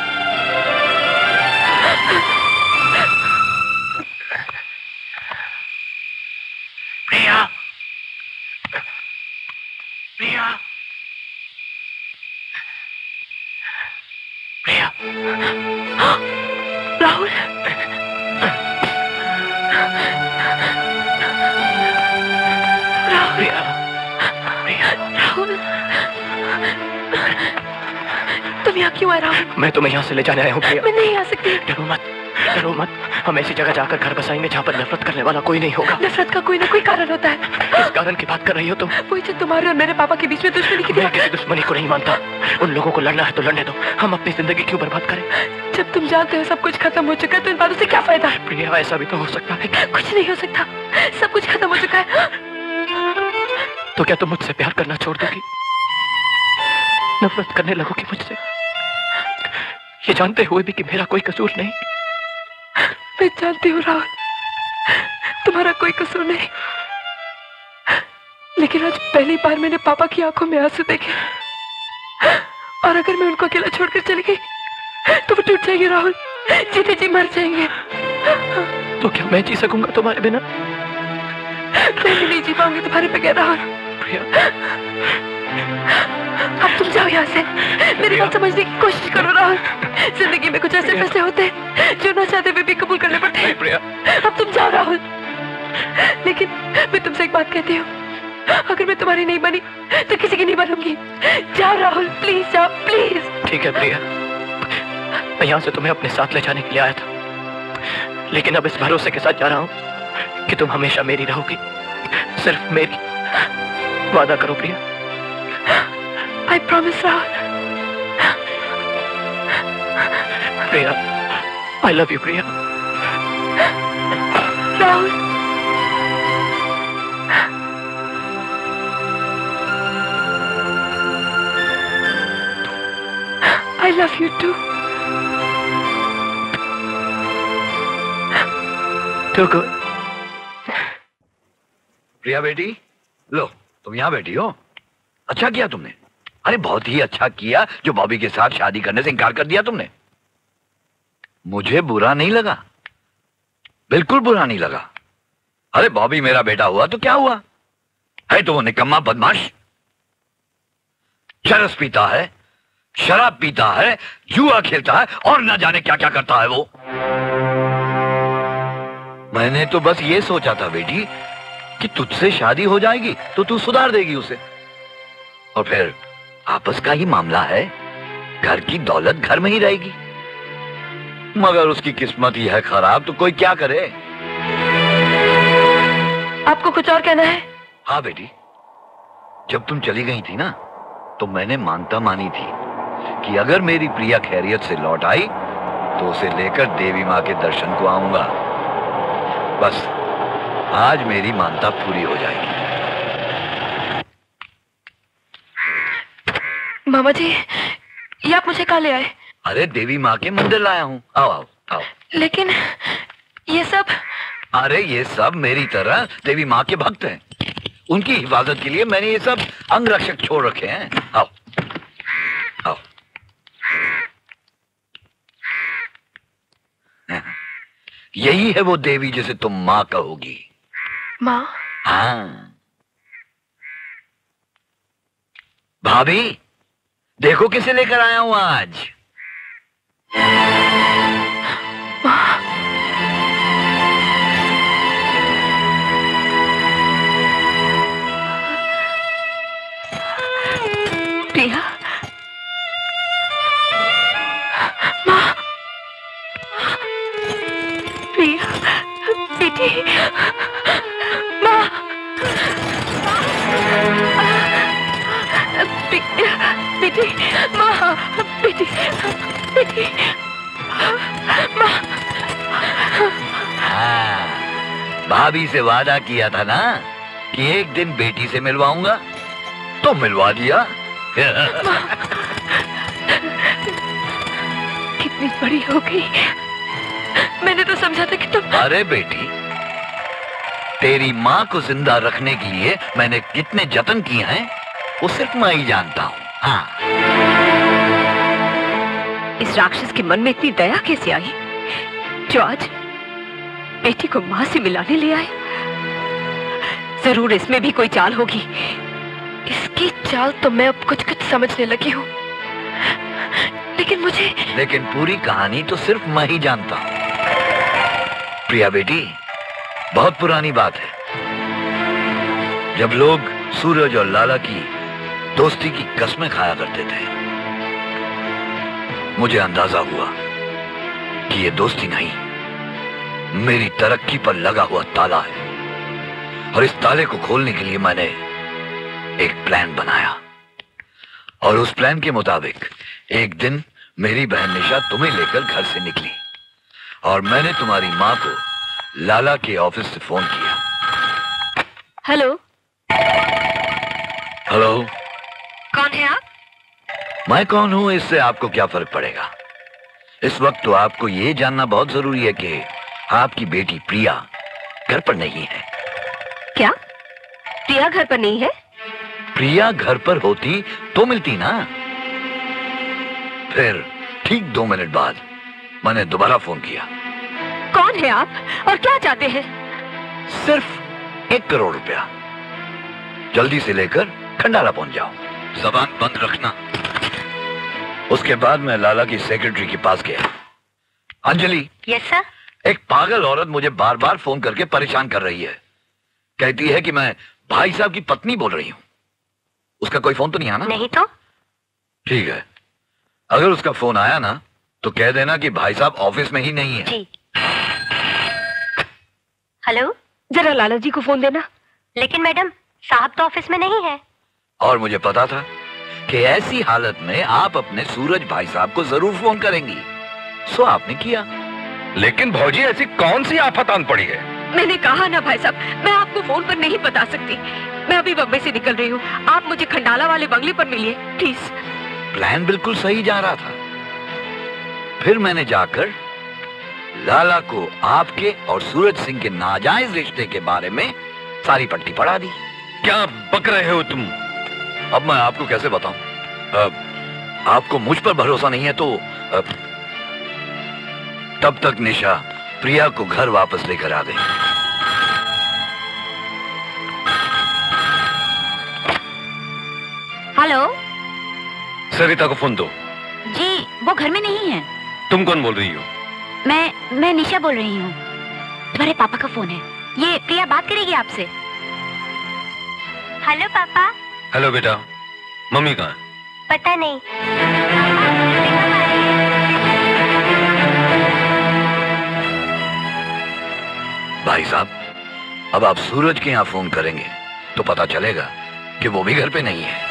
प्रिया, प्रिया, प्रिया, राहुल, राहुल, तुम यहाँ क्यों है राहुल? मैं तुम्हें यहाँ से ले जाने आया हूँ प्रिया। मैं नहीं आ सकती। डरो मत, डरो मत। हम ऐसी जगह जाकर घर बसाएंगे जहाँ पर नफरत करने वाला कोई नहीं होगा। नफरत का कोई ना कोई कारण होता है। किस कारण की बात कर रही हो तुम? वही जो तुम्हारे और मेरे पापा के बीच में दुश्मनी की। मैं किसी दुश्मनी को नहीं मानता। उन लोगों को लड़ना है तो लड़ने दो, हम अपनी जिंदगी क्यों बर्बाद करें? जब तुम जानते हो सब कुछ खत्म हो चुका है तो इन बातों से क्या फायदा? प्रिया ऐसा भी तो हो सकता है। कुछ नहीं हो सकता, सब कुछ खत्म हो चुका है। तो क्या तुम मुझसे प्यार करना छोड़ दोगी? नफरत करने लगोगी मुझसे, ये जानते हुए भी कि मेरा कोई कसूर नहीं? मैं जानती हूँ राहुल, तुम्हारा कोई कसूर नहीं, लेकिन आज पहली बार मैंने पापा की आंखों में आंसू देखे, और अगर मैं उनको अकेला छोड़कर चली गई तो वो टूट जाएंगे राहुल, जीते जी मर जाएंगे। तो क्या मैं जी सकूंगा तुम्हारे बिना? मैं भी नहीं जी पाऊंगी तुम्हारे बगैर राहुल। अब तुम जाओ यहाँ से, मेरी बात समझने की कोशिश करो राहुल। जिंदगी में कुछ ऐसे फैसले होते हैं जो ना चाहते हुए भी कबूल करने पड़ते हैं। अब तुम जाओ राहुल, लेकिन मैं तुमसे एक बात कहती हूँ, अगर मैं तुम्हारी नहीं बनी तो किसी की नहीं बनूंगी। जाओ राहुल, प्लीज जाओ, प्लीज। ठीक है प्रिया, मैं यहाँ से तुम्हें अपने साथ ले जाने के लिए आया था, लेकिन अब इस भरोसे के साथ जा रहा हूँ कि तुम हमेशा मेरी रहोगी, सिर्फ मेरी। वादा करो प्रिया। I promise Rahul. Priya, I love you Priya. Rahul, I love you too। Too good। प्रिया बेटी, लो तुम यहाँ बैठी हो। अच्छा किया तुमने, अरे बहुत ही अच्छा किया जो बॉबी के साथ शादी करने से इनकार कर दिया तुमने। मुझे बुरा नहीं लगा, बिल्कुल बुरा नहीं लगा। अरे बॉबी मेरा बेटा हुआ तो क्या हुआ, है तो वो निकम्मा बदमाश, चरस पीता है, शराब पीता है, जुआ खेलता है और न जाने क्या क्या करता है वो। मैंने तो बस ये सोचा था बेटी कि तुझसे शादी हो जाएगी तो तू सुधार देगी उसे, और फिर आपस का ही मामला है, घर की दौलत घर में ही रहेगी। मगर उसकी किस्मत ही है खराब, तो कोई क्या करे। आपको कुछ और कहना है? हाँ बेटी, जब तुम चली गई थी ना तो मैंने मानता मानी थी कि अगर मेरी प्रिया खैरियत से लौट आई तो उसे लेकर देवी माँ के दर्शन को आऊंगा। बस आज मेरी मानता पूरी हो जाएगी। मामा जी, ये आप मुझे कहाँ ले आए? अरे देवी माँ के मंदिर लाया हूँ, आओ आओ आओ। लेकिन ये सब? अरे ये सब मेरी तरह देवी माँ के भक्त हैं, उनकी हिफाजत के लिए मैंने ये सब अंग रक्षक छोड़ रखे हैं। आओ आओ। यही है वो देवी जिसे तुम माँ कहोगी। माँ? हाँ भाभी, देखो किसे लेकर आया हूं आज। प्रिया, माँ, प्रिया, बेटी, माँ, बेटी, माँ, बेटी, बेटी, माँ। हाँ, भाभी से वादा किया था ना कि एक दिन बेटी से मिलवाऊंगा, तो मिलवा दिया। कितनी बड़ी हो गई, मैंने तो समझा था कि तुम। अरे बेटी, तेरी माँ को जिंदा रखने के लिए मैंने कितने जतन किए हैं वो सिर्फ मैं ही जानता हूँ। हाँ। इस राक्षस के मन में इतनी दया कैसे आई जो आज बेटी को माँ से मिलाने ले आए? जरूर इसमें भी कोई चाल होगी। इसकी चाल तो मैं अब कुछ कुछ समझने लगी हूँ, लेकिन पूरी कहानी तो सिर्फ मैं ही जानता हूँ। प्रिया बेटी, बहुत पुरानी बात है, जब लोग सूरज और लाला की दोस्ती की कस्में खाया करते थे, मुझे अंदाजा हुआ कि ये दोस्ती नहीं, मेरी तरक्की पर लगा हुआ ताला है। और इस ताले को खोलने के लिए मैंने एक प्लान बनाया। और उस प्लान के मुताबिक एक दिन मेरी बहन निशा तुम्हें लेकर घर से निकली और मैंने तुम्हारी माँ को लाला के ऑफिस से फोन किया। हेलो। हेलो। कौन है आप? मैं कौन हूं इससे आपको क्या फर्क पड़ेगा? इस वक्त तो आपको यह जानना बहुत जरूरी है कि आपकी बेटी प्रिया घर पर नहीं है। क्या प्रिया घर पर नहीं है? प्रिया घर पर होती तो मिलती ना। फिर ठीक 2 मिनट बाद मैंने दोबारा फोन किया। कौन है आप और क्या चाहते हैं? सिर्फ 1 करोड़ रुपया, जल्दी से लेकर खंडाला पहुंच जाओ। जबान बंद रखना। उसके बाद मैं लाला की सेक्रेटरी के पास गया। अंजलि। Yes sir. एक पागल औरत मुझे बार बार फोन करके परेशान कर रही है। कहती है कि मैं भाई साहब की पत्नी बोल रही हूं। उसका कोई फोन तो नहीं आना? नहीं तो। ठीक है, अगर उसका फोन आया ना तो कह देना कि भाई साहब ऑफिस में ही नहीं है। जी। हेलो। जरा लाला जी को फोन देना। लेकिन मैडम साहब तो ऑफिस में नहीं है। और मुझे पता था कि ऐसी हालत में आप अपने सूरज भाई साहब को जरूर फोन करेंगी, सो आपने किया। लेकिन भौजी ऐसी कौन सी आफत आन पड़ी है? मैंने कहा ना भाई साहब, मैं आपको फोन पर नहीं बता सकती। मैं अभी बम्बई से निकल रही हूँ, आप मुझे खंडाला वाले बंगले पर मिलिए प्लीज। प्लान बिल्कुल सही जा रहा था। फिर मैंने जाकर लाला को आपके और सूरज सिंह के नाजायज रिश्ते के बारे में सारी पट्टी पढ़ा दी। क्या बक रहे हो तुम? अब मैं आपको कैसे बताऊं? आपको मुझ पर भरोसा नहीं है तो तब तक निशा प्रिया को घर वापस लेकर आ गई। हेलो। सरिता को फोन दो। जी वो घर में नहीं है। तुम कौन बोल रही हो? मैं निशा बोल रही हूँ। तुम्हारे पापा का फोन है, ये प्रिया बात करेगी आपसे। हेलो पापा। हेलो बेटा, मम्मी कहाँ है? पता नहीं। भाई साहब, अब आप सूरज के यहाँ फोन करेंगे तो पता चलेगा कि वो भी घर पे नहीं है।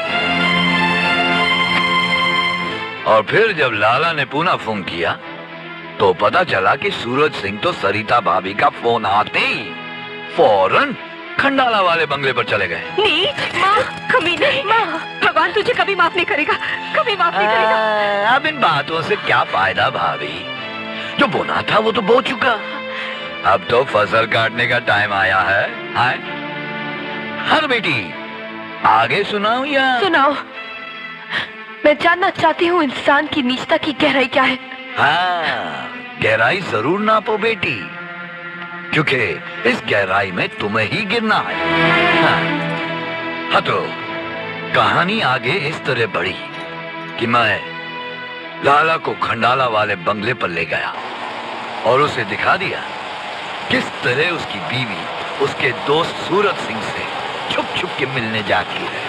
और फिर जब लाला ने पुनः फोन किया तो पता चला कि सूरज सिंह तो सरिता भाभी का फोन आते ही फौरन खंडाला वाले बंगले पर चले गए। नीच, माँ, कमीने, माँ, भगवान तुझे कभी माफ नहीं करेगा, कभी माफ नहीं करेगा। अब इन बातों से क्या फायदा भाभी? जो बोना था वो तो बो चुका। अब तो फसल काटने का टाइम आया है। हाँ बेटी, आगे सुनाऊं या? सुनाओ। मैं जानना चाहती हूँ इंसान की नीचता की गहराई क्या है। हाँ, गहराई जरूर नापो बेटी, क्योंकि इस गहराई में तुम्हें ही गिरना है। हाँ तो कहानी आगे इस तरह बढ़ी कि मैं लाला को खंडाला वाले बंगले पर ले गया और उसे दिखा दिया किस तरह उसकी बीवी उसके दोस्त सूरज सिंह से छुप छुप के मिलने जाती है।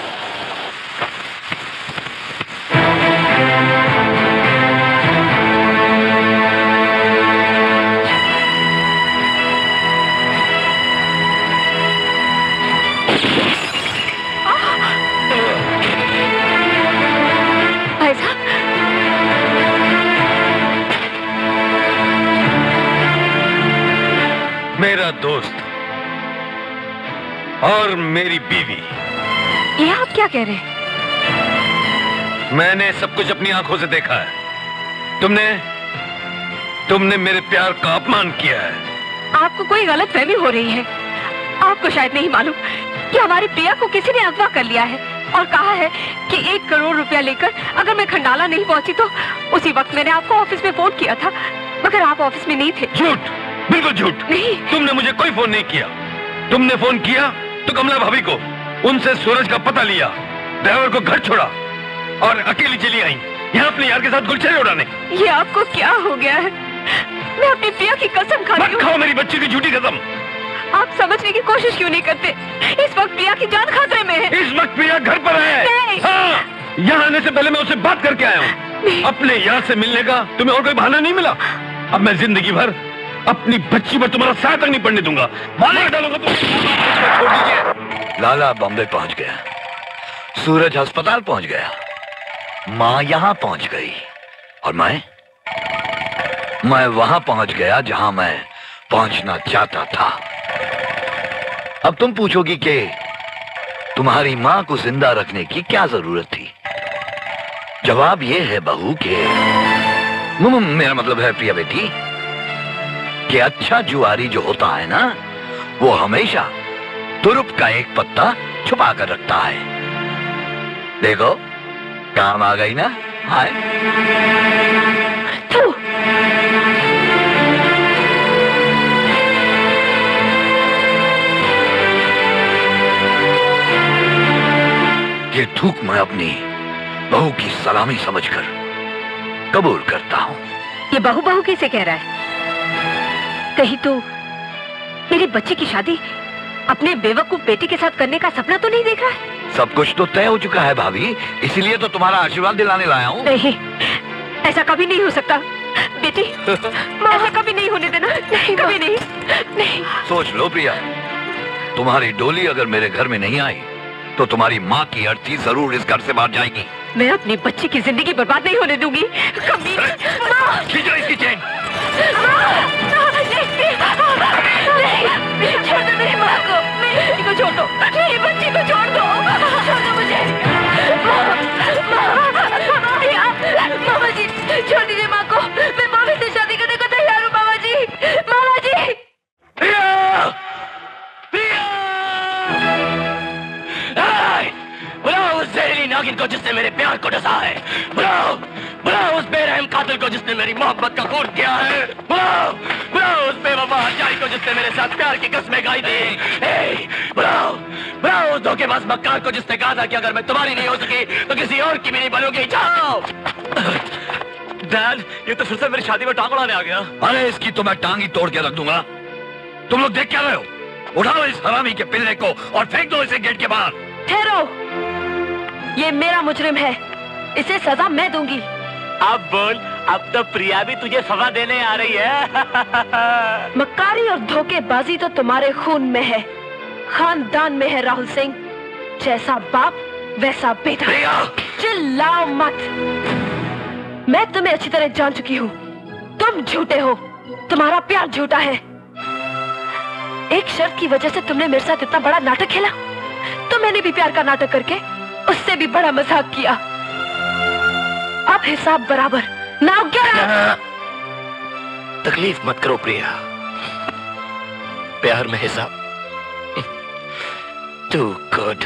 मेरा दोस्त और मेरी बीवी। ये आप क्या कह रहे हैं? मैंने सब कुछ अपनी आंखों से देखा है। तुमने मेरे प्यार का अपमान किया है। आपको कोई गलतफहमी हो रही है। आपको शायद नहीं मालूम कि हमारी प्रिया को किसी ने अगवा कर लिया है और कहा है कि 1 करोड़ रुपया लेकर अगर मैं खंडाला नहीं पहुंची तो उसी वक्त मैंने आपको ऑफिस में फोन किया था, मगर आप ऑफिस में नहीं थे। झूठ, बिल्कुल झूठ। नहीं, तुमने मुझे कोई फोन नहीं किया। तुमने फोन किया तो कमला भाभी को, उनसे सूरज का पता लिया, ड्राइवर को घर छोड़ा और अकेली चली आई यहाँ अपने यार के साथ गुलछरे उड़ाने। ये आपको क्या हो गया है? मैं अपनी प्रिया की कसम खाती हूँ। खाओ मेरी बच्ची की झूठी कसम। आप समझने की कोशिश क्यों नहीं करते? इस वक्त प्रिया की जान खतरे में है। इस वक्त प्रिया घर पर है। नहीं। हाँ, यहाँ आने से पहले मैं उससे बात करके आया हूँ। अपने यार से मिलने का तुम्हें और कोई बहाना नहीं मिला? अब मैं जिंदगी भर अपनी बच्ची पर तुम्हारा साथ तक नहीं पड़ने दूंगा। मार डालूंगा तुम्हें। छोड़ दीजिए। लाला बॉम्बे पहुंच गया, सूरज अस्पताल पहुंच गया, मां यहां पहुंच गई, और मैं वहां पहुंच गया जहां मैं पहुंचना चाहता था। अब तुम पूछोगी कि तुम्हारी मां को जिंदा रखने की क्या जरूरत थी? जवाब यह है बहू के मेरा मतलब है प्रिया बेटी कि अच्छा जुआरी जो होता है ना, वो हमेशा तुरुप का एक पत्ता छुपा कर रखता है। देखो काम आ गई ना। हाय ये थूक मैं अपनी बहू की सलामी समझकर कबूल करता हूं। ये बहू बहू कैसे कह रहा है? कहीं तो मेरी बच्ची की शादी अपने बेवकूफ बेटी के साथ करने का सपना तो नहीं देख रहा है? सब कुछ तो तय हो चुका है भाभी, इसीलिए तो तुम्हारा आशीर्वाद दिलाने लाया हूँ। नहीं, ऐसा कभी नहीं हो सकता बेटी। ऐसा कभी नहीं होने देना। नहीं, कभी नहीं। नहीं। सोच लो प्रिया, तुम्हारी डोली अगर मेरे घर में नहीं आई तो तुम्हारी माँ की अर्थी जरूर इस घर से बाहर जाएगी। मैं अपनी बच्ची की जिंदगी बर्बाद नहीं होने दूंगी कभी। खींचो इसकी चेन। छोड़ दो मेरी माँ को, मेरी बच्ची को छोड़ दो, मेरी बच्ची को छोड़ दो, छोड़ दो मुझे। मामा जी छोड़ दीजिए माँ को, मैं मामी से शादी करने को तैयार हूँ। मामा जी, मामा जी। बुलाओ उस जहरीली नागिन को जिसने मेरे प्यार को डसा है। बुलाओ उस बेरहम कातिल को जिसने मेरी मोहब्बत का खून किया है। बुलाओ उस बेवफा हत्यारी को जिसने मेरे साथ प्यार की कस्में खाई थी। बुलाओ उस धोखेबाज मक्कार को जिसने कहा था कि अगर मैं तुम्हारी नहीं हो सकी तो किसी और की भी नहीं बनूंगी। जाओ। डैड, ये तो फिर से मेरी शादी में टांग उड़ाने आ गया। अरे इसकी तो मैं टांग ही तोड़ के रख दूंगा। तुम लोग देख क्या रहे हो? उठाओ इस हरामी के पिल्ले को और फेंक दो इसे गेट के बाहर। ठहरो, ये मेरा मुजरिम है, इसे सजा मैं दूंगी। अब बोल, अब तो प्रिया भी तुझे सजा देने आ रही है। मक्कारी और धोखेबाजी तो तुम्हारे खून में है, खानदान में है राहुल सिंह। जैसा बाप वैसा बेटा। चिल्लाओ मत, मैं तुम्हें अच्छी तरह जान चुकी हूँ। तुम झूठे हो, तुम्हारा प्यार झूठा है। एक शर्त की वजह से तुमने मेरे साथ इतना बड़ा नाटक खेला, तो मैंने भी प्यार का नाटक करके उससे भी बड़ा मजाक किया। अब हिसाब बराबर। Now get out. तकलीफ मत करो प्रिया, प्यार में हिसाब टू गुड।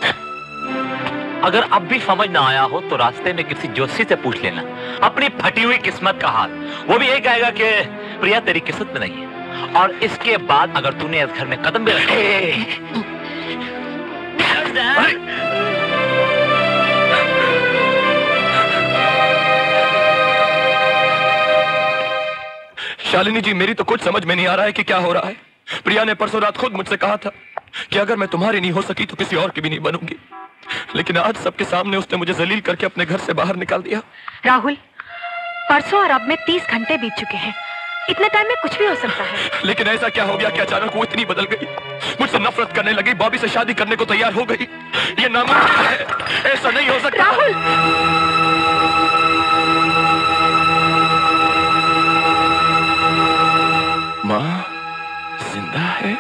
अगर अब भी समझ ना आया हो तो रास्ते में किसी जोशी से पूछ लेना अपनी फटी हुई किस्मत का हाल। वो भी यही कहेगा कि प्रिया तेरी किस्मत में नहीं है। और इसके बाद अगर तूने इस घर में कदम भी रखा शालिनी जी, मेरी तो कुछ समझ में नहीं आ रहा है कि क्या हो रहा है। प्रिया ने परसों रात खुद मुझसे कहा था कि अगर मैं तुम्हारी नहीं हो सकी तो किसी और की भी नहीं बनूंगी, लेकिन आज सबके सामने उसने मुझे जलील करके अपने घर से बाहर निकाल दिया। राहुल, परसों और अब में 30 घंटे बीत चुके हैं। इतने टाइम में कुछ भी हो सकता है। लेकिन ऐसा क्या हो गया कि अचानक वो इतनी बदल गई, मुझसे नफरत करने लगी, बॉबी से शादी करने को तैयार हो गई। ये नामुमकिन है, ऐसा नहीं हो सकता। राहुल, माँ जिंदा है?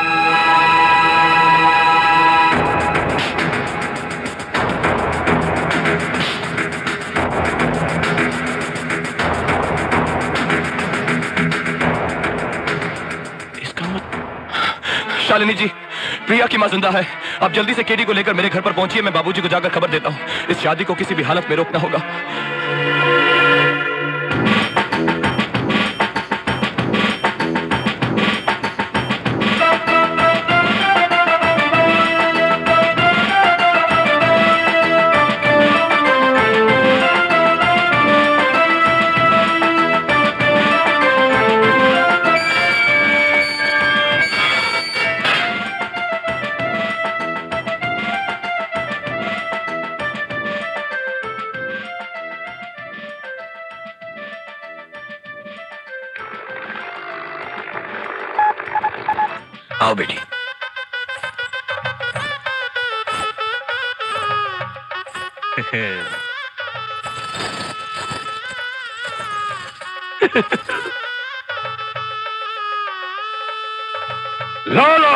शालिनी जी, प्रिया की मां जिंदा है। आप जल्दी से केडी को लेकर मेरे घर पर पहुंचिए। मैं बाबूजी को जाकर खबर देता हूं। इस शादी को किसी भी हालत में रोकना होगा। आओ बेटी। लाला,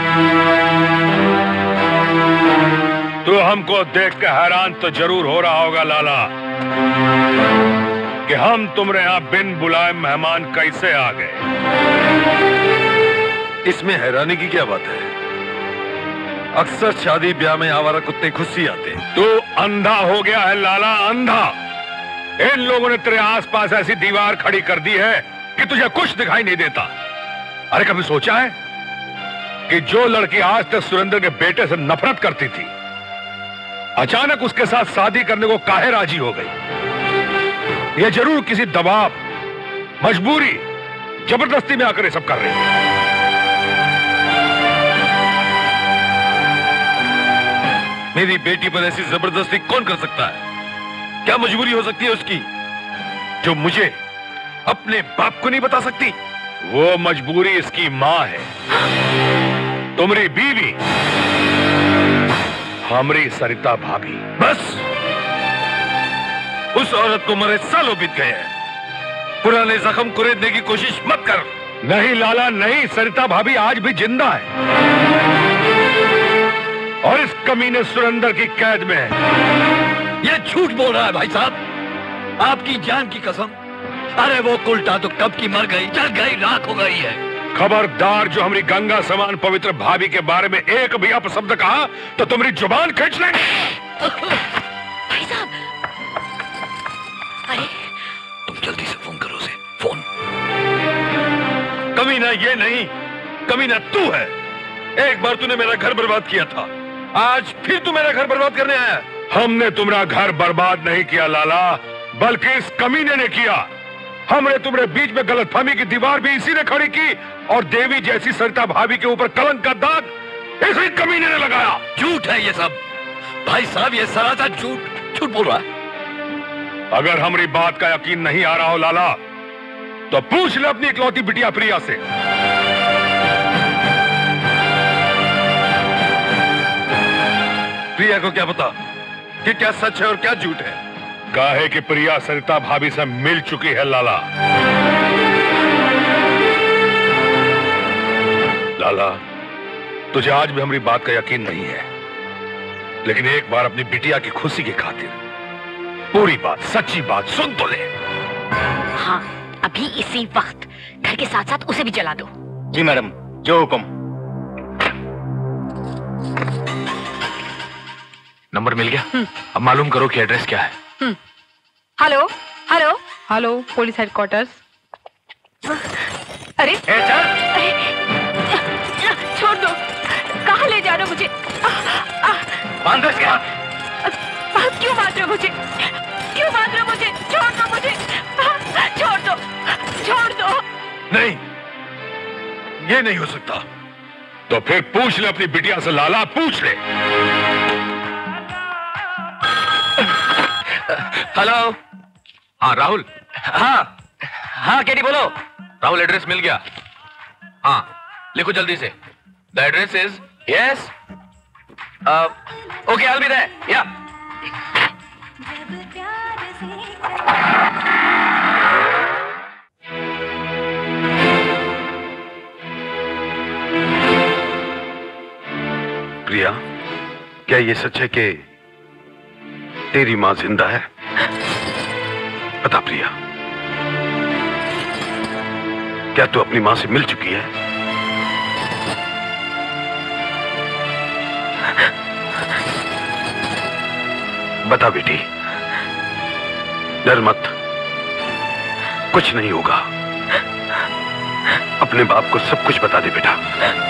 तू हमको देख के हैरान तो जरूर हो रहा होगा लाला कि हम तुम्हारे यहां बिन बुलाए मेहमान कैसे आ गए। इसमें हैरानी की क्या बात है? अक्सर शादी ब्याह में आवारा कुत्ते खुद ही आते। तू अंधा हो गया है लाला, अंधा। इन लोगों ने तेरे आसपास ऐसी दीवार खड़ी कर दी है कि तुझे कुछ दिखाई नहीं देता। अरे कभी सोचा है कि जो लड़की आज तक सुरेंद्र के बेटे से नफरत करती थी, अचानक उसके साथ शादी करने को काहे राजी हो गई? यह जरूर किसी दबाव, मजबूरी, जबरदस्ती में आकर ये सब कर रही है। मेरी बेटी पर ऐसी जबरदस्ती कौन कर सकता है? क्या मजबूरी हो सकती है उसकी जो मुझे अपने बाप को नहीं बता सकती? वो मजबूरी इसकी मां है, तुम्हारी बीवी, हमारी सरिता भाभी। बस उस औरत को मरे सालों बीत गए हैं। पुराने जख्म कुरेदने की कोशिश मत कर। नहीं लाला नहीं, सरिता भाभी आज भी जिंदा है और इस कमीने सुरेंद्र की कैद में है। ये झूठ बोल रहा है भाई साहब, आपकी जान की कसम। अरे वो कुलटा तो कब की मर गई, जल गई, राख हो गई है। खबरदार, जो हमारी गंगा समान पवित्र भाभी के बारे में एक भी अपशब्द कहा तो तुम्हारी जुबान खींच लेंगे। भाई साहब, अरे तुम जल्दी से फोन करो उसे, फोन। कमीना ये नहीं, कमीना तू है। एक बार तूने मेरा घर बर्बाद किया था, आज फिर तू मेरा घर बर्बाद करने आया। हमने तुम्हारा घर बर्बाद नहीं किया लाला, बल्कि इस कमीने ने किया। हमने तुम्हारे बीच में गलतफहमी की दीवार भी इसी ने खड़ी की और देवी जैसी सरिता भाभी के ऊपर कलंक का दाग इसी कमीने ने लगाया। झूठ है ये सब भाई साहब, ये सरासर झूठ बोल रहा है। अगर हमारी बात का यकीन नहीं आ रहा हो लाला, तो पूछ ले अपनी इकलौती बिटिया प्रिया से। प्रिया को क्या पता कि क्या सच है और क्या झूठ है? काहे कि प्रिया सरिता भाभी से मिल चुकी है लाला। लाला, तुझे आज भी हमारी बात का यकीन नहीं है, लेकिन एक बार अपनी बिटिया की खुशी की खातिर पूरी बात, सच्ची बात सुन तो ले। हाँ, अभी इसी वक्त घर के साथ साथ उसे भी जला दो। जी मैडम, जो हुक्म। नंबर मिल गया? अब मालूम करो कि एड्रेस क्या है। Hello hello hello, police headquarters. अरे छोड़ दो, कहाँ ले जा रहे हो मुझे? क्या? क्यों मार रहे हो मुझे? क्यों मार रहे हो मुझे? छोड़ दो मुझे, छोड़ दो, छोड़ दो। नहीं, ये नहीं हो सकता। तो फिर पूछ ले अपनी बिटिया से लाला, पूछ ले। हेलो। हाँ राहुल। हाँ हाँ केडी बोलो। राहुल, एड्रेस मिल गया? हाँ लिखो जल्दी से। The address is. Yes okay, I will be there. या प्रिया, क्या ये सच है कि तेरी मां जिंदा है? बता प्रिया, क्या तू अपनी मां से मिल चुकी है? बता बेटी, डर मत, कुछ नहीं होगा। अपने बाप को सब कुछ बता दे बेटा।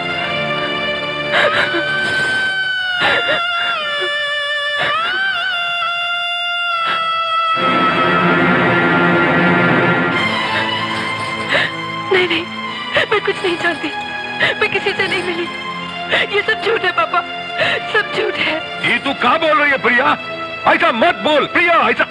नहीं, मैं कुछ नहीं जानती, मैं किसी से नहीं मिली। ये सब झूठ है पापा, सब झूठ है। ये तू क्या बोल रही है प्रिया? ऐसा मत बोल प्रिया, ऐसा।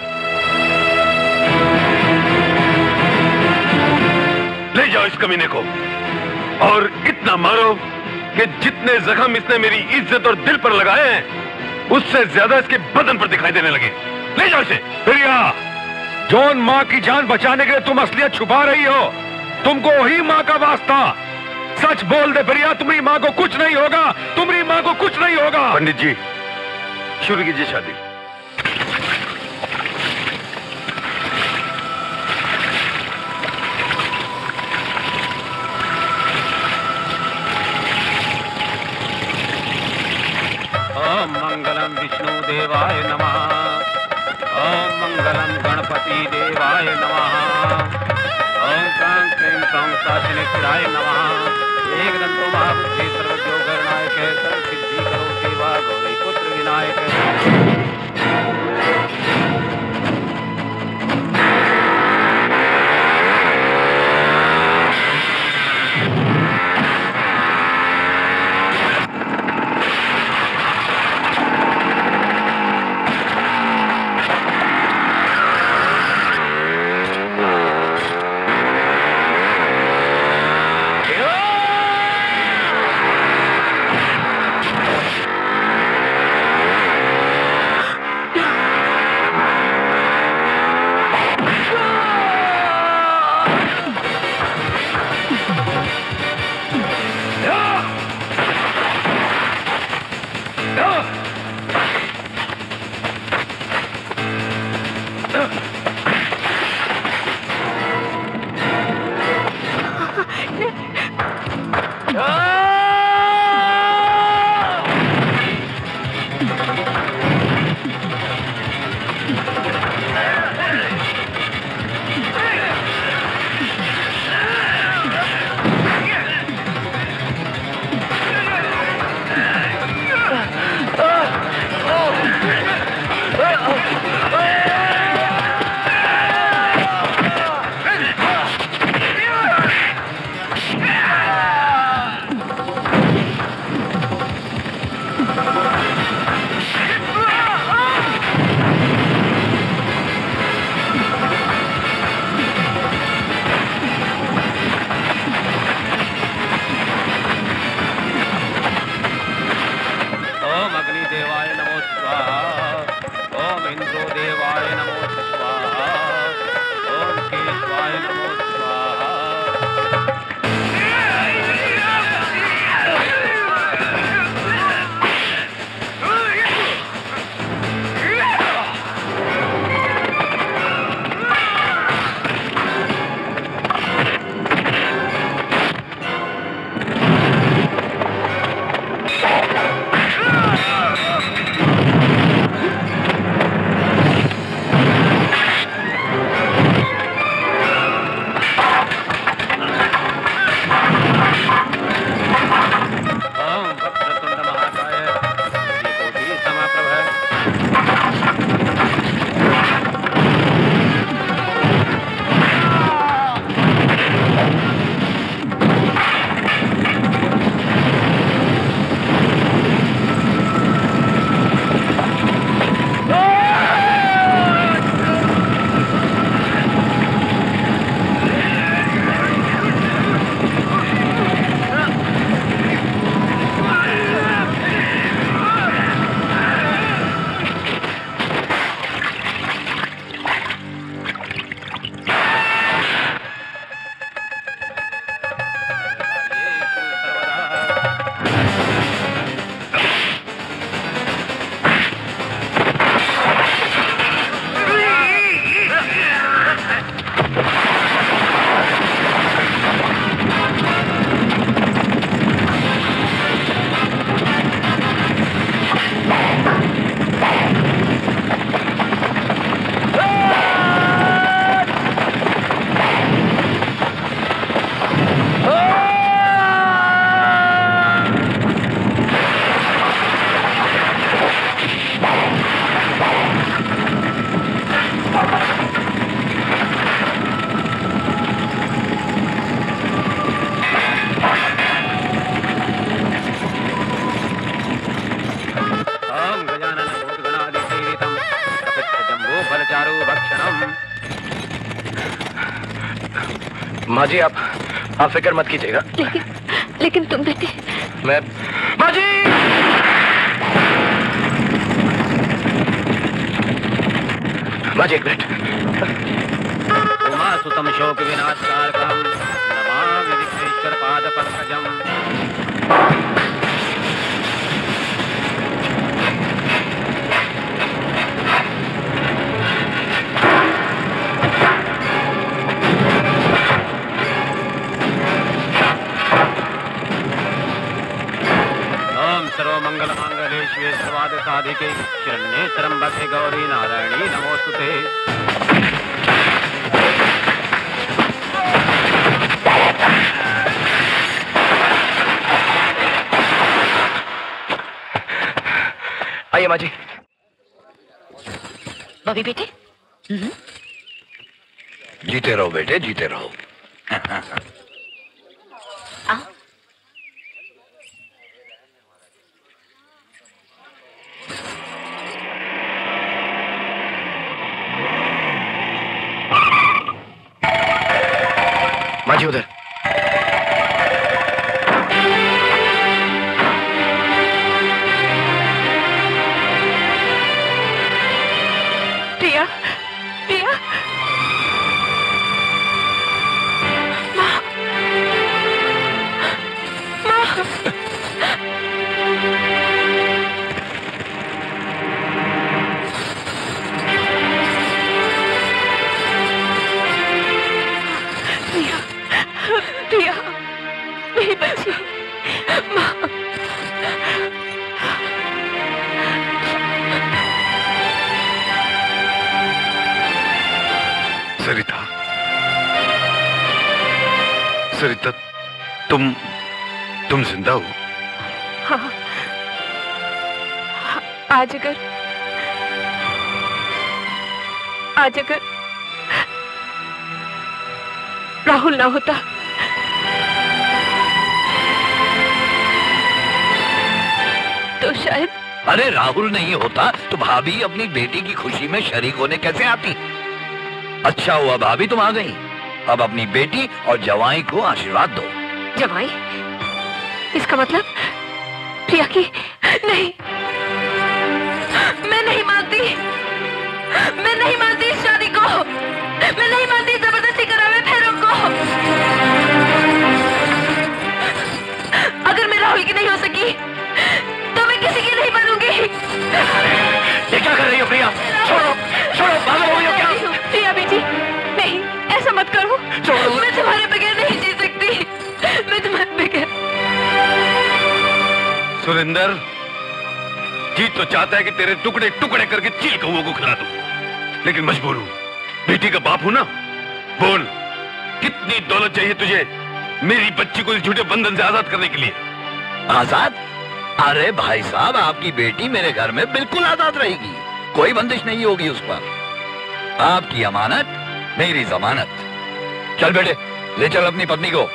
ले जाओ इस कमीने को और इतना मारो कि जितने जख्म इसने मेरी इज्जत और दिल पर लगाए हैं उससे ज्यादा इसके बदन पर दिखाई देने लगे। ले जाओ इसे। प्रिया, जॉन माँ की जान बचाने के लिए तुम असलियत छुपा रही हो। तुमको ही माँ का वास्ता। सच बोल दे प्रिया, तुम्हारी माँ को कुछ नहीं होगा, तुम्हारी माँ को कुछ नहीं होगा। पंडित जी, शुरू कीजिए शादी। ओम मंगलम विष्णु देवाय नमः। ओम मंगलम गणपति देवाय नमः। ओम क्रां क्रीं क्रों शासनेश्वराय नमः। एकदंतो महाबुद्धि सर्वज्ञो गणनायक सर्वसिद्धि करो सेवा गौरी पुत्र विनायक। माँ जी आप फिक्र मत कीजिएगा। लेकिन तुम बेटे। मैं माजी माजी एक मिनट। उमा सुतम शोक विनाशकारकम नमामि विघ्नेश्वर पाद पंकजम। सर्वमंगल मांगल्ये शिवे सर्वार्थ साधिके शरण्ये त्र्यंबके गौरी नारायणी नमोस्तुते। आइए माँ जी। बॉबी बेटे। जीते रहो बेटे, जीते रहो। माँ जी उधर। प्रिया, प्रिया, माँ, माँ। प्रिया, मेरी बच्ची, माँ। सरिता, सरिता, तुम जिंदा हो? हाँ, आज अगर राहुल ना होता तो शायद। अरे राहुल नहीं होता तो भाभी अपनी बेटी की खुशी में शरीक होने कैसे आती? अच्छा हुआ भाभी तुम आ गई। अब अपनी बेटी और जवाई को आशीर्वाद दो। जवाई? इसका मतलब प्रिया की? नहीं, मैं नहीं मानती, मैं नहीं मानती इस शादी को, मैं नहीं मानती जबरदस्ती करावे फेरों को। अगर मैं राहुल की नहीं हो सकी तो मैं किसी की नहीं बनूंगी। ये क्या कर रही हो प्रिया? छोड़ो, छोड़ो, पागल हो गई हो क्या? प्रिया बेटी, नहीं, ऐसा मत करो। छोड़ो। मैं तुम्हारे बगैर नहीं जी सकती, मैं तुम्हारे बगैर। सुरेंद्र, जीत तो चाहता है कि तेरे टुकड़े टुकड़े करके चील कौओं को खिला दूं, लेकिन मजबूर हूं। बेटी का बाप हूं ना। बोल, कितनी दौलत चाहिए तुझे मेरी बच्ची को इस झूठे बंधन से आजाद करने के लिए? आजाद? अरे भाई साहब, आपकी बेटी मेरे घर में बिल्कुल आजाद रहेगी, कोई बंदिश नहीं होगी उस पर। आपकी अमानत मेरी जमानत। चल बेटे, ले चल अपनी पत्नी को।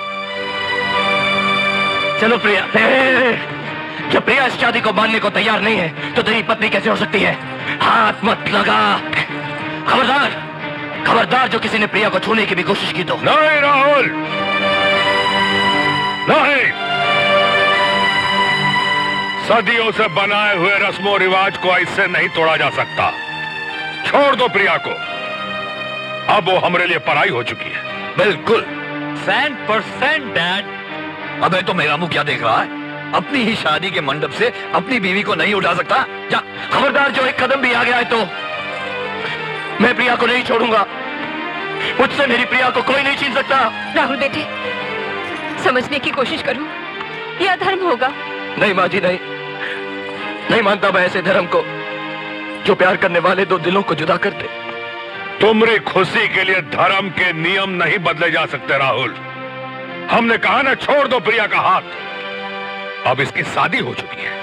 चलो प्रिया। जब प्रिया इस शादी को मानने को तैयार नहीं है तो तेरी पत्नी कैसे हो सकती है? हाथ मत लगा। खबरदार, खबरदार, जो किसी ने प्रिया को छूने की भी कोशिश की तो। नहीं राहुल, नहीं। सदियों से बनाए हुए रस्मों रिवाज को इससे नहीं तोड़ा जा सकता। छोड़ दो प्रिया को, अब वो हमारे लिए पराई हो चुकी है। बिल्कुल 100% डैड। अबे तो मेरा मुंह क्या देख रहा है? अपनी ही शादी के मंडप से अपनी बीवी को नहीं उठा सकता? जा। खबरदार, जो एक कदम भी आ गया है तो मैं प्रिया को नहीं छोड़ूंगा। मुझसे मेरी प्रिया को कोई नहीं छीन सकता। राहुल बेटे, समझने की कोशिश करो, यह अधर्म होगा। नहीं माँ जी, नहीं, नहीं मानता मैं ऐसे धर्म को जो प्यार करने वाले दो दिलों को जुदा करते। तुम्हारी खुशी के लिए धर्म के नियम नहीं बदले जा सकते राहुल। हमने कहा ना, छोड़ दो प्रिया का हाथ। अब इसकी शादी हो चुकी है।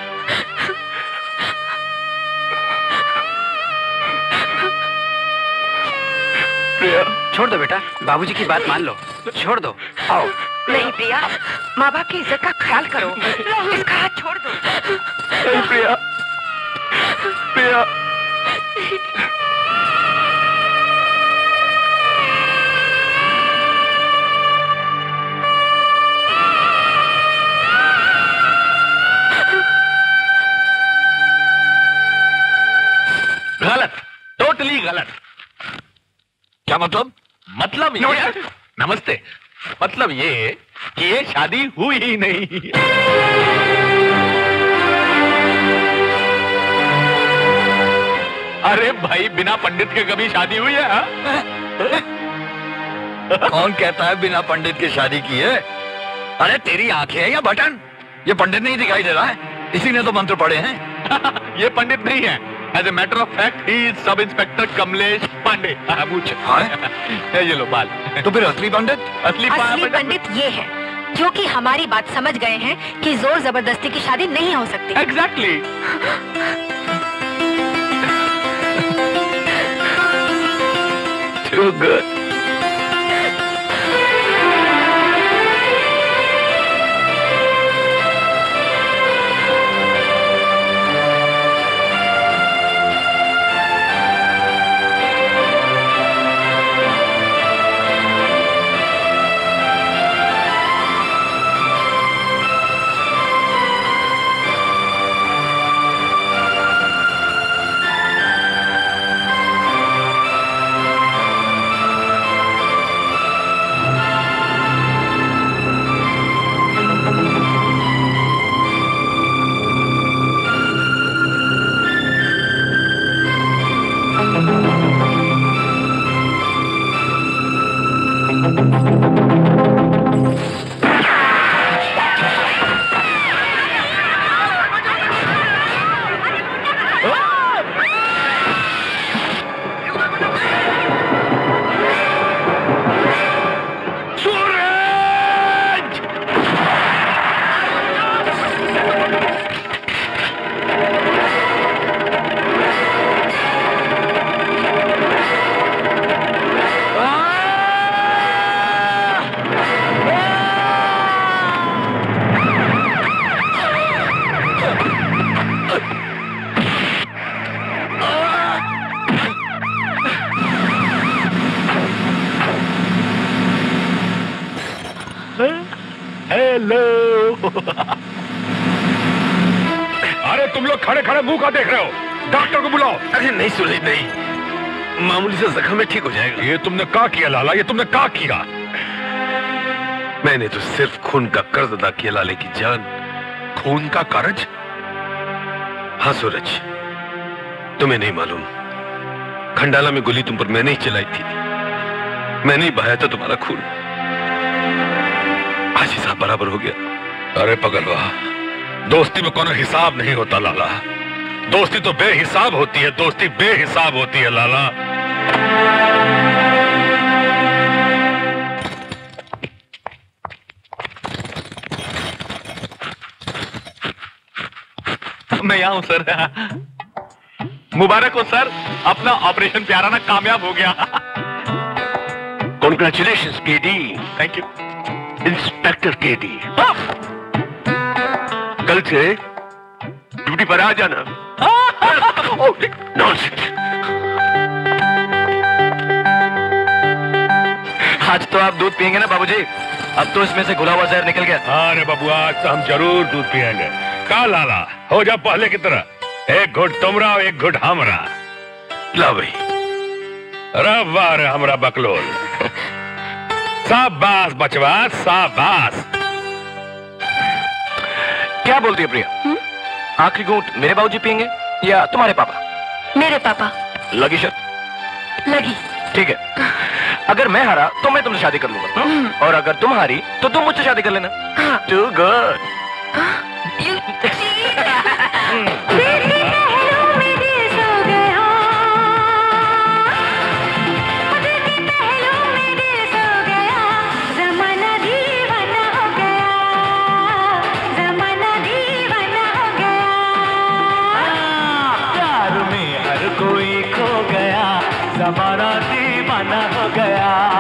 प्रिया, छोड़ दो बेटा, बाबूजी की बात मान लो, छोड़ दो। आओ। नहीं प्रिया, माँ बाप की इज्जत का ख्याल करो, इसका हाथ छोड़ दो। नहीं प्रिया, प्रिया। गलत, टोटली गलत। क्या मतलब? मतलब ये, नमस्ते, मतलब ये कि ये शादी हुई ही नहीं। अरे भाई, बिना पंडित के कभी शादी हुई है? हा? कौन कहता है बिना पंडित के शादी की है? अरे तेरी आंखें है या बटन? ये पंडित नहीं दिखाई दे रहा है, इसी ने तो मंत्र पढ़े हैं। ये पंडित नहीं है। As a matter of fact he is sub inspector Kamlesh Pandey. ये लो बाल। तो फिर असली पंडित? असली पंडित ये है जो कि हमारी बात समझ गए हैं कि जोर जबरदस्ती की शादी नहीं हो सकती। एग्जैक्टली। Too good. अरे तुम लोग खड़े खड़े मुंह का देख रहे हो? डॉक्टर को बुलाओ। अरे नहीं सुरेश, नहीं, मामूली से जख्म में ठीक हो जाएगा। ये तुमने क्या किया लाला? ये तुमने क्या किया? मैंने तो सिर्फ खून का कर्ज अदा किया लाले की जान। खून का कर्ज? हाँ सूरज, तुम्हें नहीं मालूम, खंडाला में गोली तुम पर मैंने ही चलाई थी। मैंने ही बहाया था तुम्हारा खून। आज हिसाब बराबर हो गया। अरे पगलवा, दोस्ती में कोनो हिसाब नहीं होता लाला। दोस्ती तो बेहिसाब होती है, दोस्ती बेहिसाब होती है लाला। मैं यहाँ हूँ सर। मुबारक हो सर, अपना ऑपरेशन प्याराना कामयाब हो गया। Congratulations KD. Thank you inspector KD. कल से ड्यूटी पर आ जाना। नॉनसेंस। आज तो आप दूध पियेंगे ना बाबूजी? अब तो इसमें से घुला हुआ जहर निकल गया। अरे बाबू, आज तो हम जरूर दूध पियेंगे। का लाला, हो जा पहले की तरह, एक घुट तुमरा और एक घुट हमरा। ला भाई। अरे वाह रे हमरा बकलोल। शाबाश बचवा, शाबाश। क्या बोलती है प्रिया? आखिरी घूंट मेरे बाबूजी पियेंगे या तुम्हारे पापा? मेरे पापा। लगी शर्त? लगी। ठीक है, अगर मैं हारा तो मैं तुमसे शादी कर लूंगा, और अगर तुम हारी तो तुम मुझसे शादी कर लेना। Too good. जमाना दीवाना हो गया।